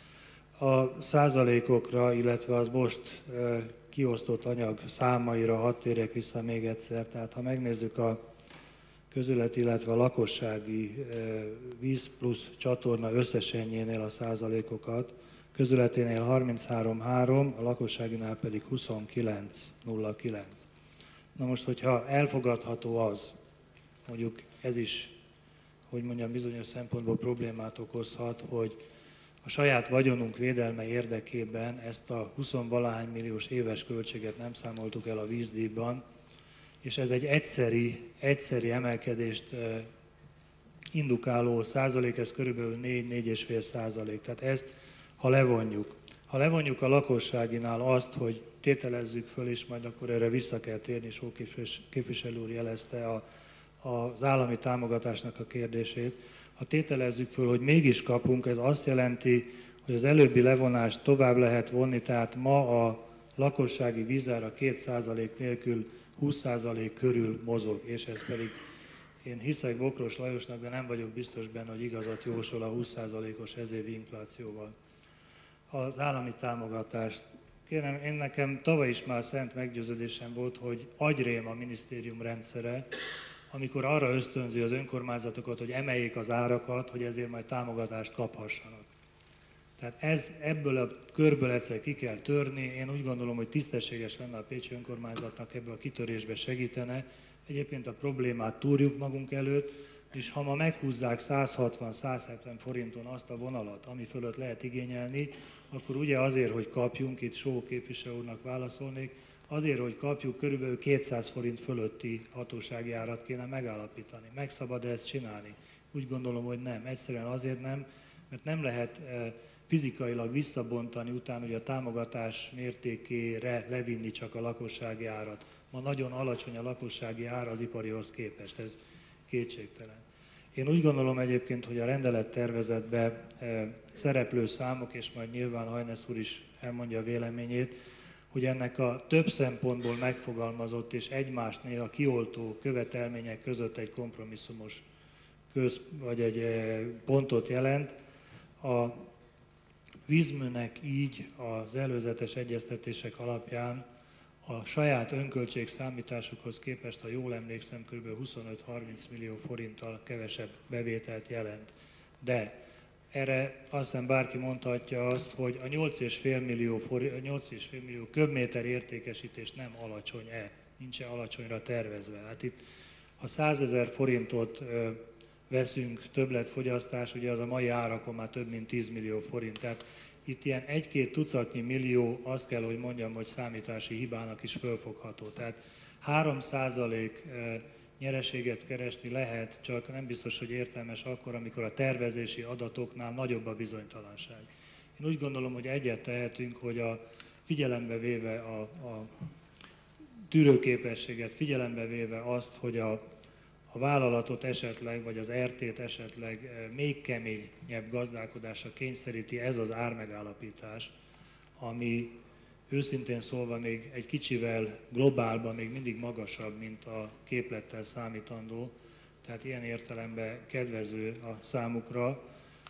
A százalékokra, illetve az most ö, kiosztott anyag számaira hadd térjek vissza még egyszer. Tehát ha megnézzük a közület, illetve a lakossági víz plusz csatorna összesenjénél a százalékokat, közületénél harminchárom egész három, a lakosságinál pedig huszonkilenc egész nulla kilenc. Na most, hogyha elfogadható az, mondjuk ez is, hogy mondjam, bizonyos szempontból problémát okozhat, hogy a saját vagyonunk védelme érdekében ezt a húsz-valahány milliós éves költséget nem számoltuk el a vízdíjban, és ez egy egyszeri, egyszeri emelkedést indukáló százalék, ez körülbelül négy-négy egész öt százalék. Tehát ezt, ha levonjuk, ha levonjuk a lakosságinál azt, hogy tételezzük föl, és majd akkor erre vissza kell térni, Só képviselő úr jelezte a, az állami támogatásnak a kérdését, ha tételezzük föl, hogy mégis kapunk, ez azt jelenti, hogy az előbbi levonást tovább lehet vonni, tehát ma a lakossági vízára két százalék nélkül húsz százalék körül mozog, és ez pedig, én hiszek Bokros Lajosnak, de nem vagyok biztos benne, hogy igazat jósol a húsz százalékos ezévi inflációval. Az állami támogatást. Kérem, én nekem tavaly is már szent meggyőződésem volt, hogy agyrém a minisztérium rendszere, amikor arra ösztönzi az önkormányzatokat, hogy emeljék az árakat, hogy ezért majd támogatást kaphassanak. Tehát ez, ebből a körből egyszer ki kell törni. Én úgy gondolom, hogy tisztességes lenne a pécsi önkormányzatnak ebből a kitörésbe segítene. Egyébként a problémát túrjuk magunk előtt, és ha ma meghúzzák száz hatvan száz hetven forinton azt a vonalat, ami fölött lehet igényelni, akkor ugye azért, hogy kapjunk, itt Só képviselő úrnak válaszolnék, azért, hogy kapjuk, körülbelül kétszáz forint fölötti hatósági árat kéne megállapítani. Meg szabad ezt csinálni? Úgy gondolom, hogy nem. Egyszerűen azért nem, mert nem lehet fizikailag visszabontani utána, hogy a támogatás mértékére levinni csak a lakossági árat. Ma nagyon alacsony a lakossági ára az iparihoz képest, ez kétségtelen. Én úgy gondolom egyébként, hogy a rendelettervezetben szereplő számok, és majd nyilván Hajnesz úr is elmondja a véleményét, hogy ennek a több szempontból megfogalmazott és egymást néha kioltó követelmények között egy kompromisszumos köz, vagy egy pontot jelent. A vízműnek így az előzetes egyeztetések alapján a saját önköltség számításukhoz képest, ha jól emlékszem, kb. huszonöt-harminc millió forinttal kevesebb bevételt jelent. De erre azt hiszem bárki mondhatja azt, hogy a nyolc egész öt millió, nyolc egész öt millió köbméter értékesítés nem alacsony-e, nincs-e alacsonyra tervezve. Hát itt, ha százezer forintot ö, veszünk többletfogyasztás, ugye az a mai árakon már több mint tíz millió forint. Tehát itt ilyen egy-két tucatnyi millió, azt kell, hogy mondjam, hogy számítási hibának is fölfogható. Tehát három százalék nyereséget keresni lehet, csak nem biztos, hogy értelmes akkor, amikor a tervezési adatoknál nagyobb a bizonytalanság. Én úgy gondolom, hogy egyet tehetünk, hogy a figyelembe véve a, a tűrőképességet, figyelembe véve azt, hogy a, a vállalatot esetleg, vagy az er té-t esetleg még keményebb gazdálkodásra kényszeríti ez az ármegállapítás, ami őszintén szólva még egy kicsivel globálban még mindig magasabb, mint a képlettel számítandó, tehát ilyen értelemben kedvező a számukra,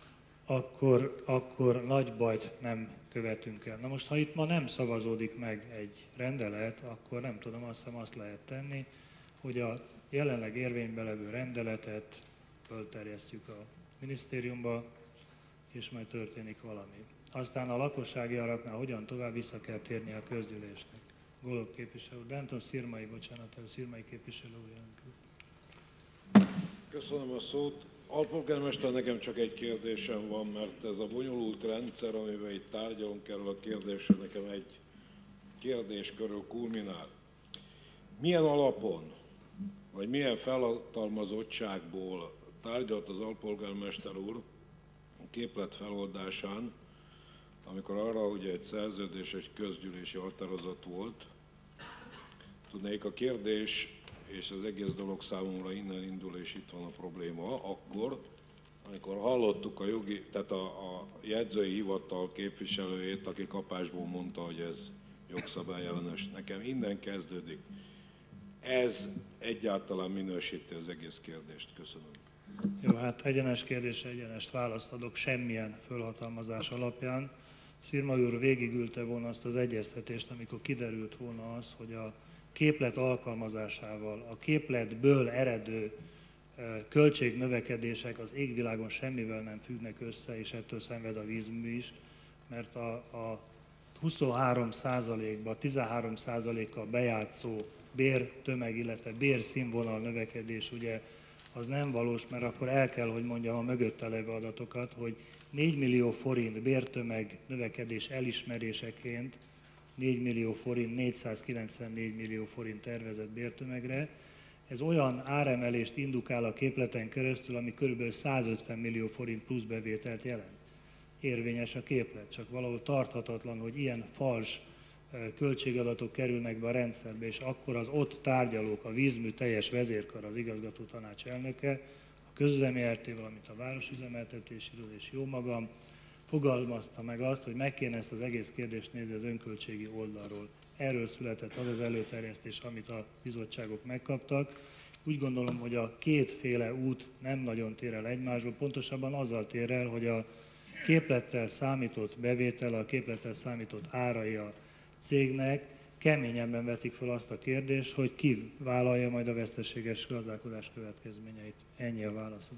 akkor, akkor nagy bajt nem követünk el. Na most, ha itt ma nem szavazódik meg egy rendelet, akkor nem tudom, azt hiszem azt lehet tenni, hogy a jelenleg érvényben levő rendeletet fölterjesztjük a minisztériumba, és majd történik valami. Aztán a lakossági araknál hogyan tovább vissza kell térni a közgyűlésnek. Golob képviselő, nem tudom, Szirmai, bocsánat, Szirmai képviselő úr. Köszönöm a szót. Alpolgármester, nekem csak egy kérdésem van, mert ez a bonyolult rendszer, amivel itt tárgyalunk erről a kérdésről, nekem egy kérdés körül kulminál. Milyen alapon, vagy milyen felhatalmazottságból tárgyalt az alpolgármester úr a képlet feloldásán, amikor arra ugye egy szerződés, egy közgyűlési határozat volt? Tudnék, a kérdés és az egész dolog számomra innen indul, és itt van a probléma, akkor, amikor hallottuk a jogi, tehát a, a jegyzői hivatal képviselőjét, aki kapásból mondta, hogy ez jogszabályellenes. Nekem innen kezdődik. Ez egyáltalán minősíti az egész kérdést. Köszönöm. Jó, hát egyenes kérdésre egyenest választ adok semmilyen fölhatalmazás alapján. Szirma úr végigülte volna azt az egyeztetést, amikor kiderült volna az, hogy a képlet alkalmazásával, a képletből eredő költségnövekedések az égvilágon semmivel nem függnek össze, és ettől szenved a vízmű is, mert a, a huszonhárom százalékba, tizenhárom százalékkal bejátszó bértömeg, illetve bérszínvonal növekedés, ugye az nem valós, mert akkor el kell, hogy mondjam a mögötte levő adatokat, hogy négy millió forint bértömeg növekedés elismeréseként négy millió forint, négyszázkilencvennégy millió forint tervezett bértömegre. Ez olyan áremelést indukál a képleten keresztül, ami kb. százötven millió forint plusz bevételt jelent. Érvényes a képlet, csak valahol tarthatatlan, hogy ilyen fals költségadatok kerülnek be a rendszerbe, és akkor az ott tárgyalók, a vízmű teljes vezérkar, az igazgató tanács elnöke, a közüzemi er té, valamint a városüzemeltetési iroda és jó magam, fogalmazta meg azt, hogy meg kéne ezt az egész kérdést nézni az önköltségi oldalról. Erről született az az előterjesztés, amit a bizottságok megkaptak. Úgy gondolom, hogy a kétféle út nem nagyon tér el egymásból, pontosabban azzal tér el, hogy a képlettel számított bevétel, a képlettel számított árai a cégnek keményebben vetik fel azt a kérdést, hogy ki vállalja majd a veszteséges gazdálkodás következményeit. Ennyi a válaszom.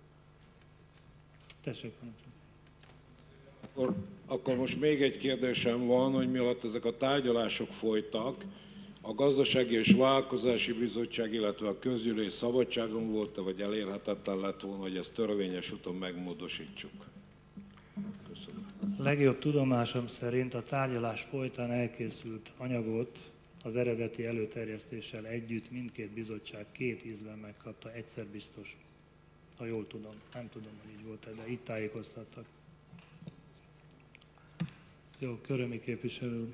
Tessék, parancsolj. Akkor, akkor most még egy kérdésem van, hogy mi alatt ezek a tárgyalások folytak, a Gazdasági és Vállalkozási Bizottság, illetve a közgyűlés szabadságon volt-e, vagy elérhetetlen lett volna, hogy ezt törvényes úton megmódosítsuk? Köszönöm. Legjobb tudomásom szerint a tárgyalás folytán elkészült anyagot az eredeti előterjesztéssel együtt mindkét bizottság két ízben megkapta, egyszer biztos, ha jól tudom. Nem tudom, hogy így volt-e, de itt tájékoztattak. Jó, Körömi képviselő.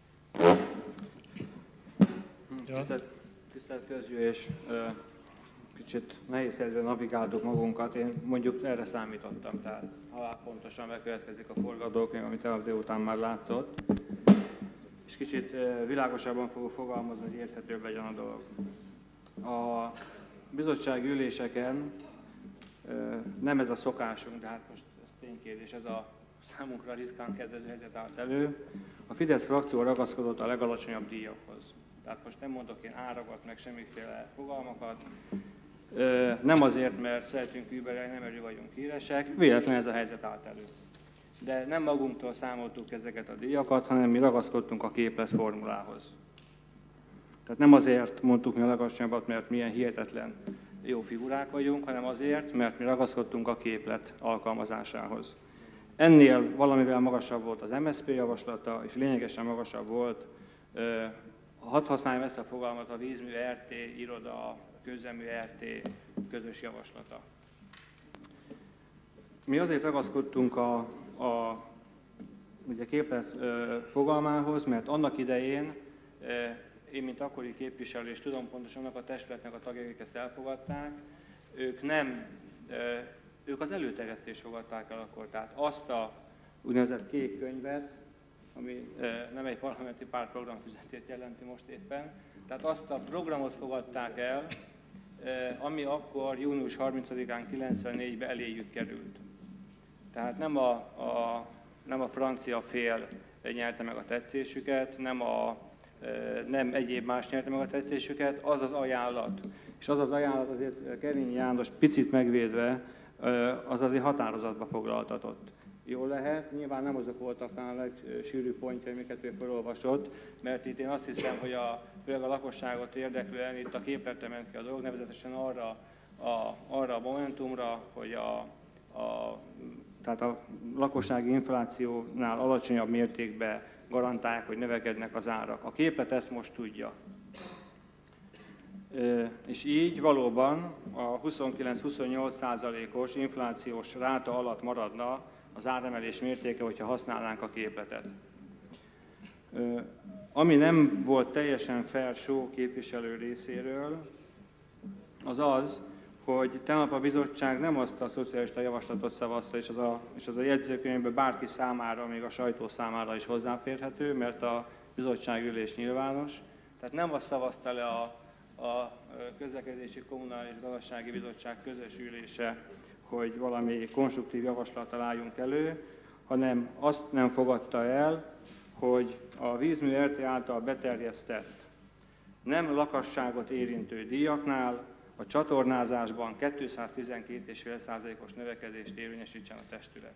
Ja. Tisztelt, tisztelt közgyűlés, kicsit nehéz helyzetben navigáltuk magunkat, én mondjuk erre számítottam, tehát ha pontosan bekövetkezik a forgatókönyv, amit tegnap délután már látszott, és kicsit világosabban fogok fogalmazni, hogy érthetőbb legyen a dolog. A bizottsági üléseken nem ez a szokásunk, de hát most ez ténykérdés, ez a számunkra ritkán kedvező helyzet állt elő. A Fidesz frakció ragaszkodott a legalacsonyabb díjakhoz. Tehát most nem mondok én árakat, meg semmiféle fogalmakat. Nem azért, mert szeretünk überelni, nem erről vagyunk híresek, véletlenül ez a helyzet állt elő. De nem magunktól számoltuk ezeket a díjakat, hanem mi ragaszkodtunk a képlet formulához. Tehát nem azért mondtuk mi a legalacsonyabbat, mert milyen hihetetlen jó figurák vagyunk, hanem azért, mert mi ragaszkodtunk a képlet alkalmazásához. Ennél valamivel magasabb volt az em es zé pé javaslata, és lényegesen magasabb volt, hadd használjam ezt a fogalmat, a vízmű er té iroda, a közüzemű er té közös javaslata. Mi azért ragaszkodtunk a, a ugye képlet fogalmához, mert annak idején én, mint akkori képviselő, és tudom pontosan annak a testületnek a tagjai, akik ezt elfogadták, ők nem, ők az előterjesztést fogadták el akkor, tehát azt a úgynevezett kék könyvet, ami nem egy parlamenti párt programfüzetét jelenti most éppen, tehát azt a programot fogadták el, ami akkor június harmincadikán kilencvennégyben eléjük került. Tehát nem a, a, nem a francia fél nyerte meg a tetszésüket, nem, a, nem egyéb más nyerte meg a tetszésüket, az az ajánlat, És az az ajánlat azért Kerényi János picit megvédve, az azért határozatba foglaltatott. Jól lehet, nyilván nem azok voltak a legsűrűbb pontjai, amiket ő felolvasott, mert itt én azt hiszem, hogy a, főleg a lakosságot érdeklően itt a képletre ment ki a dolog, nevezetesen arra a, arra a momentumra, hogy a, a, tehát a lakossági inflációnál alacsonyabb mértékben garantálják, hogy növekednek az árak. A képlet ezt most tudja. És így valóban a huszonkilenc-huszonnyolc százalékos inflációs ráta alatt maradna az áremelés mértéke, hogyha használnánk a képletet. Ami nem volt teljesen fair show képviselő részéről, az az, hogy tegnap a bizottság nem azt a szocialista javaslatot szavazta, és az a, és az a jegyzőkönyvben bárki számára, még a sajtó számára is hozzáférhető, mert a bizottságülés nyilvános. Tehát nem azt szavazta le a, a Közlekedési Kommunális Gazdasági Bizottság közös ülése, hogy valami konstruktív javaslattal álljunk elő, hanem azt nem fogadta el, hogy a vízmű er té által beterjesztett nem lakosságot érintő díjaknál a csatornázásban kétszáztizenkét egész öt százalékos növekedést érvényesítsen a testület.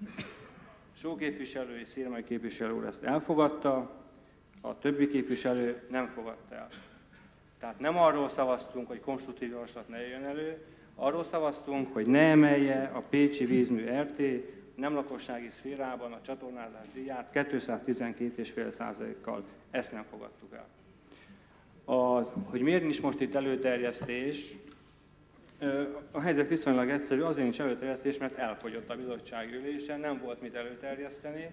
Só képviselő és Szirmai képviselő úr ezt elfogadta, a többi képviselő nem fogadta el. Tehát nem arról szavaztunk, hogy konstruktív javaslat ne jöjjön elő, arról szavaztunk, hogy ne emelje a pécsi vízmű er té nem lakossági szférában a csatornázás díját kétszáztizenkét egész öt százalékkal. Ezt nem fogadtuk el. Az, hogy miért nincs most itt előterjesztés, a helyzet viszonylag egyszerű, azért nincs előterjesztés, mert elfogyott a bizottság ülése, nem volt mit előterjeszteni,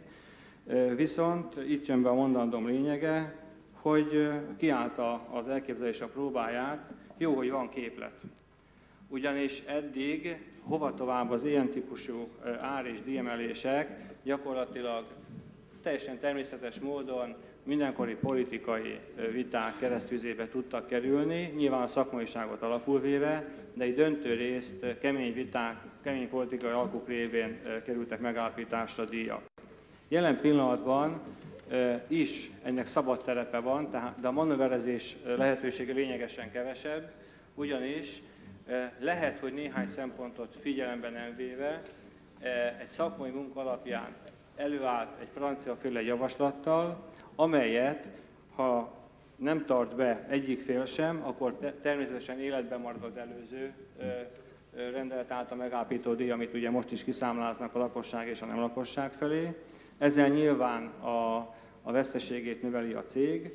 viszont itt jön be a mondandóm lényege, hogy kiállta az elképzelés a próbáját, jó, hogy van képlet. Ugyanis eddig hova tovább az ilyen típusú ár- és díjemelések gyakorlatilag teljesen természetes módon mindenkori politikai viták keresztüzébe tudtak kerülni, nyilván a szakmaiságot alapul véve, de egy döntő részt kemény viták, kemény politikai alkuk révén kerültek megállapításra díjak. Jelen pillanatban is ennek szabad terepe van, tehát, de a manőverezés lehetősége lényegesen kevesebb, ugyanis lehet, hogy néhány szempontot figyelembe nem véve egy szakmai munka alapján előállt egy franciaféle javaslattal, amelyet, ha nem tart be egyik fél sem, akkor természetesen életben marad az előző rendelet által megállapító díj, amit ugye most is kiszámláznak a lakosság és a nem lakosság felé. Ezzel nyilván a, a veszteségét növeli a cég.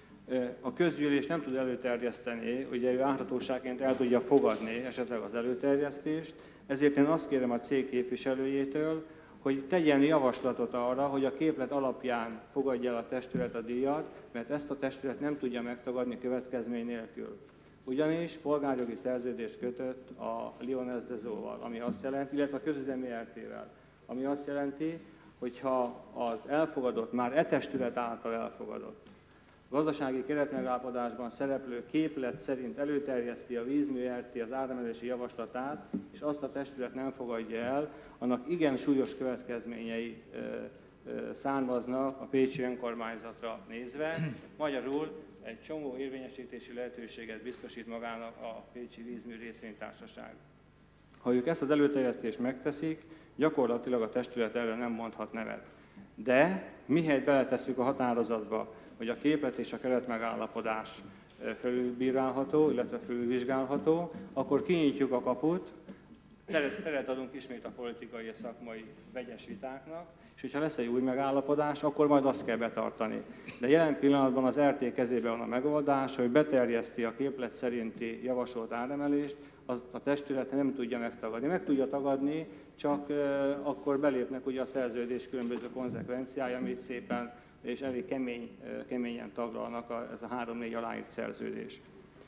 A közgyűlés nem tud előterjeszteni, ugye ő áthatóságként el tudja fogadni esetleg az előterjesztést, ezért én azt kérem a cég képviselőjétől, hogy tegyen javaslatot arra, hogy a képlet alapján fogadja el a testület a díjat, mert ezt a testület nem tudja megtagadni következmény nélkül. Ugyanis polgárjogi szerződést kötött a Lyoness Dezóval, ami azt jelenti, illetve a közüzemi er té-vel, ami azt jelenti, hogyha az elfogadott, már e testület által elfogadott gazdasági keretmegállapodásban szereplő képlet szerint előterjeszti a vízmű er té az áremelési javaslatát, és azt a testület nem fogadja el, annak igen súlyos következményei ö, ö, származnak a pécsi önkormányzatra nézve. Magyarul egy csomó érvényesítési lehetőséget biztosít magának a pécsi vízmű részvénytársaság. Ha ők ezt az előterjesztést megteszik, gyakorlatilag a testület erre nem mondhat nevet. De mihelyt beletesszük a határozatba, hogy a képlet és a keretmegállapodás felülbírálható, illetve felülvizsgálható, akkor kinyitjuk a kaput, teret, teret adunk ismét a politikai és szakmai vegyes vitáknak, és hogyha lesz egy új megállapodás, akkor majd azt kell betartani. De jelen pillanatban az er té kezében van a megoldás, hogy beterjeszti a képlet szerinti javasolt áremelést, az a testület nem tudja megtagadni. Meg tudja tagadni, csak uh, akkor belépnek ugye a szerződés különböző konzekvenciája, amit szépen és elég kemény, keményen taglalnak a, ez a három-négy aláírt szerződés.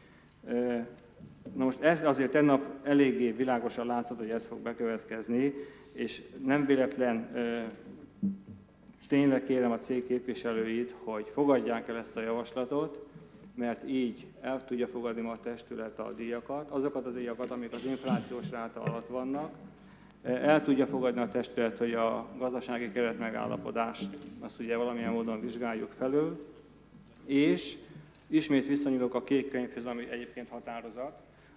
Na most ez azért tegnap eléggé világosan látszott, hogy ez fog bekövetkezni, és nem véletlen tényleg kérem a cég képviselőit, hogy fogadják el ezt a javaslatot, mert így el tudja fogadni ma a testület a díjakat, azokat a díjakat, amik az inflációs ráta alatt vannak, el tudja fogadni a testület, hogy a gazdasági keretmegállapodást azt ugye valamilyen módon vizsgáljuk felül, és ismét visszanyúlok a kék könyvhöz, ami egyébként határozat,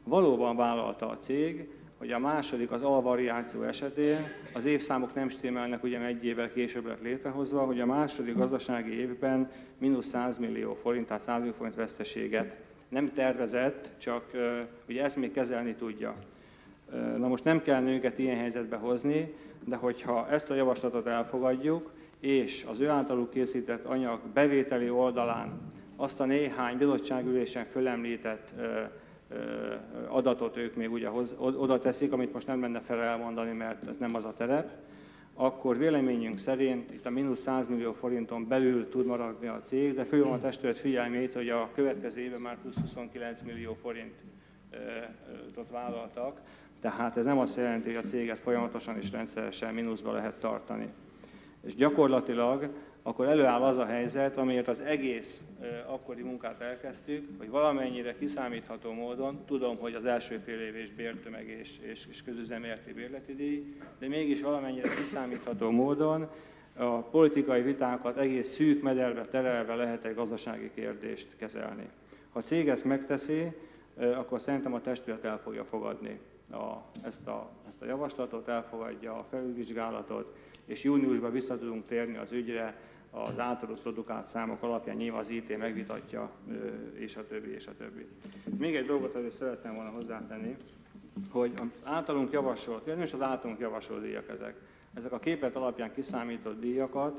Valóban vállalta a cég, hogy a második, az alvariáció esetén, az évszámok nem stimmelnek, ugyan egy évvel később lett létrehozva, hogy a második gazdasági évben mínusz száz millió forint, tehát száz millió forint veszteséget nem tervezett, csak ugye ezt még kezelni tudja. Na most nem kell őket ilyen helyzetbe hozni, de hogyha ezt a javaslatot elfogadjuk, és az ő általuk készített anyag bevételi oldalán azt a néhány bizottságülésen fölemlített adatot ők még ugye oda teszik, amit most nem menne fel elmondani, mert ez nem az a terep, akkor véleményünk szerint itt a mínusz száz millió forinton belül tud maradni a cég, de fölhívom a testület figyelmét, hogy a következő évben már plusz huszonkilenc millió forintot vállaltak, tehát ez nem azt jelenti, hogy a céget folyamatosan és rendszeresen mínuszba lehet tartani. És gyakorlatilag akkor előáll az a helyzet, amiért az egész akkori munkát elkezdtük, hogy valamennyire kiszámítható módon, tudom, hogy az első fél év és bértömeg és, és, és közüzemi er té bérleti díj, de mégis valamennyire kiszámítható módon a politikai vitákat egész szűk mederbe terelve lehet egy gazdasági kérdést kezelni. Ha a cég ezt megteszi, akkor szerintem a testület el fogja fogadni a, ezt, a, ezt a javaslatot, elfogadja a felülvizsgálatot, és júniusban vissza tudunk térni az ügyre, az általuk produkált számok alapján nyilván az í té megvitatja, és a többi, és a többi. Még egy dolgot azért szeretném volna hozzátenni, hogy az általunk javasolt, nem is az általunk javasolt díjak ezek, ezek a képlet alapján kiszámított díjakat,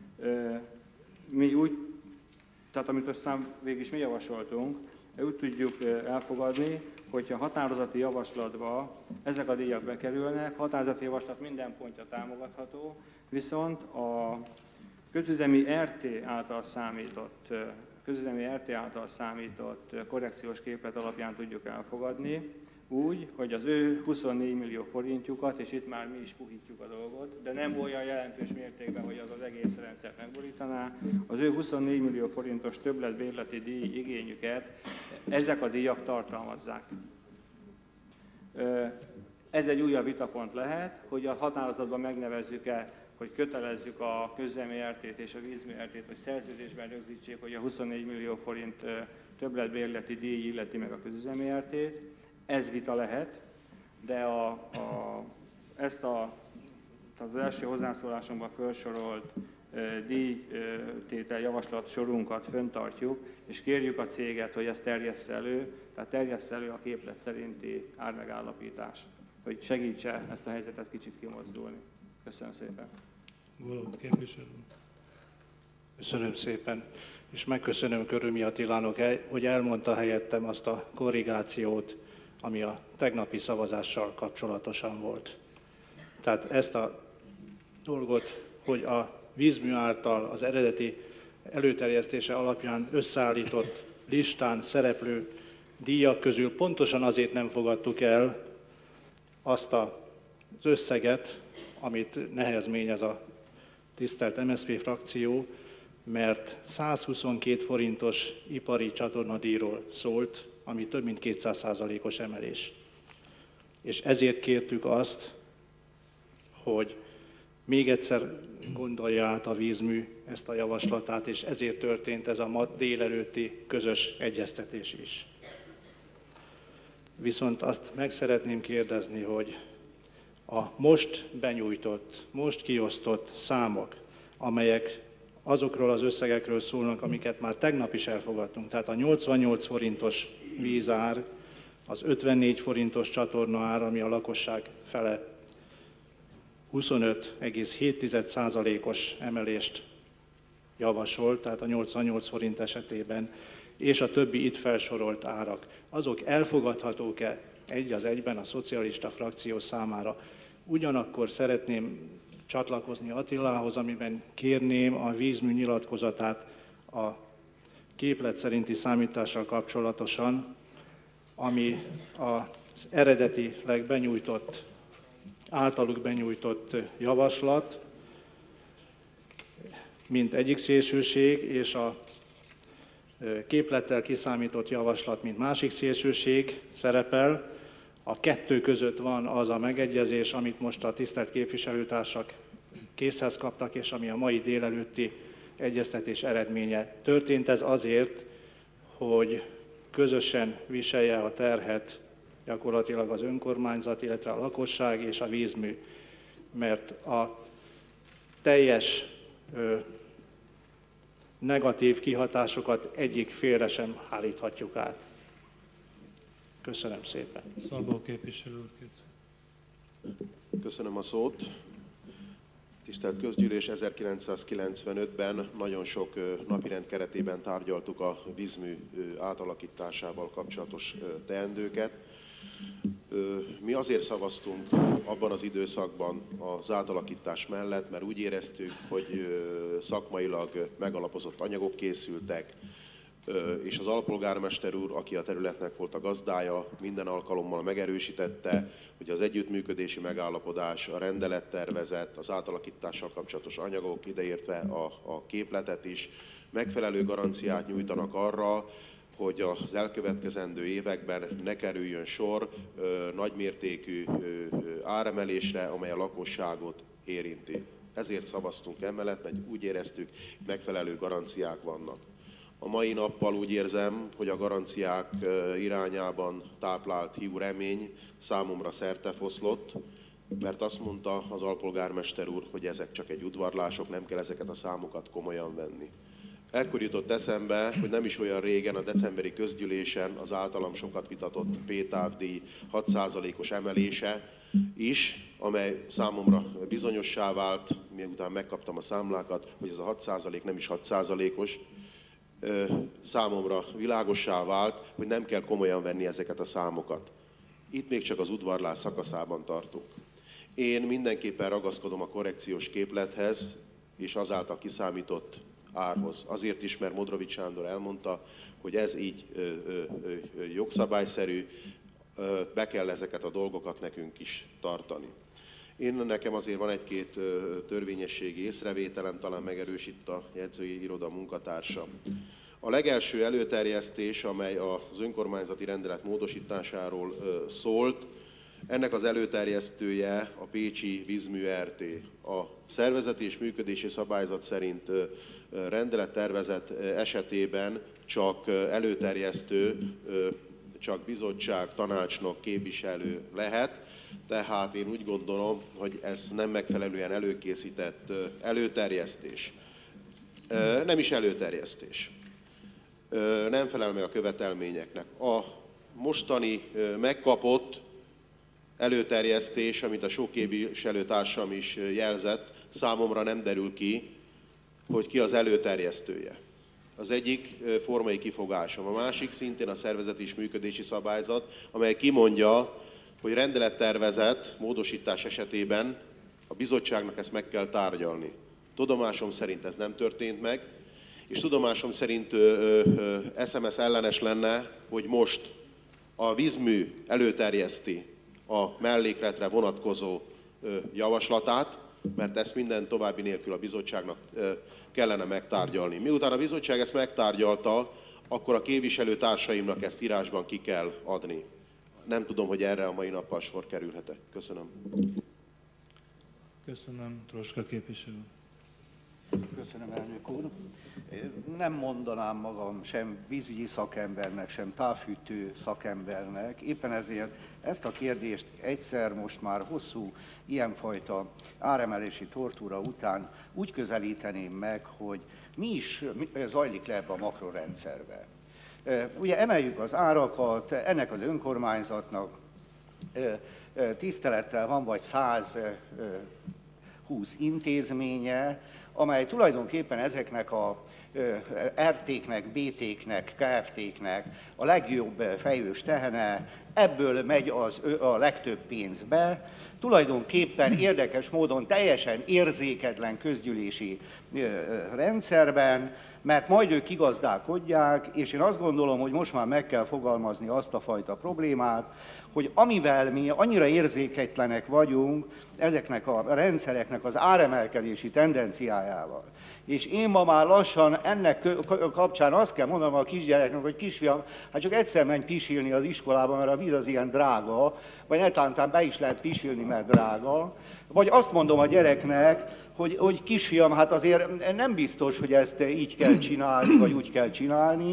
mi úgy, tehát amit aztán végig is mi javasoltunk, úgy tudjuk elfogadni, hogyha határozati javaslatba ezek a díjak bekerülnek, határozati javaslat minden pontja támogatható, viszont a közüzemi er té által számított, közüzemi er té által számított korrekciós képlet alapján tudjuk elfogadni, úgy, hogy az ő huszonnégy millió forintjukat, és itt már mi is puhítjuk a dolgot, de nem olyan jelentős mértékben, hogy az az egész rendszert megborítaná, az ő huszonnégy millió forintos többletbérleti díj igényüket ezek a díjak tartalmazzák. Ez egy újabb vitapont lehet, hogy a határozatban megnevezzük-e, hogy kötelezzük a közüzemi er tét és a vízmű er tét, hogy szerződésben rögzítsék, hogy a huszonnégy millió forint többletbérleti díj illeti meg a közüzemi er tét. Ez vita lehet, de a, a, ezt a, az első hozzászólásomban felsorolt díjtétel javaslat sorunkat fenntartjuk, és kérjük a céget, hogy ezt terjessze elő, tehát terjessze elő a képlet szerinti ármegállapítást, hogy segítse ezt a helyzetet kicsit kimozdulni. Köszönöm szépen. Golub képviselő. Köszönöm szépen, és megköszönöm Körömi Attilának, hogy elmondta helyettem azt a korrigációt, ami a tegnapi szavazással kapcsolatosan volt. Tehát ezt a dolgot, hogy a vízmű által az eredeti előterjesztése alapján összeállított listán szereplő díjak közül pontosan azért nem fogadtuk el azt az összeget, amit nehezményez a tisztelt em es zé pé frakció, mert százhuszonkét forintos ipari csatornadíjról szólt, ami több mint kétszáz százalékos emelés. És ezért kértük azt, hogy még egyszer gondolja át a vízmű ezt a javaslatát, és ezért történt ez a ma délelőtti közös egyeztetés is. Viszont azt meg szeretném kérdezni, hogy a most benyújtott, most kiosztott számok, amelyek azokról az összegekről szólnak, amiket már tegnap is elfogadtunk, tehát a nyolcvannyolc forintos vízár, az ötvennégy forintos csatornaár, ami a lakosság fele huszonöt egész hét százalékos emelést javasolt, tehát a nyolcvannyolc forint esetében, és a többi itt felsorolt árak, azok elfogadhatók-e egy az egyben a szocialista frakció számára? Ugyanakkor szeretném csatlakozni Attilához, amiben kérném a vízmű nyilatkozatát a képlet szerinti számítással kapcsolatosan, ami az eredetileg benyújtott, általuk benyújtott javaslat, mint egyik szélsőség, és a képlettel kiszámított javaslat, mint másik szélsőség szerepel. A kettő között van az a megegyezés, amit most a tisztelt képviselőtársak készhez kaptak, és ami a mai délelőtti egyeztetés eredménye. Történt ez azért, hogy közösen viselje a terhet gyakorlatilag az önkormányzat, illetve a lakosság és a vízmű, mert a teljes ö, negatív kihatásokat egyik félre sem állíthatjuk át. Köszönöm szépen. Szabó képviselő úr. Köszönöm a szót. Tisztelt Közgyűlés, ezerkilencszázkilencvenötben nagyon sok napirend keretében tárgyaltuk a vízmű átalakításával kapcsolatos teendőket. Mi azért szavaztunk abban az időszakban az átalakítás mellett, mert úgy éreztük, hogy szakmailag megalapozott anyagok készültek, és az alpolgármester úr, aki a területnek volt a gazdája, minden alkalommal megerősítette, hogy az együttműködési megállapodás, a rendelettervezet, az átalakítással kapcsolatos anyagok, ideértve a, a képletet is megfelelő garanciát nyújtanak arra, hogy az elkövetkezendő években ne kerüljön sor ö, nagymértékű ö, áremelésre, amely a lakosságot érinti. Ezért szavaztunk emellett, mert úgy éreztük, megfelelő garanciák vannak. A mai nappal úgy érzem, hogy a garanciák irányában táplált hiú remény számomra szertefoszlott, mert azt mondta az alpolgármester úr, hogy ezek csak egy udvarlások, nem kell ezeket a számokat komolyan venni. Ekkor jutott eszembe, hogy nem is olyan régen a decemberi közgyűlésen az általam sokat vitatott P-távdíj hat százalékos emelése is, amely számomra bizonyossá vált, miután megkaptam a számlákat, hogy ez a hat százalék nem is hat százalékos, számomra világossá vált, hogy nem kell komolyan venni ezeket a számokat. Itt még csak az udvarlás szakaszában tartunk. Én mindenképpen ragaszkodom a korrekciós képlethez, és azáltal kiszámított árhoz. Azért is, mert Modrovics Sándor elmondta, hogy ez így ö, ö, ö, jogszabályszerű, ö, be kell ezeket a dolgokat nekünk is tartani. Én nekem azért van egy-két törvényességi észrevételem, talán megerősít a jegyzői iroda munkatársa. A legelső előterjesztés, amely az önkormányzati rendelet módosításáról szólt, ennek az előterjesztője a Pécsi Vízmű er té. A szervezeti és működési szabályzat szerint rendelettervezet esetében csak előterjesztő, csak bizottság, tanácsnok, képviselő lehet, tehát én úgy gondolom, hogy ez nem megfelelően előkészített előterjesztés. Nem is előterjesztés. Nem felel meg a követelményeknek. A mostani megkapott előterjesztés, amit a sok képviselőtársam is jelzett, számomra nem derül ki, hogy ki az előterjesztője. Az egyik formai kifogásom, a másik szintén a szervezeti és működési szabályzat, amely kimondja, hogy rendelettervezet módosítás esetében a bizottságnak ezt meg kell tárgyalni. Tudomásom szerint ez nem történt meg, és tudomásom szerint es em es ellenes lenne, hogy most a vízmű előterjeszti a mellékletre vonatkozó javaslatát, mert ezt minden további nélkül a bizottságnak kellene megtárgyalni. Miután a bizottság ezt megtárgyalta, akkor a képviselőtársaimnak ezt írásban ki kell adni. Nem tudom, hogy erre a mai nappal sor kerülhet-e. Köszönöm. Köszönöm, Troska képviselő. Köszönöm, elnök úr. Nem mondanám magam sem vízügyi szakembernek, sem távfűtő szakembernek. Éppen ezért ezt a kérdést egyszer most már hosszú ilyenfajta áremelési tortúra után úgy közelíteném meg, hogy mi is zajlik le ebbe a makrorendszerbe. Ugye emeljük az árakat, ennek az önkormányzatnak tisztelettel van vagy száz húsz intézménye, amely tulajdonképpen ezeknek a er té-knek, bé té-knek, ká ef té-knek a legjobb fejős tehene, ebből megy az, a legtöbb pénz be, tulajdonképpen érdekes módon teljesen érzéketlen közgyűlési rendszerben, mert majd ők kigazdálkodják, és én azt gondolom, hogy most már meg kell fogalmazni azt a fajta problémát, hogy amivel mi annyira érzéketlenek vagyunk ezeknek a rendszereknek az áremelkedési tendenciájával. És én ma már lassan ennek kapcsán azt kell mondanom a kisgyereknek, hogy kisfiam, hát csak egyszer menj pisilni az iskolában, mert a víz az ilyen drága, vagy netántán be is lehet pisilni, mert drága. Vagy azt mondom a gyereknek, hogy, hogy kisfiam, hát azért nem biztos, hogy ezt így kell csinálni, vagy úgy kell csinálni,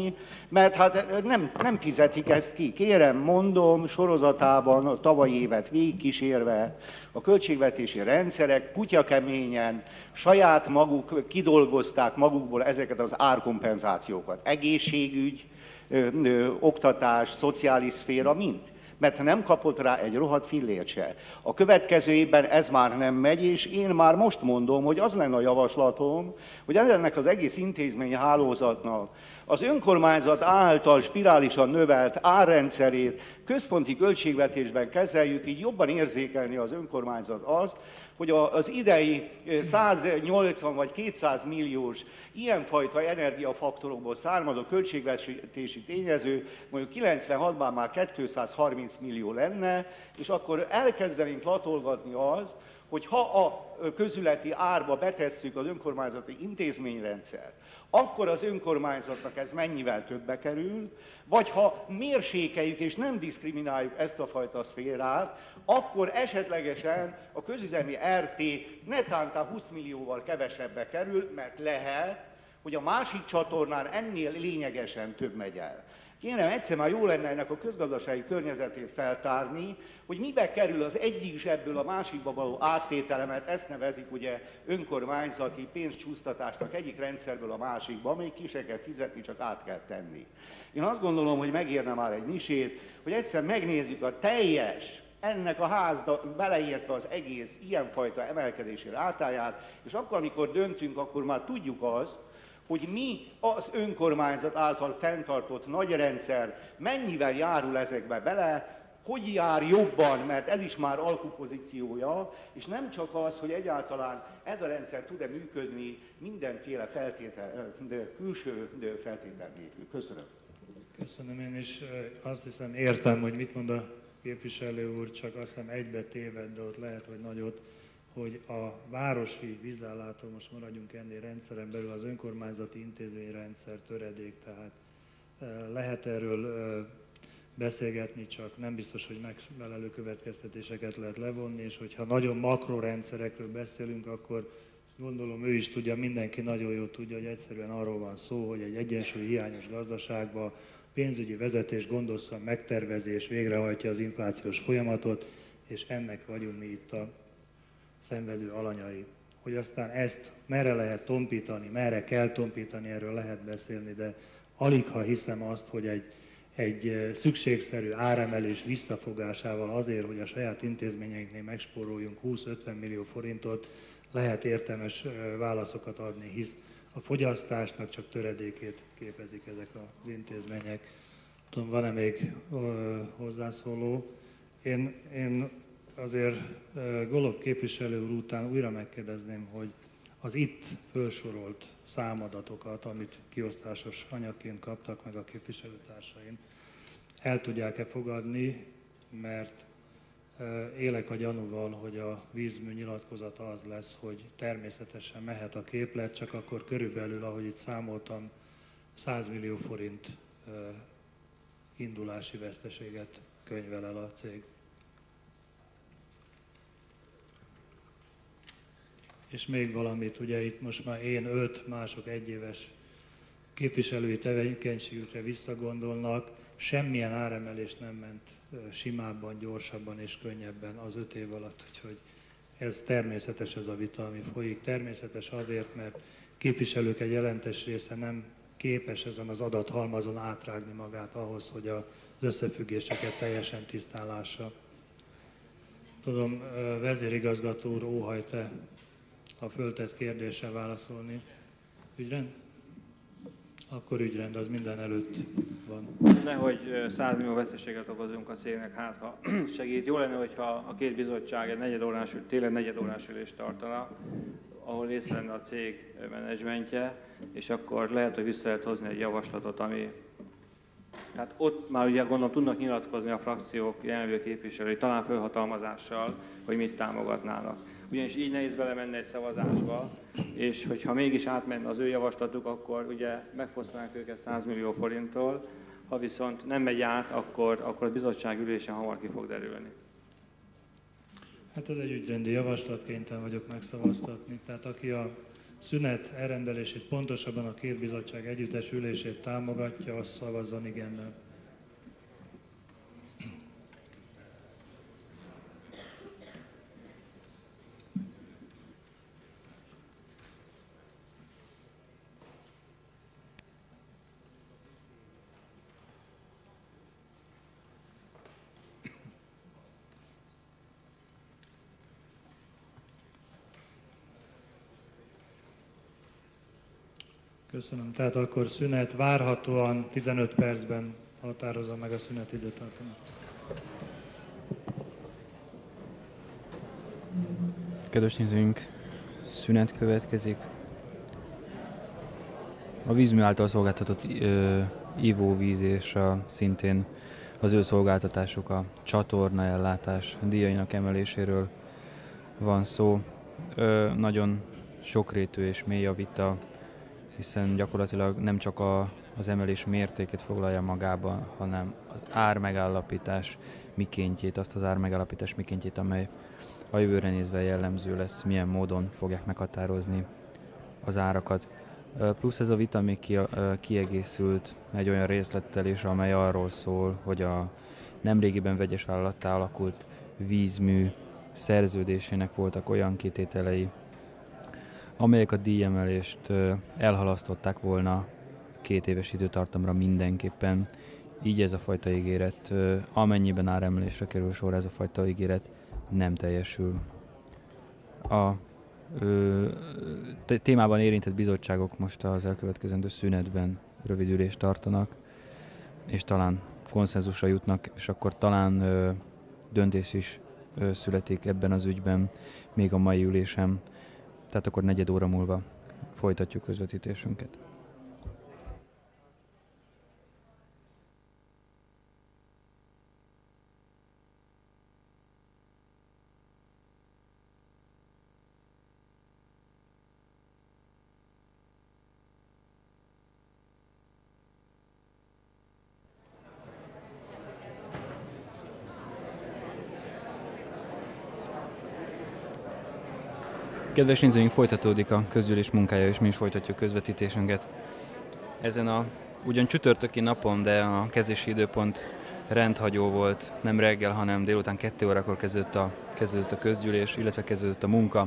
Mert hát nem, nem fizetik ezt ki. Kérem, mondom, sorozatában a tavalyi évet végigkísérve, a költségvetési rendszerek kutyakeményen saját maguk kidolgozták magukból ezeket az árkompenzációkat. Egészségügy, ö, ö, oktatás, szociális szféra, mind. Mert nem kapott rá egy rohadt fillért se. A következő évben ez már nem megy, és én már most mondom, hogy az lenne a javaslatom, hogy ennek az egész intézmény hálózatnak az önkormányzat által spirálisan növelt árrendszerét központi költségvetésben kezeljük, így jobban érzékelni az önkormányzat azt, hogy az idei száznyolcvan vagy kétszáz milliós ilyenfajta energiafaktorokból származó költségvetési tényező mondjuk kilencvenhatban már kétszázharminc millió lenne, és akkor elkezdenénk latolgatni azt, hogy ha a közületi árba betesszük az önkormányzati intézményrendszert, akkor az önkormányzatnak ez mennyivel többbe kerül, vagy ha mérsékeljük és nem diszkrimináljuk ezt a fajta szférát, akkor esetlegesen a közüzemi er té netántán húsz millióval kevesebbe kerül, mert lehet, hogy a másik csatornán ennél lényegesen több megy el. Kérem, egyszer már jó lenne ennek a közgazdasági környezetét feltárni, hogy mibe kerül az egyik zsebből a másikba való áttételemet, ezt nevezik ugye önkormányzati pénzcsúsztatásnak egyik rendszerből a másikba, még ki se kell fizetni, csak át kell tenni. Én azt gondolom, hogy megérne már egy misét, hogy egyszer megnézzük a teljes, ennek a házda beleértve az egész ilyenfajta emelkedési rátáját, és akkor, amikor döntünk, akkor már tudjuk azt, hogy mi az önkormányzat által fenntartott nagy rendszer mennyivel járul ezekbe bele, hogy jár jobban, mert ez is már alkupozíciója, és nem csak az, hogy egyáltalán ez a rendszer tud-e működni mindenféle feltétel, de külső feltétel nélkül. Köszönöm. Köszönöm, én is azt hiszem értem, hogy mit mond a képviselő úr, csak azt hiszem egybe téved, de ott lehet, hogy nagyot, hogy a városi vízellátó, most maradjunk ennél rendszeren belül, az önkormányzati intézményrendszer töredék, tehát lehet erről beszélgetni, csak nem biztos, hogy megfelelő következtetéseket lehet levonni, és hogyha nagyon makrorendszerekről beszélünk, akkor gondolom ő is tudja, mindenki nagyon jól tudja, hogy egyszerűen arról van szó, hogy egy egyensúly hiányos gazdaságban pénzügyi vezetés gondosan megtervezi és végrehajtja az inflációs folyamatot, és ennek vagyunk mi itt a szenvedő alanyai. Hogy aztán ezt merre lehet tompítani, merre kell tompítani, erről lehet beszélni, de alig ha hiszem azt, hogy egy, egy szükségszerű áremelés visszafogásával azért, hogy a saját intézményeinknél megspóroljunk húsz-ötven millió forintot, lehet értelmes válaszokat adni, hisz a fogyasztásnak csak töredékét képezik ezek az intézmények. Tudom, van-e még hozzászóló? Én, én azért Golob képviselő úr után újra megkérdezném, hogy az itt felsorolt számadatokat, amit kiosztásos anyagként kaptak meg a képviselőtársaim, el tudják-e fogadni, mert élek a gyanúval, hogy a vízmű nyilatkozata az lesz, hogy természetesen mehet a képlet, csak akkor körülbelül, ahogy itt számoltam, száz millió forint indulási veszteséget könyvel el a cég. És még valamit, ugye itt most már én öt, mások egyéves képviselői tevékenységükre visszagondolnak, semmilyen áremelés nem ment simábban, gyorsabban és könnyebben az öt év alatt, úgyhogy ez természetes ez a vita, ami folyik. Természetes azért, mert képviselők egy jelentős része nem képes ezen az adathalmazon átrágni magát ahhoz, hogy az összefüggéseket teljesen tisztán lássa. Tudom, vezérigazgató úr, óhajt-e a föltett kérdésre válaszolni? Ügyrend? Akkor ügyrend, az minden előtt van. Nehogy száz millió veszteséget okozunk a cégnek, hát ha segít. Jó lenne, hogyha a két bizottság egy negyedórás, tényleg negyedórás ülést tartana, ahol rész lenne a cég menedzsmentje, és akkor lehet, hogy vissza lehet hozni egy javaslatot, ami... Tehát ott már ugye gondolom tudnak nyilatkozni a frakciók jelenlevő képviselői, talán felhatalmazással, hogy mit támogatnának. Ugyanis így nehéz belemenni egy szavazásba, és hogyha mégis átmenne az ő javaslatuk, akkor ugye megfosztanánk őket száz millió forinttól, ha viszont nem megy át, akkor, akkor a bizottság ülésen hamar ki fog derülni. Hát ez egy ügyrendi javaslat, kénytelen vagyok megszavaztatni. Tehát aki a szünet elrendelését, pontosabban a két bizottság együttes ülését támogatja, az szavazzon igennel. Köszönöm. Tehát akkor szünet, várhatóan tizenöt percben határozom meg a szünet időtartamot. Kedves nézőink, szünet következik. A vízmű által szolgáltatott ö, ivóvíz és a, szintén az ő szolgáltatásuk, a csatornaellátás díjainak emeléséről van szó. Ö, nagyon sokrétű és mély a vita, hiszen gyakorlatilag nem csak a, az emelés mértékét foglalja magában, hanem az ármegállapítás mikéntjét, azt az ármegállapítás mikéntjét, amely a jövőre nézve jellemző lesz, milyen módon fogják meghatározni az árakat. Plusz ez a vita még ki, kiegészült egy olyan részlettel is, amely arról szól, hogy a nemrégiben vegyes vállalattá alakult vízmű szerződésének voltak olyan kitételei, amelyek a díjemelést elhalasztották volna két éves időtartamra mindenképpen. Így ez a fajta ígéret, amennyiben áremelésre kerül sor, ez a fajta ígéret nem teljesül. A ö, témában érintett bizottságok most az elkövetkezendő szünetben rövid ülést tartanak, és talán konszenzusra jutnak, és akkor talán ö, döntés is ö, születik ebben az ügyben még a mai ülésen. Tehát akkor negyed óra múlva folytatjuk közvetítésünket. Kedves nézőink, folytatódik a közgyűlés munkája, és mi is folytatjuk közvetítésünket. Ezen a ugyan csütörtöki napon, de a kezdési időpont rendhagyó volt, nem reggel, hanem délután kettő órakor kezdődött a, kezdődött a közgyűlés, illetve kezdődött a munka.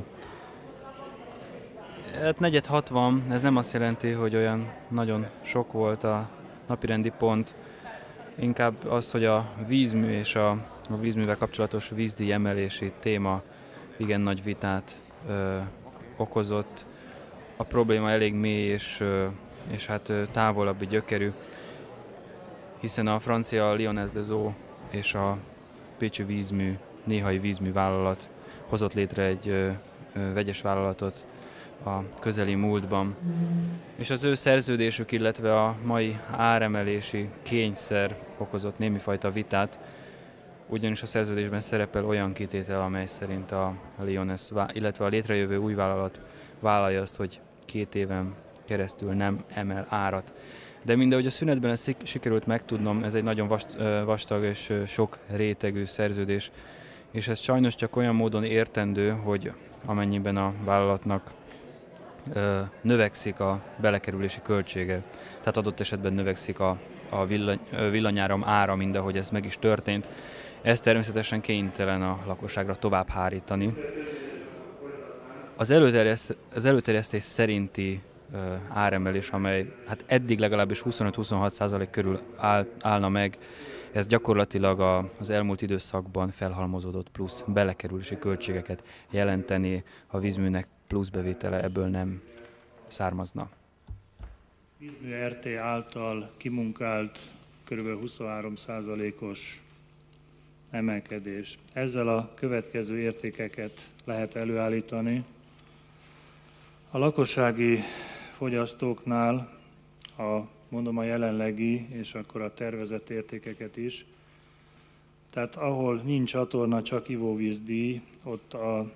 Hát negyed hat van, ez nem azt jelenti, hogy olyan nagyon sok volt a napirendi pont, inkább az, hogy a vízmű és a, a vízművel kapcsolatos vízdíj emelési téma igen nagy vitát Ö, okozott. A probléma elég mély és, ö, és hát ö, távolabbi gyökerű, hiszen a francia Lyonnaise des Eaux és a pécsi vízmű, néhai vízmű vállalat hozott létre egy ö, ö, vegyes vállalatot a közeli múltban. És az ő szerződésük, illetve a mai áremelési kényszer okozott némifajta vitát, ugyanis a szerződésben szerepel olyan kitétel, amely szerint a Lyonnaise, illetve a létrejövő új vállalat vállalja azt, hogy két éven keresztül nem emel árat. De mindehogy a szünetben ezt sikerült megtudnom, ez egy nagyon vastag és sok rétegű szerződés, és ez sajnos csak olyan módon értendő, hogy amennyiben a vállalatnak ö, növekszik a belekerülési költsége, tehát adott esetben növekszik a, a villany, villanyáram ára, mindahogy ez meg is történt, ez természetesen kénytelen a lakosságra tovább hárítani. Az, előterjeszt, az előterjesztés szerinti ö, áremelés, amely hát eddig legalábbis huszonöt-huszonhat százalék körül áll, állna meg, ez gyakorlatilag a, az elmúlt időszakban felhalmozódott plusz belekerülési költségeket jelenteni, a vízműnek plusz bevétele ebből nem származna. Vízmű er té által kimunkált kb. huszonhárom százalékos emelkedés. Ezzel a következő értékeket lehet előállítani. A lakossági fogyasztóknál, a, mondom a jelenlegi és akkor a tervezett értékeket is, tehát ahol nincs csatorna, csak ivóvízdíj, ott a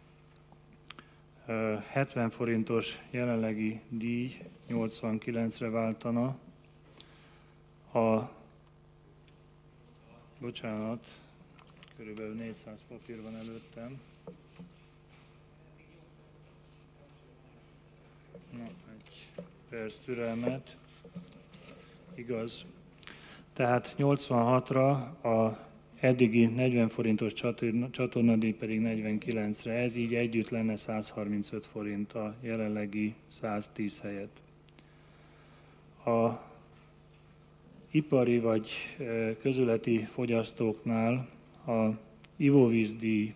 hetven forintos jelenlegi díj nyolcvankilencre váltana. A, bocsánat, körülbelül négyszáz papír van előttem. Na, egy perc türelmet. Igaz. Tehát nyolcvanhatra a eddigi negyven forintos csatornadíj pedig negyvenkilencre. Ez így együtt lenne száz harmincöt forint a jelenlegi száztíz helyett. A ipari vagy közületi fogyasztóknál a ivóvízdíj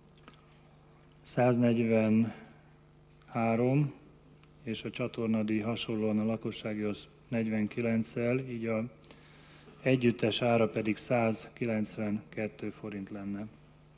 száznegyvenhárom, és a csatornadíj hasonlóan a lakosságihoz negyvenkilenccel, így a együttes ára pedig százkilencvenkettő forint lenne.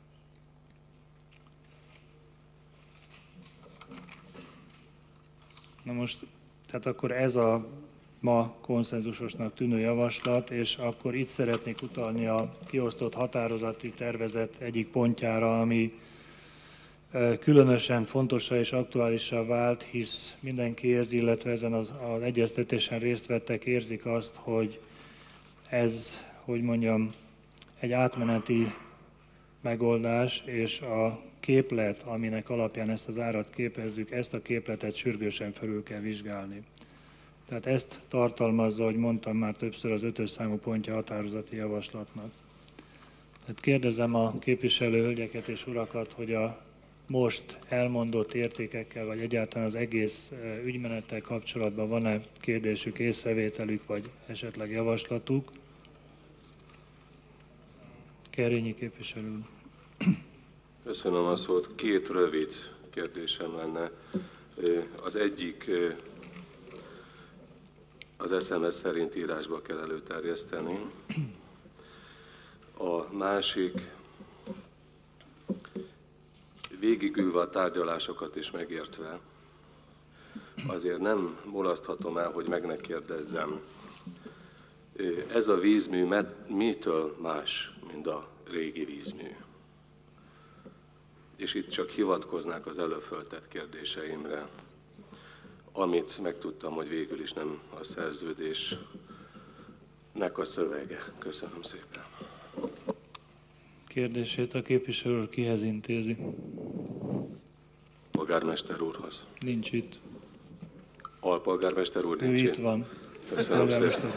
Na most, tehát akkor ez a ma konszenzusosnak tűnő javaslat, és akkor itt szeretnék utalni a kiosztott határozati tervezet egyik pontjára, ami különösen fontossá és aktuálisá vált, hisz mindenki érzi, illetve ezen az, az egyeztetésen részt vettek, érzik azt, hogy ez, hogy mondjam, egy átmeneti megoldás, és a képlet, aminek alapján ezt az árat képezzük, ezt a képletet sürgősen felül kell vizsgálni. Tehát ezt tartalmazza, hogy mondtam már többször, az ötös számú pontja határozati javaslatnak. Tehát kérdezem a képviselő hölgyeket és urakat, hogy a most elmondott értékekkel, vagy egyáltalán az egész ügymenettel kapcsolatban van-e kérdésük, észrevételük, vagy esetleg javaslatuk? Kerényi képviselő. Köszönöm a szót. Két rövid kérdésem lenne. Az egyik az es em es szerint írásba kell előterjeszteni. A másik, végigülve a tárgyalásokat is megértve, azért nem mulaszthatom el, hogy meg ne kérdezzem, ez a vízmű mitől más, mint a régi vízmű? És itt csak hivatkoznák az előföltett kérdéseimre, amit megtudtam, hogy végül is nem a szerződésnek a szövege. Köszönöm szépen. Kérdését a képviselő kihez intézi? Polgármester úrhoz. Nincs itt. Alpolgármester úr nincs ő itt. itt van. Köszönöm szépen.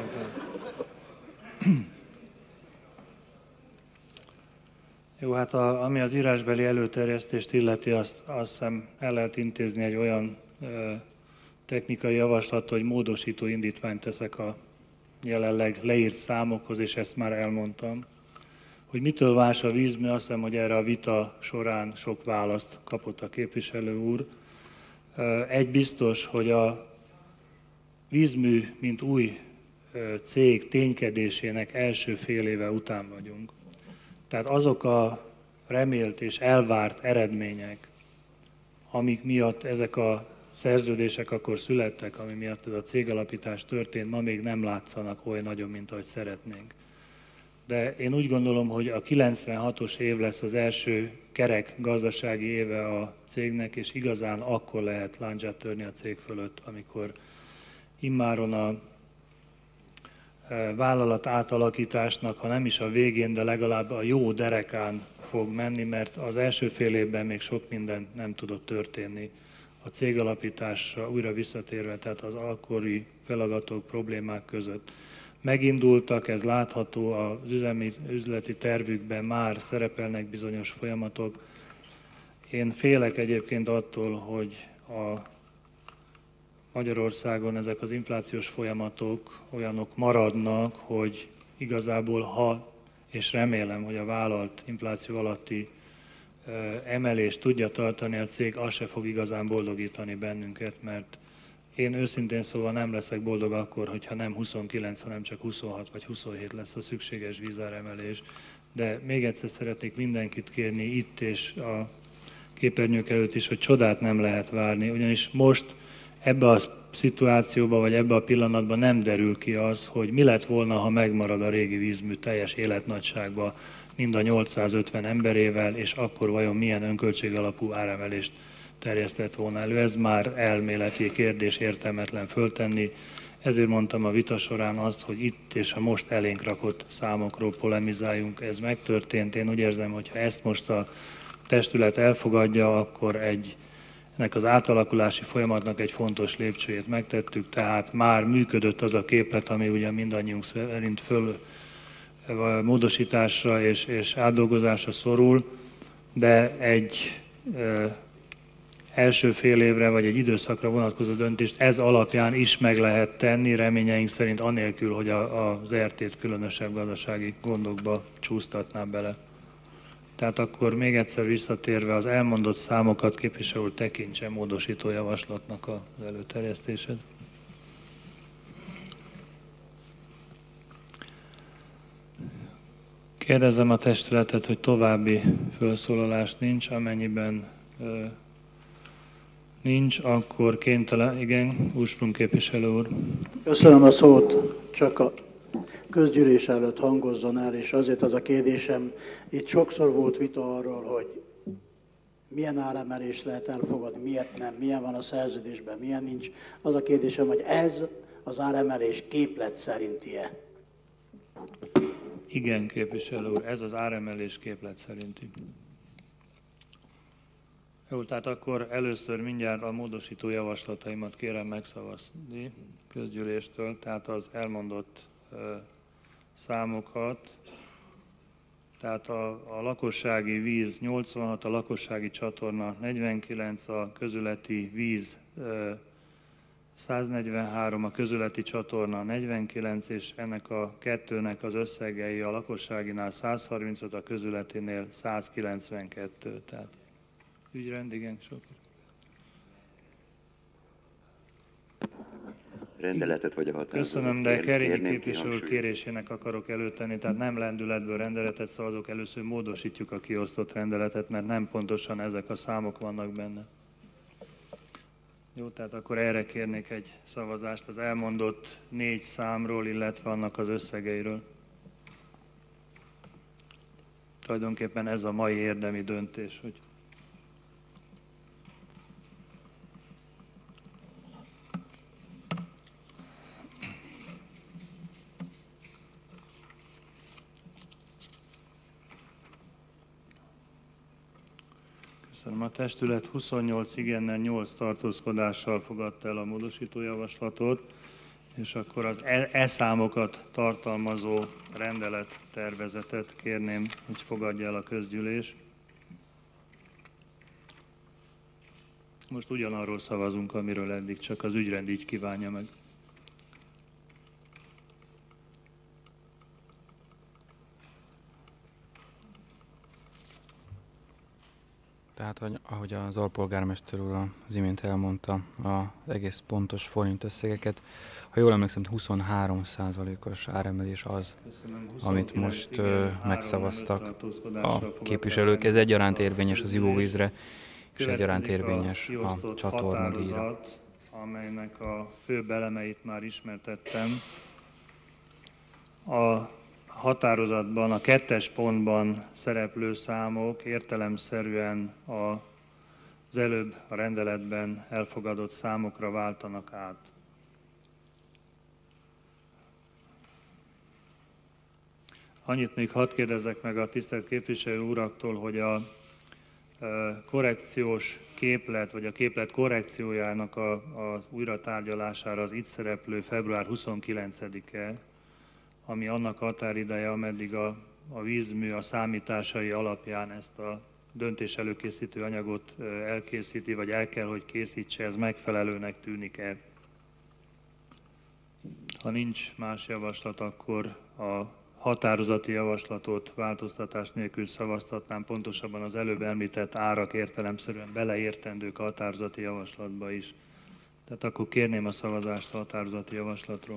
Jó, hát a, ami az írásbeli előterjesztést illeti, azt, azt hiszem el lehet intézni egy olyan ö, technikai javaslat, hogy módosító indítványt teszek a jelenleg leírt számokhoz, és ezt már elmondtam. Hogy mitől más a vízmű, azt hiszem, hogy erre a vita során sok választ kapott a képviselő úr. Egy biztos, hogy a vízmű, mint új cég ténykedésének első fél éve után vagyunk. Tehát azok a remélt és elvárt eredmények, amik miatt ezek a szerződések akkor születtek, ami miatt ez a cégalapítás történt, ma még nem látszanak olyan nagyon, mint ahogy szeretnénk. De én úgy gondolom, hogy a kilencvenhatos év lesz az első kerek gazdasági éve a cégnek, és igazán akkor lehet lándzsát törni a cég fölött, amikor immáron a vállalat átalakításnak, ha nem is a végén, de legalább a jó derekán fog menni, mert az első fél évben még sok minden nem tudott történni a cégalapításra újra visszatérve, tehát az akkori feladatok, problémák között. Megindultak, ez látható, az üzemi, üzleti tervükben már szerepelnek bizonyos folyamatok. Én félek egyébként attól, hogy a Magyarországon ezek az inflációs folyamatok olyanok maradnak, hogy igazából ha, és remélem, hogy a vállalt infláció alatti emelést tudja tartani a cég, az se fog igazán boldogítani bennünket, mert én őszintén szóval nem leszek boldog akkor, hogyha nem huszonkilenc, hanem csak huszonhat vagy huszonhét lesz a szükséges vízáremelés. De még egyszer szeretnék mindenkit kérni itt és a képernyők előtt is, hogy csodát nem lehet várni, ugyanis most ebbe a szituációba, vagy ebbe a pillanatban nem derül ki az, hogy mi lett volna, ha megmarad a régi vízmű teljes életnagyságban mind a nyolcszázötven emberével, és akkor vajon milyen önköltség alapú áremelést terjesztett volna elő. Ez már elméleti kérdés, értelmetlen föltenni. Ezért mondtam a vita során azt, hogy itt és a most elénk rakott számokról polemizáljunk. Ez megtörtént. Én úgy érzem, hogy ha ezt most a testület elfogadja, akkor egy ennek az átalakulási folyamatnak egy fontos lépcsőjét megtettük, tehát már működött az a képlet, ami ugye mindannyiunk szerint föl módosításra és, és átdolgozásra szorul, de egy e, első fél évre vagy egy időszakra vonatkozó döntést ez alapján is meg lehet tenni, reményeink szerint anélkül, hogy a, az er té-t különösebb gazdasági gondokba csúsztatná bele. Tehát akkor még egyszer visszatérve az elmondott számokat képviselő úr tekintse módosító javaslatnak az előterjesztését. Kérdezem a testületet, hogy további felszólalás nincs, amennyiben ö, nincs, akkor kénytelen, igen, Úrsprung képviselő úr. Köszönöm a szót, csak a közgyűlés előtt hangozzon el, és azért az a kérdésem, itt sokszor volt vita arról, hogy milyen áremelést lehet elfogadni, miért nem, milyen van a szerződésben, milyen nincs. Az a kérdésem, hogy ez az áremelés képlet szerinti-e? Igen, képviselő úr, ez az áremelés képlet szerinti. Jó, tehát akkor először mindjárt a módosító javaslataimat kérem megszavazni közgyűléstől, tehát az elmondott uh, számokat, tehát a, a lakossági víz nyolcvanhat, a lakossági csatorna negyvenkilenc, a közületi víz uh, száznegyvenhárom, a közületi csatorna negyvenkilenc, és ennek a kettőnek az összegei a lakosságinál százharmincöt, a közületinél százkilencvenkettő. Tehát ügyrend, igen, sok. Rendeletet vagy a határozatot. Köszönöm, de Kerényi képviselő kérésének akarok előtenni, tehát nem lendületből rendeletet szavazok, először módosítjuk a kiosztott rendeletet, mert nem pontosan ezek a számok vannak benne. Jó, tehát akkor erre kérnék egy szavazást az elmondott négy számról, illetve annak az összegeiről. Tulajdonképpen ez a mai érdemi döntés, hogy Köszönöm. A testület huszonnyolc igennel, nyolc tartózkodással fogadta el a módosítójavaslatot, és akkor az e, e számokat tartalmazó rendelettervezetet kérném, hogy fogadja el a közgyűlés. Most ugyanarról szavazunk, amiről eddig, csak az ügyrend így kívánja meg. Tehát, hogy, ahogy az alpolgármester úr az imént elmondta az egész pontos forint összegeket, ha jól emlékszem, huszonhárom százalékos áremelés az, Köszönöm, amit most igen, megszavaztak a képviselők. Ez egyaránt érvényes az ivóvízre, és egyaránt érvényes a, a csatornadíjra. Amelynek a fő elemeit már ismertettem. A határozatban, a kettes pontban szereplő számok értelemszerűen az előbb a rendeletben elfogadott számokra váltanak át. Annyit még hadd kérdezzek meg a tisztelt képviselő uraktól, hogy a korrekciós képlet, vagy a képlet korrekciójának a, a újratárgyalására az itt szereplő február huszonkilencedike, ami annak határideje, ameddig a, a vízmű a számításai alapján ezt a döntés előkészítő anyagot elkészíti, vagy el kell, hogy készítse, ez megfelelőnek tűnik-e? Ha nincs más javaslat, akkor a határozati javaslatot változtatás nélkül szavaztatnám, pontosabban az előbb említett árak értelemszerűen beleértendők a határozati javaslatba is. Tehát akkor kérném a szavazást a határozati javaslatról.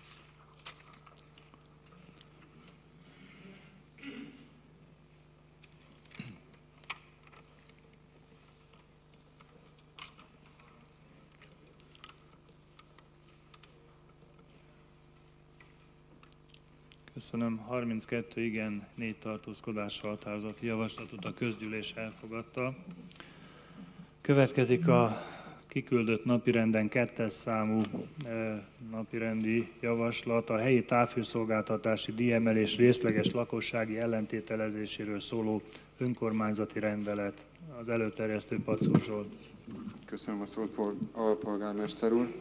Köszönöm. harminckettő igen, négy tartózkodással határozati javaslatot a közgyűlés elfogadta. Következik a kiküldött napirenden kettes számú napirendi javaslat, a helyi távhőszolgáltatási díjemelés részleges lakossági ellentételezéséről szóló önkormányzati rendelet. Az előterjesztő Pacul Zsolt. Köszönöm a szót, alpolgármester úr.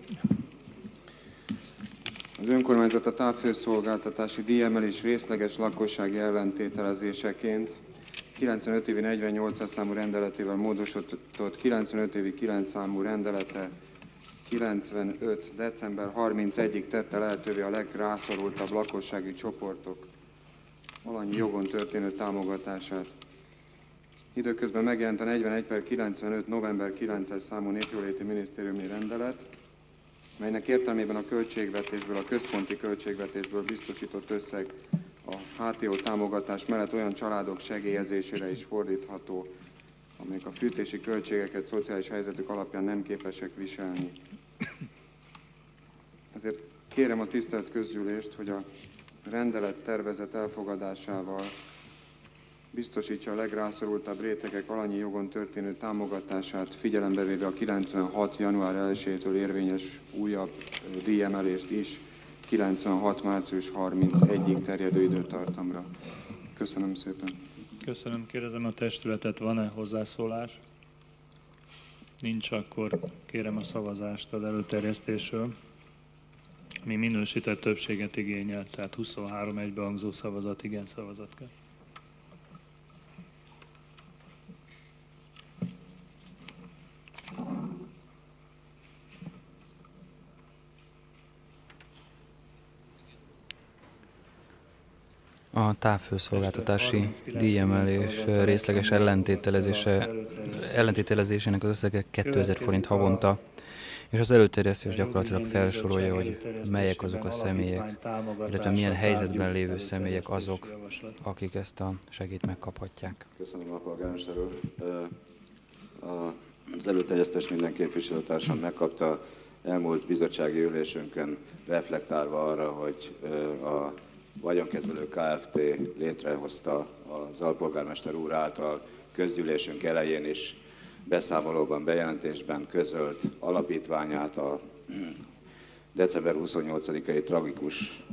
Az önkormányzat a távfőszolgáltatási díjemelés részleges lakossági ellentételezéseként kilencvenöt évi negyvennyolcas számú rendeletével módosított kilencvenöt évi kilenc számú rendeletre kilencvenöt. december harmincegyedikéig tette lehetővé a legrászorultabb lakossági csoportok alanyi jogon történő támogatását. Időközben megjelent a negyvenegy per kilencvenöt. november kilences számú népjóléti minisztériumi rendelet, melynek értelmében a költségvetésből, a központi költségvetésből biztosított összeg a há té o támogatás mellett olyan családok segélyezésére is fordítható, amelyek a fűtési költségeket szociális helyzetük alapján nem képesek viselni. Ezért kérem a tisztelt közgyűlést, hogy a rendelet tervezet elfogadásával biztosítsa a legrászorultabb rétegek alanyi jogon történő támogatását, figyelembe véve a kilencvenhat. január elsejétől érvényes újabb díjemelést is kilencvenhat. március harmincegyedikéig terjedő időtartamra. Köszönöm szépen. Köszönöm. Kérdezem a testületet, van-e hozzászólás? Nincs, akkor kérem a szavazást az előterjesztésről, ami minősített többséget igényel, tehát huszonhárom egybehangzó szavazat, igen szavazat kell. A távfőszolgáltatási díjemelés részleges ellentételezése, ellentételezésének az összege kétezer forint havonta, és az előterjesztés gyakorlatilag felsorolja, hogy melyek azok a személyek, illetve milyen helyzetben lévő személyek azok, akik ezt a segélyt megkaphatják. Köszönöm a polgármester úr. Az előterjesztést minden képviselőtársam megkapta elmúlt bizottsági ülésünkön, reflektálva arra, hogy a Vagyonkezelő Kft. Létrehozta az alpolgármester úr által közgyűlésünk elején is beszámolóban, bejelentésben közölt alapítványát a december huszonnyolcadikai tragikus,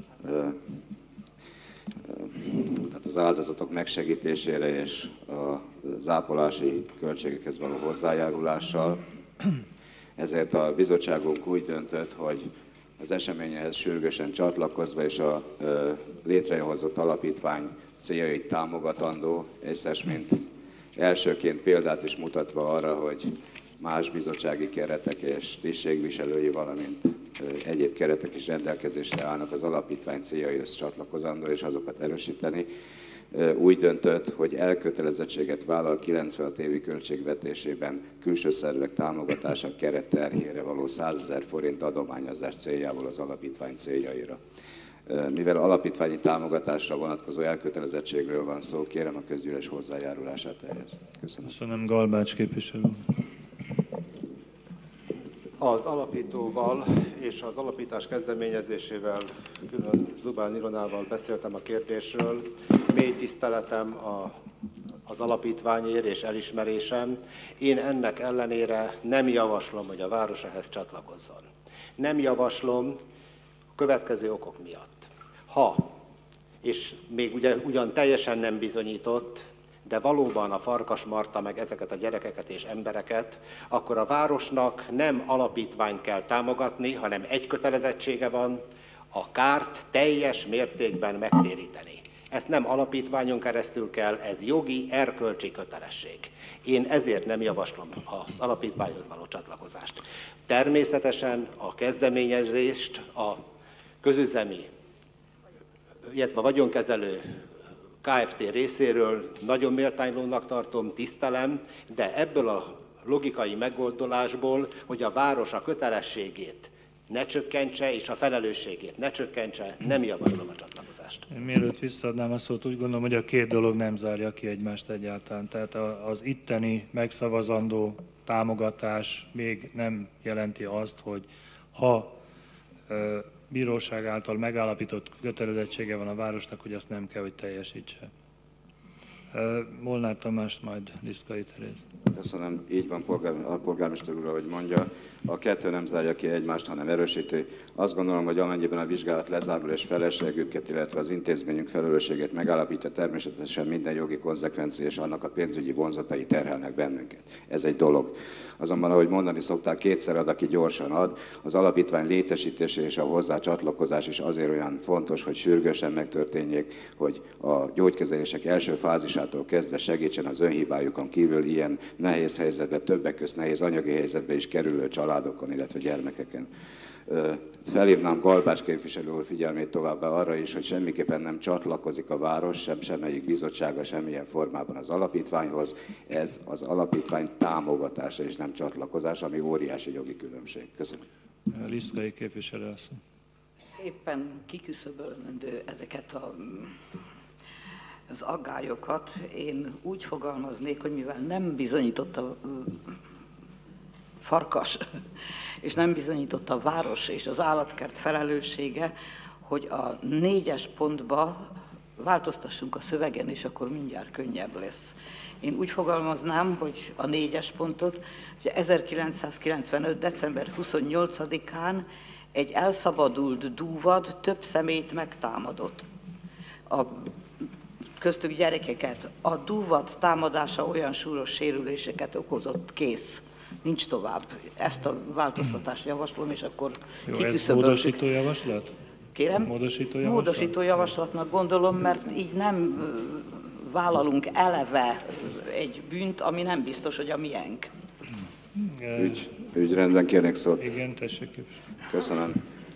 tehát az áldozatok megsegítésére és az ápolási költségekhez való hozzájárulással. Ezért a bizottságunk úgy döntött, hogy az eseményhez sürgősen csatlakozva és a ö, létrehozott alapítvány céljait támogatandó, és mint elsőként példát is mutatva arra, hogy más bizottsági keretek és tisztségviselői, valamint ö, egyéb keretek is rendelkezésre állnak az alapítvány céljaihoz csatlakozandó és azokat erősíteni. Ö, úgy döntött, hogy elkötelezettséget vállal kilencvenhat évi költségvetésében külső szervek támogatása keretterhére való százezer forint adományozás céljából az alapítvány céljaira. Mivel alapítványi támogatásra vonatkozó elkötelezettségről van szó, kérem a közgyűlés hozzájárulását ehhez. Köszönöm. Köszönöm, Galbács képviselő. Az alapítóval és az alapítás kezdeményezésével, külön Zubán Ilonával beszéltem a kérdésről. Mély tiszteletem a, az alapítványért és elismerésem. Én ennek ellenére nem javaslom, hogy a város ehhez csatlakozzon. Nem javaslom a következő okok miatt. Ha, és még ugye, ugyan teljesen nem bizonyított, de valóban a Farkas Marta meg ezeket a gyerekeket és embereket, akkor a városnak nem alapítványt kell támogatni, hanem egy kötelezettsége van, a kárt teljes mértékben megtéríteni. Ezt nem alapítványon keresztül kell, ez jogi, erkölcsi kötelesség. Én ezért nem javaslom az alapítványhoz való csatlakozást. Természetesen a kezdeményezést a közüzemi, illetve a vagyonkezelő Kft. Részéről nagyon méltánylónak tartom, tisztelem, de ebből a logikai megoldolásból, hogy a város a kötelességét ne csökkentse és a felelősségét ne csökkentse, nem javaslom a csatlakozást. Én mielőtt visszaadnám a szót, úgy gondolom, hogy a két dolog nem zárja ki egymást egyáltalán. Tehát az itteni megszavazandó támogatás még nem jelenti azt, hogy ha bíróság által megállapított kötelezettsége van a városnak, hogy azt nem kell, hogy teljesítse. Molnár Tamás, majd Liszkai Teréz. Köszönöm, így van polgár, a polgármester úr, ahogy mondja. A kettő nem zárja ki egymást, hanem erősíti. Azt gondolom, hogy amennyiben a vizsgálat lezárul és felelősségüket, illetve az intézményünk felelősségét megállapítja, természetesen minden jogi konzekvencia és annak a pénzügyi vonzatai terhelnek bennünket. Ez egy dolog. Azonban, ahogy mondani szokták, kétszer ad, aki gyorsan ad. Az alapítvány létesítése és a hozzá csatlakozás is azért olyan fontos, hogy sürgősen megtörténjék, hogy a gyógykezelések első fázisától kezdve segítsen az önhibájukon kívül ilyen nehéz helyzetbe, többek közt nehéz anyagi helyzetbe is kerülő családokon, illetve gyermekeken. Felhívnám Galbács képviselő úr figyelmét továbbá arra is, hogy semmiképpen nem csatlakozik a város, sem semmelyik bizottsága semmilyen formában az alapítványhoz. Ez az alapítvány támogatása és nem csatlakozás, ami óriási jogi különbség. Köszönöm. Liszkai képviselő asszony. Éppen kiküszöbölendő ezeket a, az aggályokat. Én úgy fogalmaznék, hogy mivel nem bizonyított a Farkas, és nem bizonyított a város és az állatkert felelőssége, hogy a négyes pontba változtassunk a szövegen, és akkor mindjárt könnyebb lesz. Én úgy fogalmaznám, hogy a négyes pontot, hogy ezerkilencszázkilencvenöt. december huszonnyolcadikán egy elszabadult dúvad több személyt megtámadott. A köztük gyerekeket. A dúvad támadása olyan súlyos sérüléseket okozott, kész. Nincs tovább. Ezt a változtatást javaslom, és akkor Jó, ez módosító javaslat? Kérem? Módosító javaslat? Módosító javaslatnak gondolom, mert így nem vállalunk eleve egy bűnt, ami nem biztos, hogy a miénk. Ügy, ügyrendben kérnék szót. Igen, tessék. Köszönöm.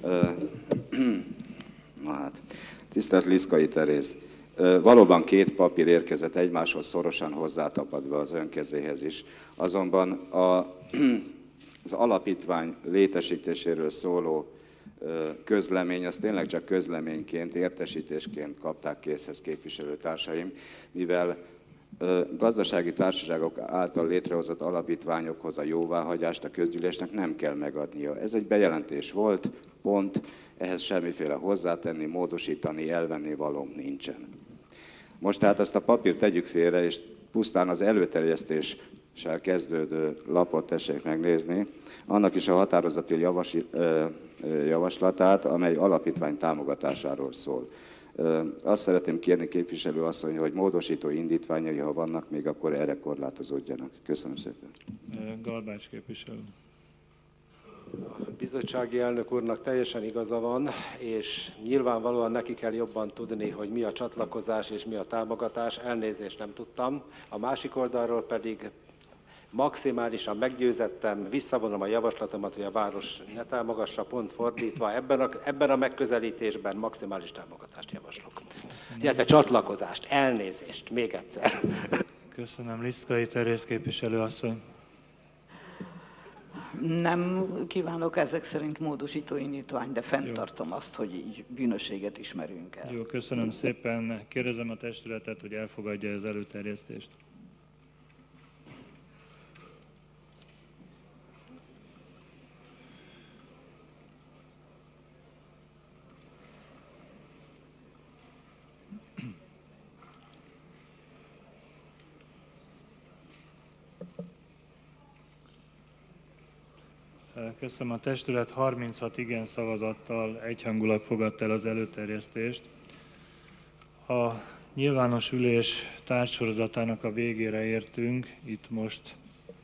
Na hát, tisztelt Liszkai Teréz. Valóban két papír érkezett egymáshoz szorosan hozzátapadva az önkezéhez is. Azonban a, az alapítvány létesítéséről szóló közlemény, az tényleg csak közleményként, értesítésként kapták készhez képviselőtársaim, mivel gazdasági társaságok által létrehozott alapítványokhoz a jóváhagyást a közgyűlésnek nem kell megadnia. Ez egy bejelentés volt, pont, ehhez semmiféle hozzátenni, módosítani, elvenni valóm nincsen. Most tehát ezt a papírt tegyük félre, és pusztán az előterjesztéssel kezdődő lapot tessék megnézni, annak is a határozati javas, javaslatát, amely alapítvány támogatásáról szól. Azt szeretném kérni képviselő asszony, hogy módosító indítványai, ha vannak még, akkor erre korlátozódjanak. Köszönöm szépen. Galbács képviselő. A bizottsági elnök úrnak teljesen igaza van, és nyilvánvalóan neki kell jobban tudni, hogy mi a csatlakozás és mi a támogatás. Elnézést nem tudtam. A másik oldalról pedig maximálisan meggyőzettem, visszavonom a javaslatomat, hogy a város ne támogassa, pont fordítva. Ebben a, ebben a megközelítésben maximális támogatást javaslok. Illetve csatlakozást, elnézést, még egyszer. Köszönöm, Liszkai Teréz képviselő asszony. Nem kívánok ezek szerint módosító indítvány, de fenntartom azt, hogy így bűnösséget ismerünk el. Jó, köszönöm szépen. Kérdezem a testületet, hogy elfogadja az előterjesztést. Köszönöm, a testület harminchat igen szavazattal egyhangulag fogadta el az előterjesztést. A nyilvános ülés tárgysorozatának a végére értünk, itt most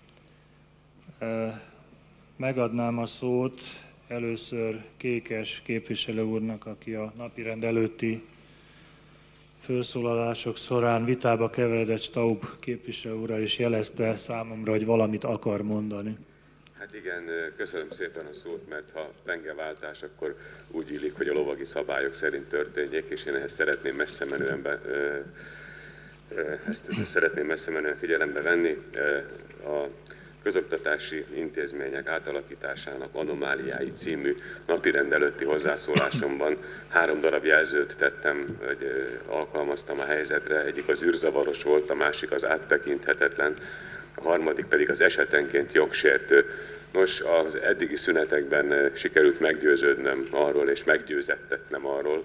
megadnám a szót először Kékes képviselő úrnak, aki a napirend előtti felszólalások során vitába keveredett Staub képviselő úrral is jelezte számomra, hogy valamit akar mondani. Hát igen, köszönöm szépen a szót, mert ha pengeváltás, akkor úgy illik, hogy a lovagi szabályok szerint történjék, és én ehhez szeretném messze menően, be, ezt szeretném messze menően figyelembe venni. A közoktatási intézmények átalakításának anomáliái című napirend előtti hozzászólásomban három darab jelzőt tettem, hogy alkalmaztam a helyzetre. Egyik az űrzavaros volt, a másik az áttekinthetetlen, a harmadik pedig az esetenként jogsértő. Nos, az eddigi szünetekben sikerült meggyőződnöm arról, és meggyőzettetnem arról, hogy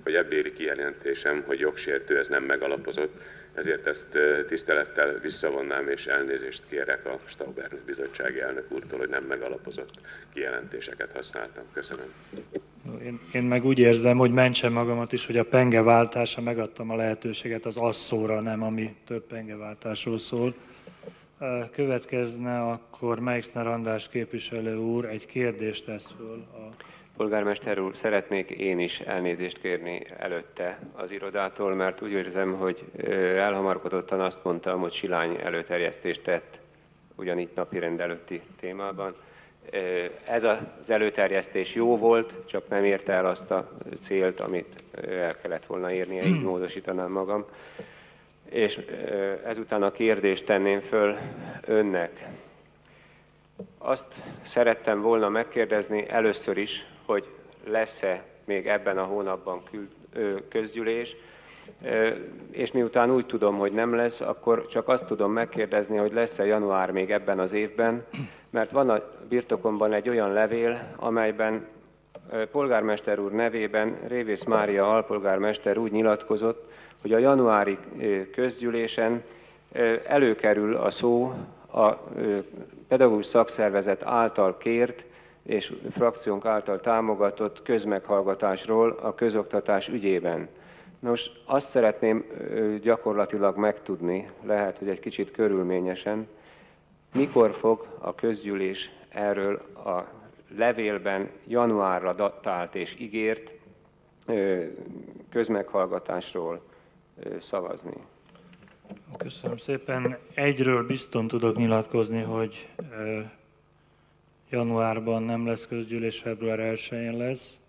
hogy ebbéli kijelentésem, hogy jogsértő, ez nem megalapozott, ezért ezt tisztelettel visszavonnám, és elnézést kérek a Stauber bizottsági elnök úrtól, hogy nem megalapozott kijelentéseket használtam. Köszönöm. Én, én meg úgy érzem, hogy mentsem magamat is, hogy a pengeváltása megadtam a lehetőséget az asszóra, nem ami több pengeváltásról szól. Következne akkor Meixner András képviselő úr, egy kérdést tesz föl. A... Polgármester úr, szeretnék én is elnézést kérni előtte az irodától, mert úgy érzem, hogy elhamarkodottan azt mondtam, hogy Silány előterjesztést tett ugyanígy napirend előtti témában. Ez az előterjesztés jó volt, csak nem érte el azt a célt, amit el kellett volna érnie, így módosítanám magam. És ezután a kérdést tenném föl önnek. Azt szerettem volna megkérdezni először is, hogy lesz-e még ebben a hónapban közgyűlés, és miután úgy tudom, hogy nem lesz, akkor csak azt tudom megkérdezni, hogy lesz-e január még ebben az évben, mert van a birtokomban egy olyan levél, amelyben polgármester úr nevében Révész Mária alpolgármester úgy nyilatkozott, hogy a januári közgyűlésen előkerül a szó a pedagógus szakszervezet által kért és frakciónk által támogatott közmeghallgatásról a közoktatás ügyében. Nos, azt szeretném gyakorlatilag megtudni, lehet, hogy egy kicsit körülményesen, mikor fog a közgyűlés erről a levélben januárra datált és ígért közmeghallgatásról szavazni. Köszönöm szépen. Egyről bizton tudok nyilatkozni, hogy januárban nem lesz közgyűlés, február elsején lesz.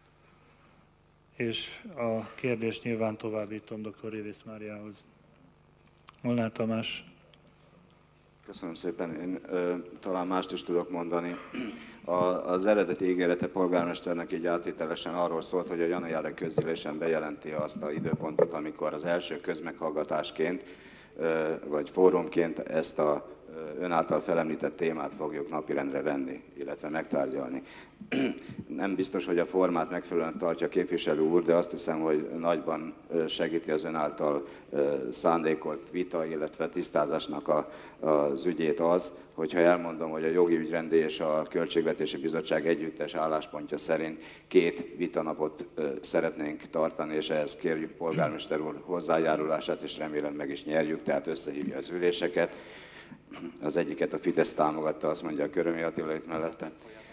És a kérdést nyilván továbbítom dr. Révész Máriához. Molnár Tamás. Köszönöm szépen. Én ö, talán mást is tudok mondani. A, az eredeti ígérete polgármesternek így áttételesen arról szólt, hogy a januári közgyűlésen bejelenti azt az időpontot, amikor az első közmeghallgatásként ö, vagy fórumként ezt a ön által felemlített témát fogjuk napirendre venni, illetve megtárgyalni. Nem biztos, hogy a formát megfelelően tartja a képviselő úr, de azt hiszem, hogy nagyban segíti az ön által szándékolt vita, illetve tisztázásnak a, az ügyét az, hogyha elmondom, hogy a Jogi Ügyrendi és a Költségvetési Bizottság együttes álláspontja szerint két vitanapot szeretnénk tartani, és ehhez kérjük polgármester úr hozzájárulását, és remélem meg is nyerjük, tehát összehívja az üléseket. Az egyiket a Fidesz támogatta, azt mondja a Körömi Attila itt mellette.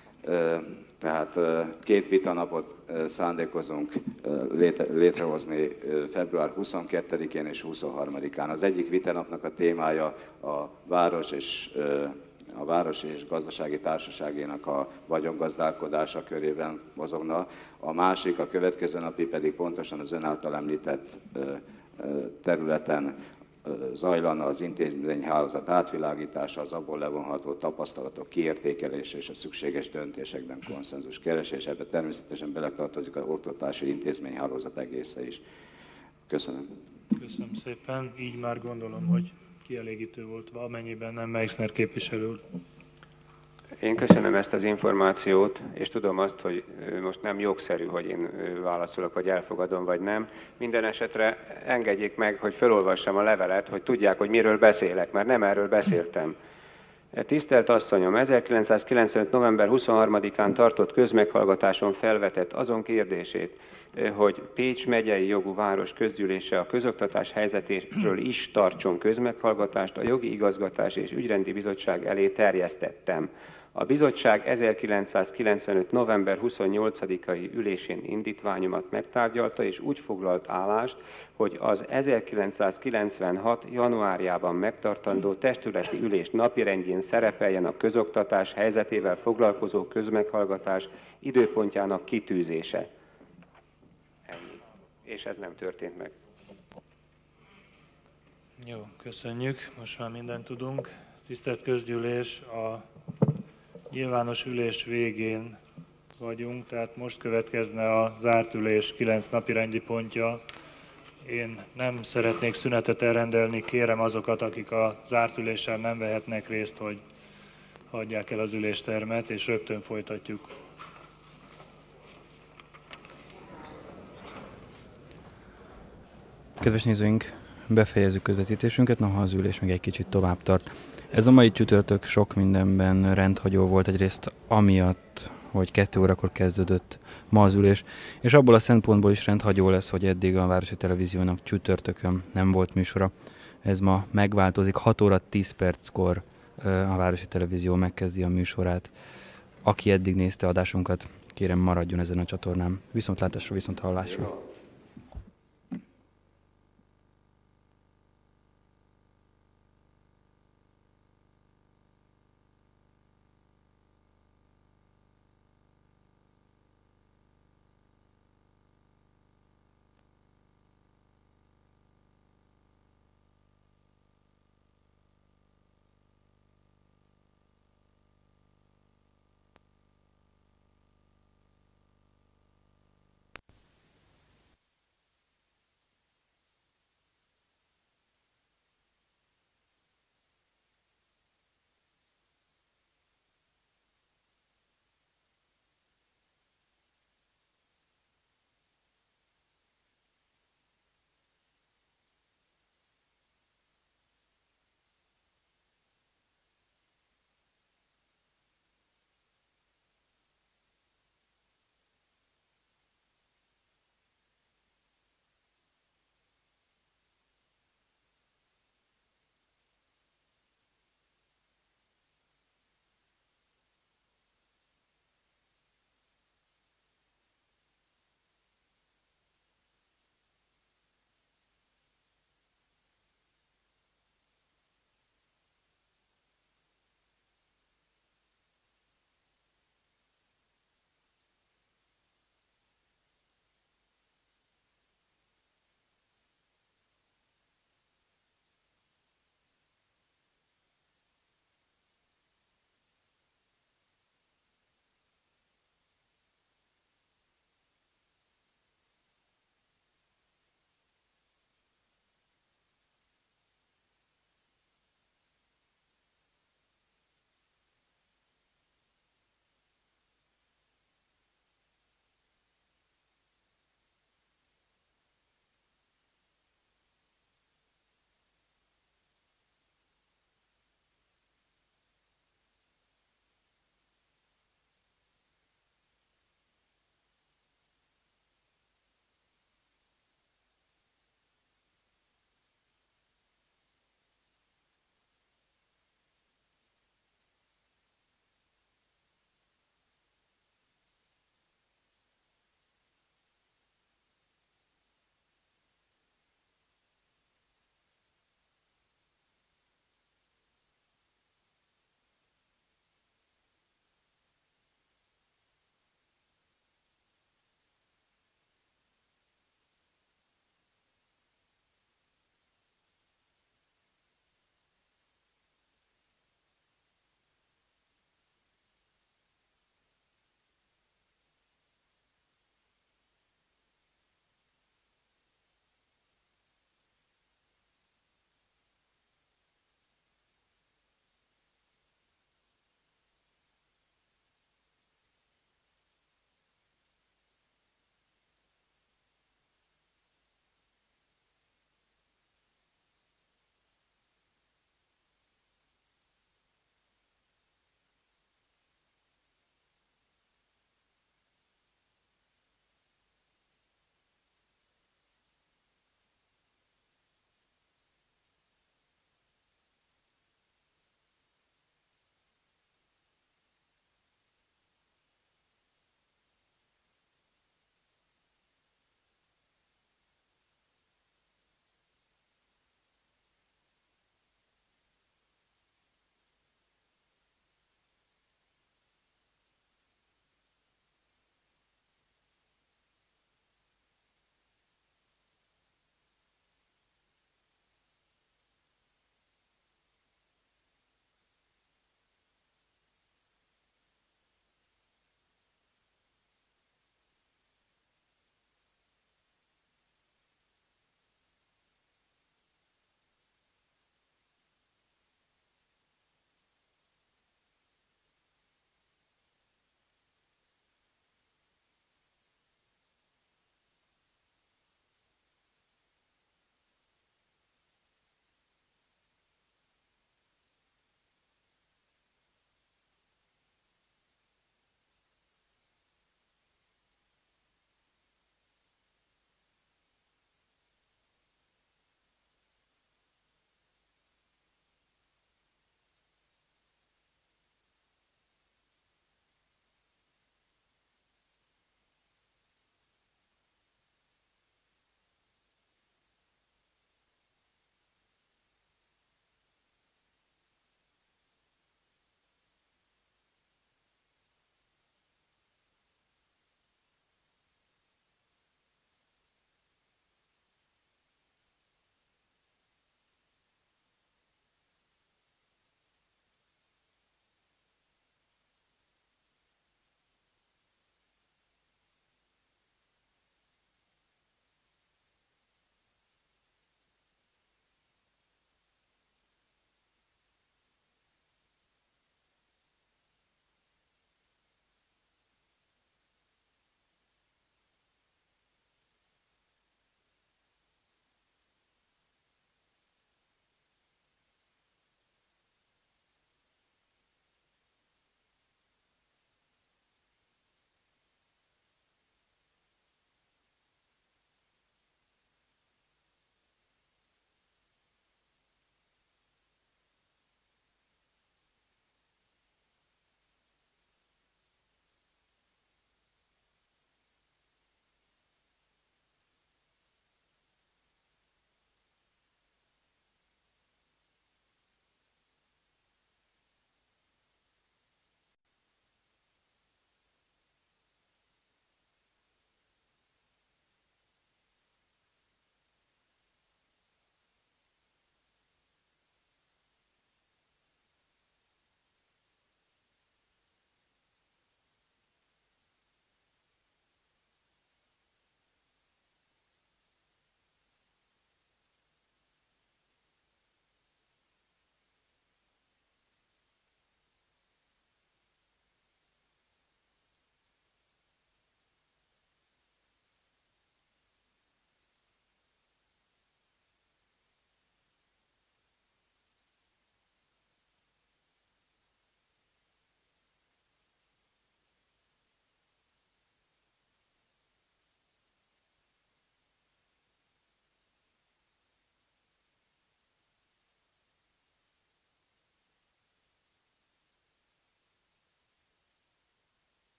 Tehát két vitanapot szándékozunk létrehozni február huszonkettedikén és huszonharmadikán. Az egyik vitanapnak a témája a város és a Városi és Gazdasági Társaságénak a vagyongazdálkodása körében mozogna, a másik, a következő napi pedig pontosan az ön által említett területen zajlana az intézményhálózat átvilágítása, az abból levonható tapasztalatok kiértékelése és a szükséges döntésekben konszenzus keresés. Ebbe természetesen beletartozik az oktatási intézményhálózat egésze is. Köszönöm. Köszönöm szépen. Így már gondolom, hogy kielégítő volt, amennyiben nem Meixner képviselő úr. Én köszönöm ezt az információt, és tudom azt, hogy most nem jogszerű, hogy én válaszolok, vagy elfogadom, vagy nem. Minden esetre engedjék meg, hogy felolvassam a levelet, hogy tudják, hogy miről beszélek, mert nem erről beszéltem. Tisztelt asszonyom, ezerkilencszázkilencvenöt. november huszonharmadikán tartott közmeghallgatáson felvetett azon kérdését, hogy Pécs megyei jogú város közgyűlése a közoktatás helyzetéről is tartson közmeghallgatást, a Jogi Igazgatás és Ügyrendi Bizottság elé terjesztettem. A bizottság ezerkilencszázkilencvenöt. november huszonnyolcadikai ülésén indítványomat megtárgyalta, és úgy foglalt állást, hogy az ezerkilencszázkilencvenhat. januárjában megtartandó testületi ülés napirendjén szerepeljen a közoktatás helyzetével foglalkozó közmeghallgatás időpontjának kitűzése. Ennyi. És ez nem történt meg. Jó, köszönjük. Most már mindent tudunk. Tisztelt közgyűlés, a nyilvános ülés végén vagyunk, tehát most következne a zárt ülés kilenc napi rendi pontja. Én nem szeretnék szünetet elrendelni, kérem azokat, akik a zárt ülésen nem vehetnek részt, hogy hagyják el az üléstermet, és rögtön folytatjuk. Kedves nézőink, befejezzük közvetítésünket, noha az ülés még egy kicsit tovább tart. Ez a mai csütörtök sok mindenben rendhagyó volt, egyrészt amiatt, hogy kettő órakor kezdődött ma az ülés, és abból a szempontból is rendhagyó lesz, hogy eddig a Városi Televíziónak csütörtökön nem volt műsora. Ez ma megváltozik, hat óra tíz perckor a Városi Televízió megkezdi a műsorát. Aki eddig nézte adásunkat, kérem maradjon ezen a csatornán. Viszontlátásra, viszont hallásra!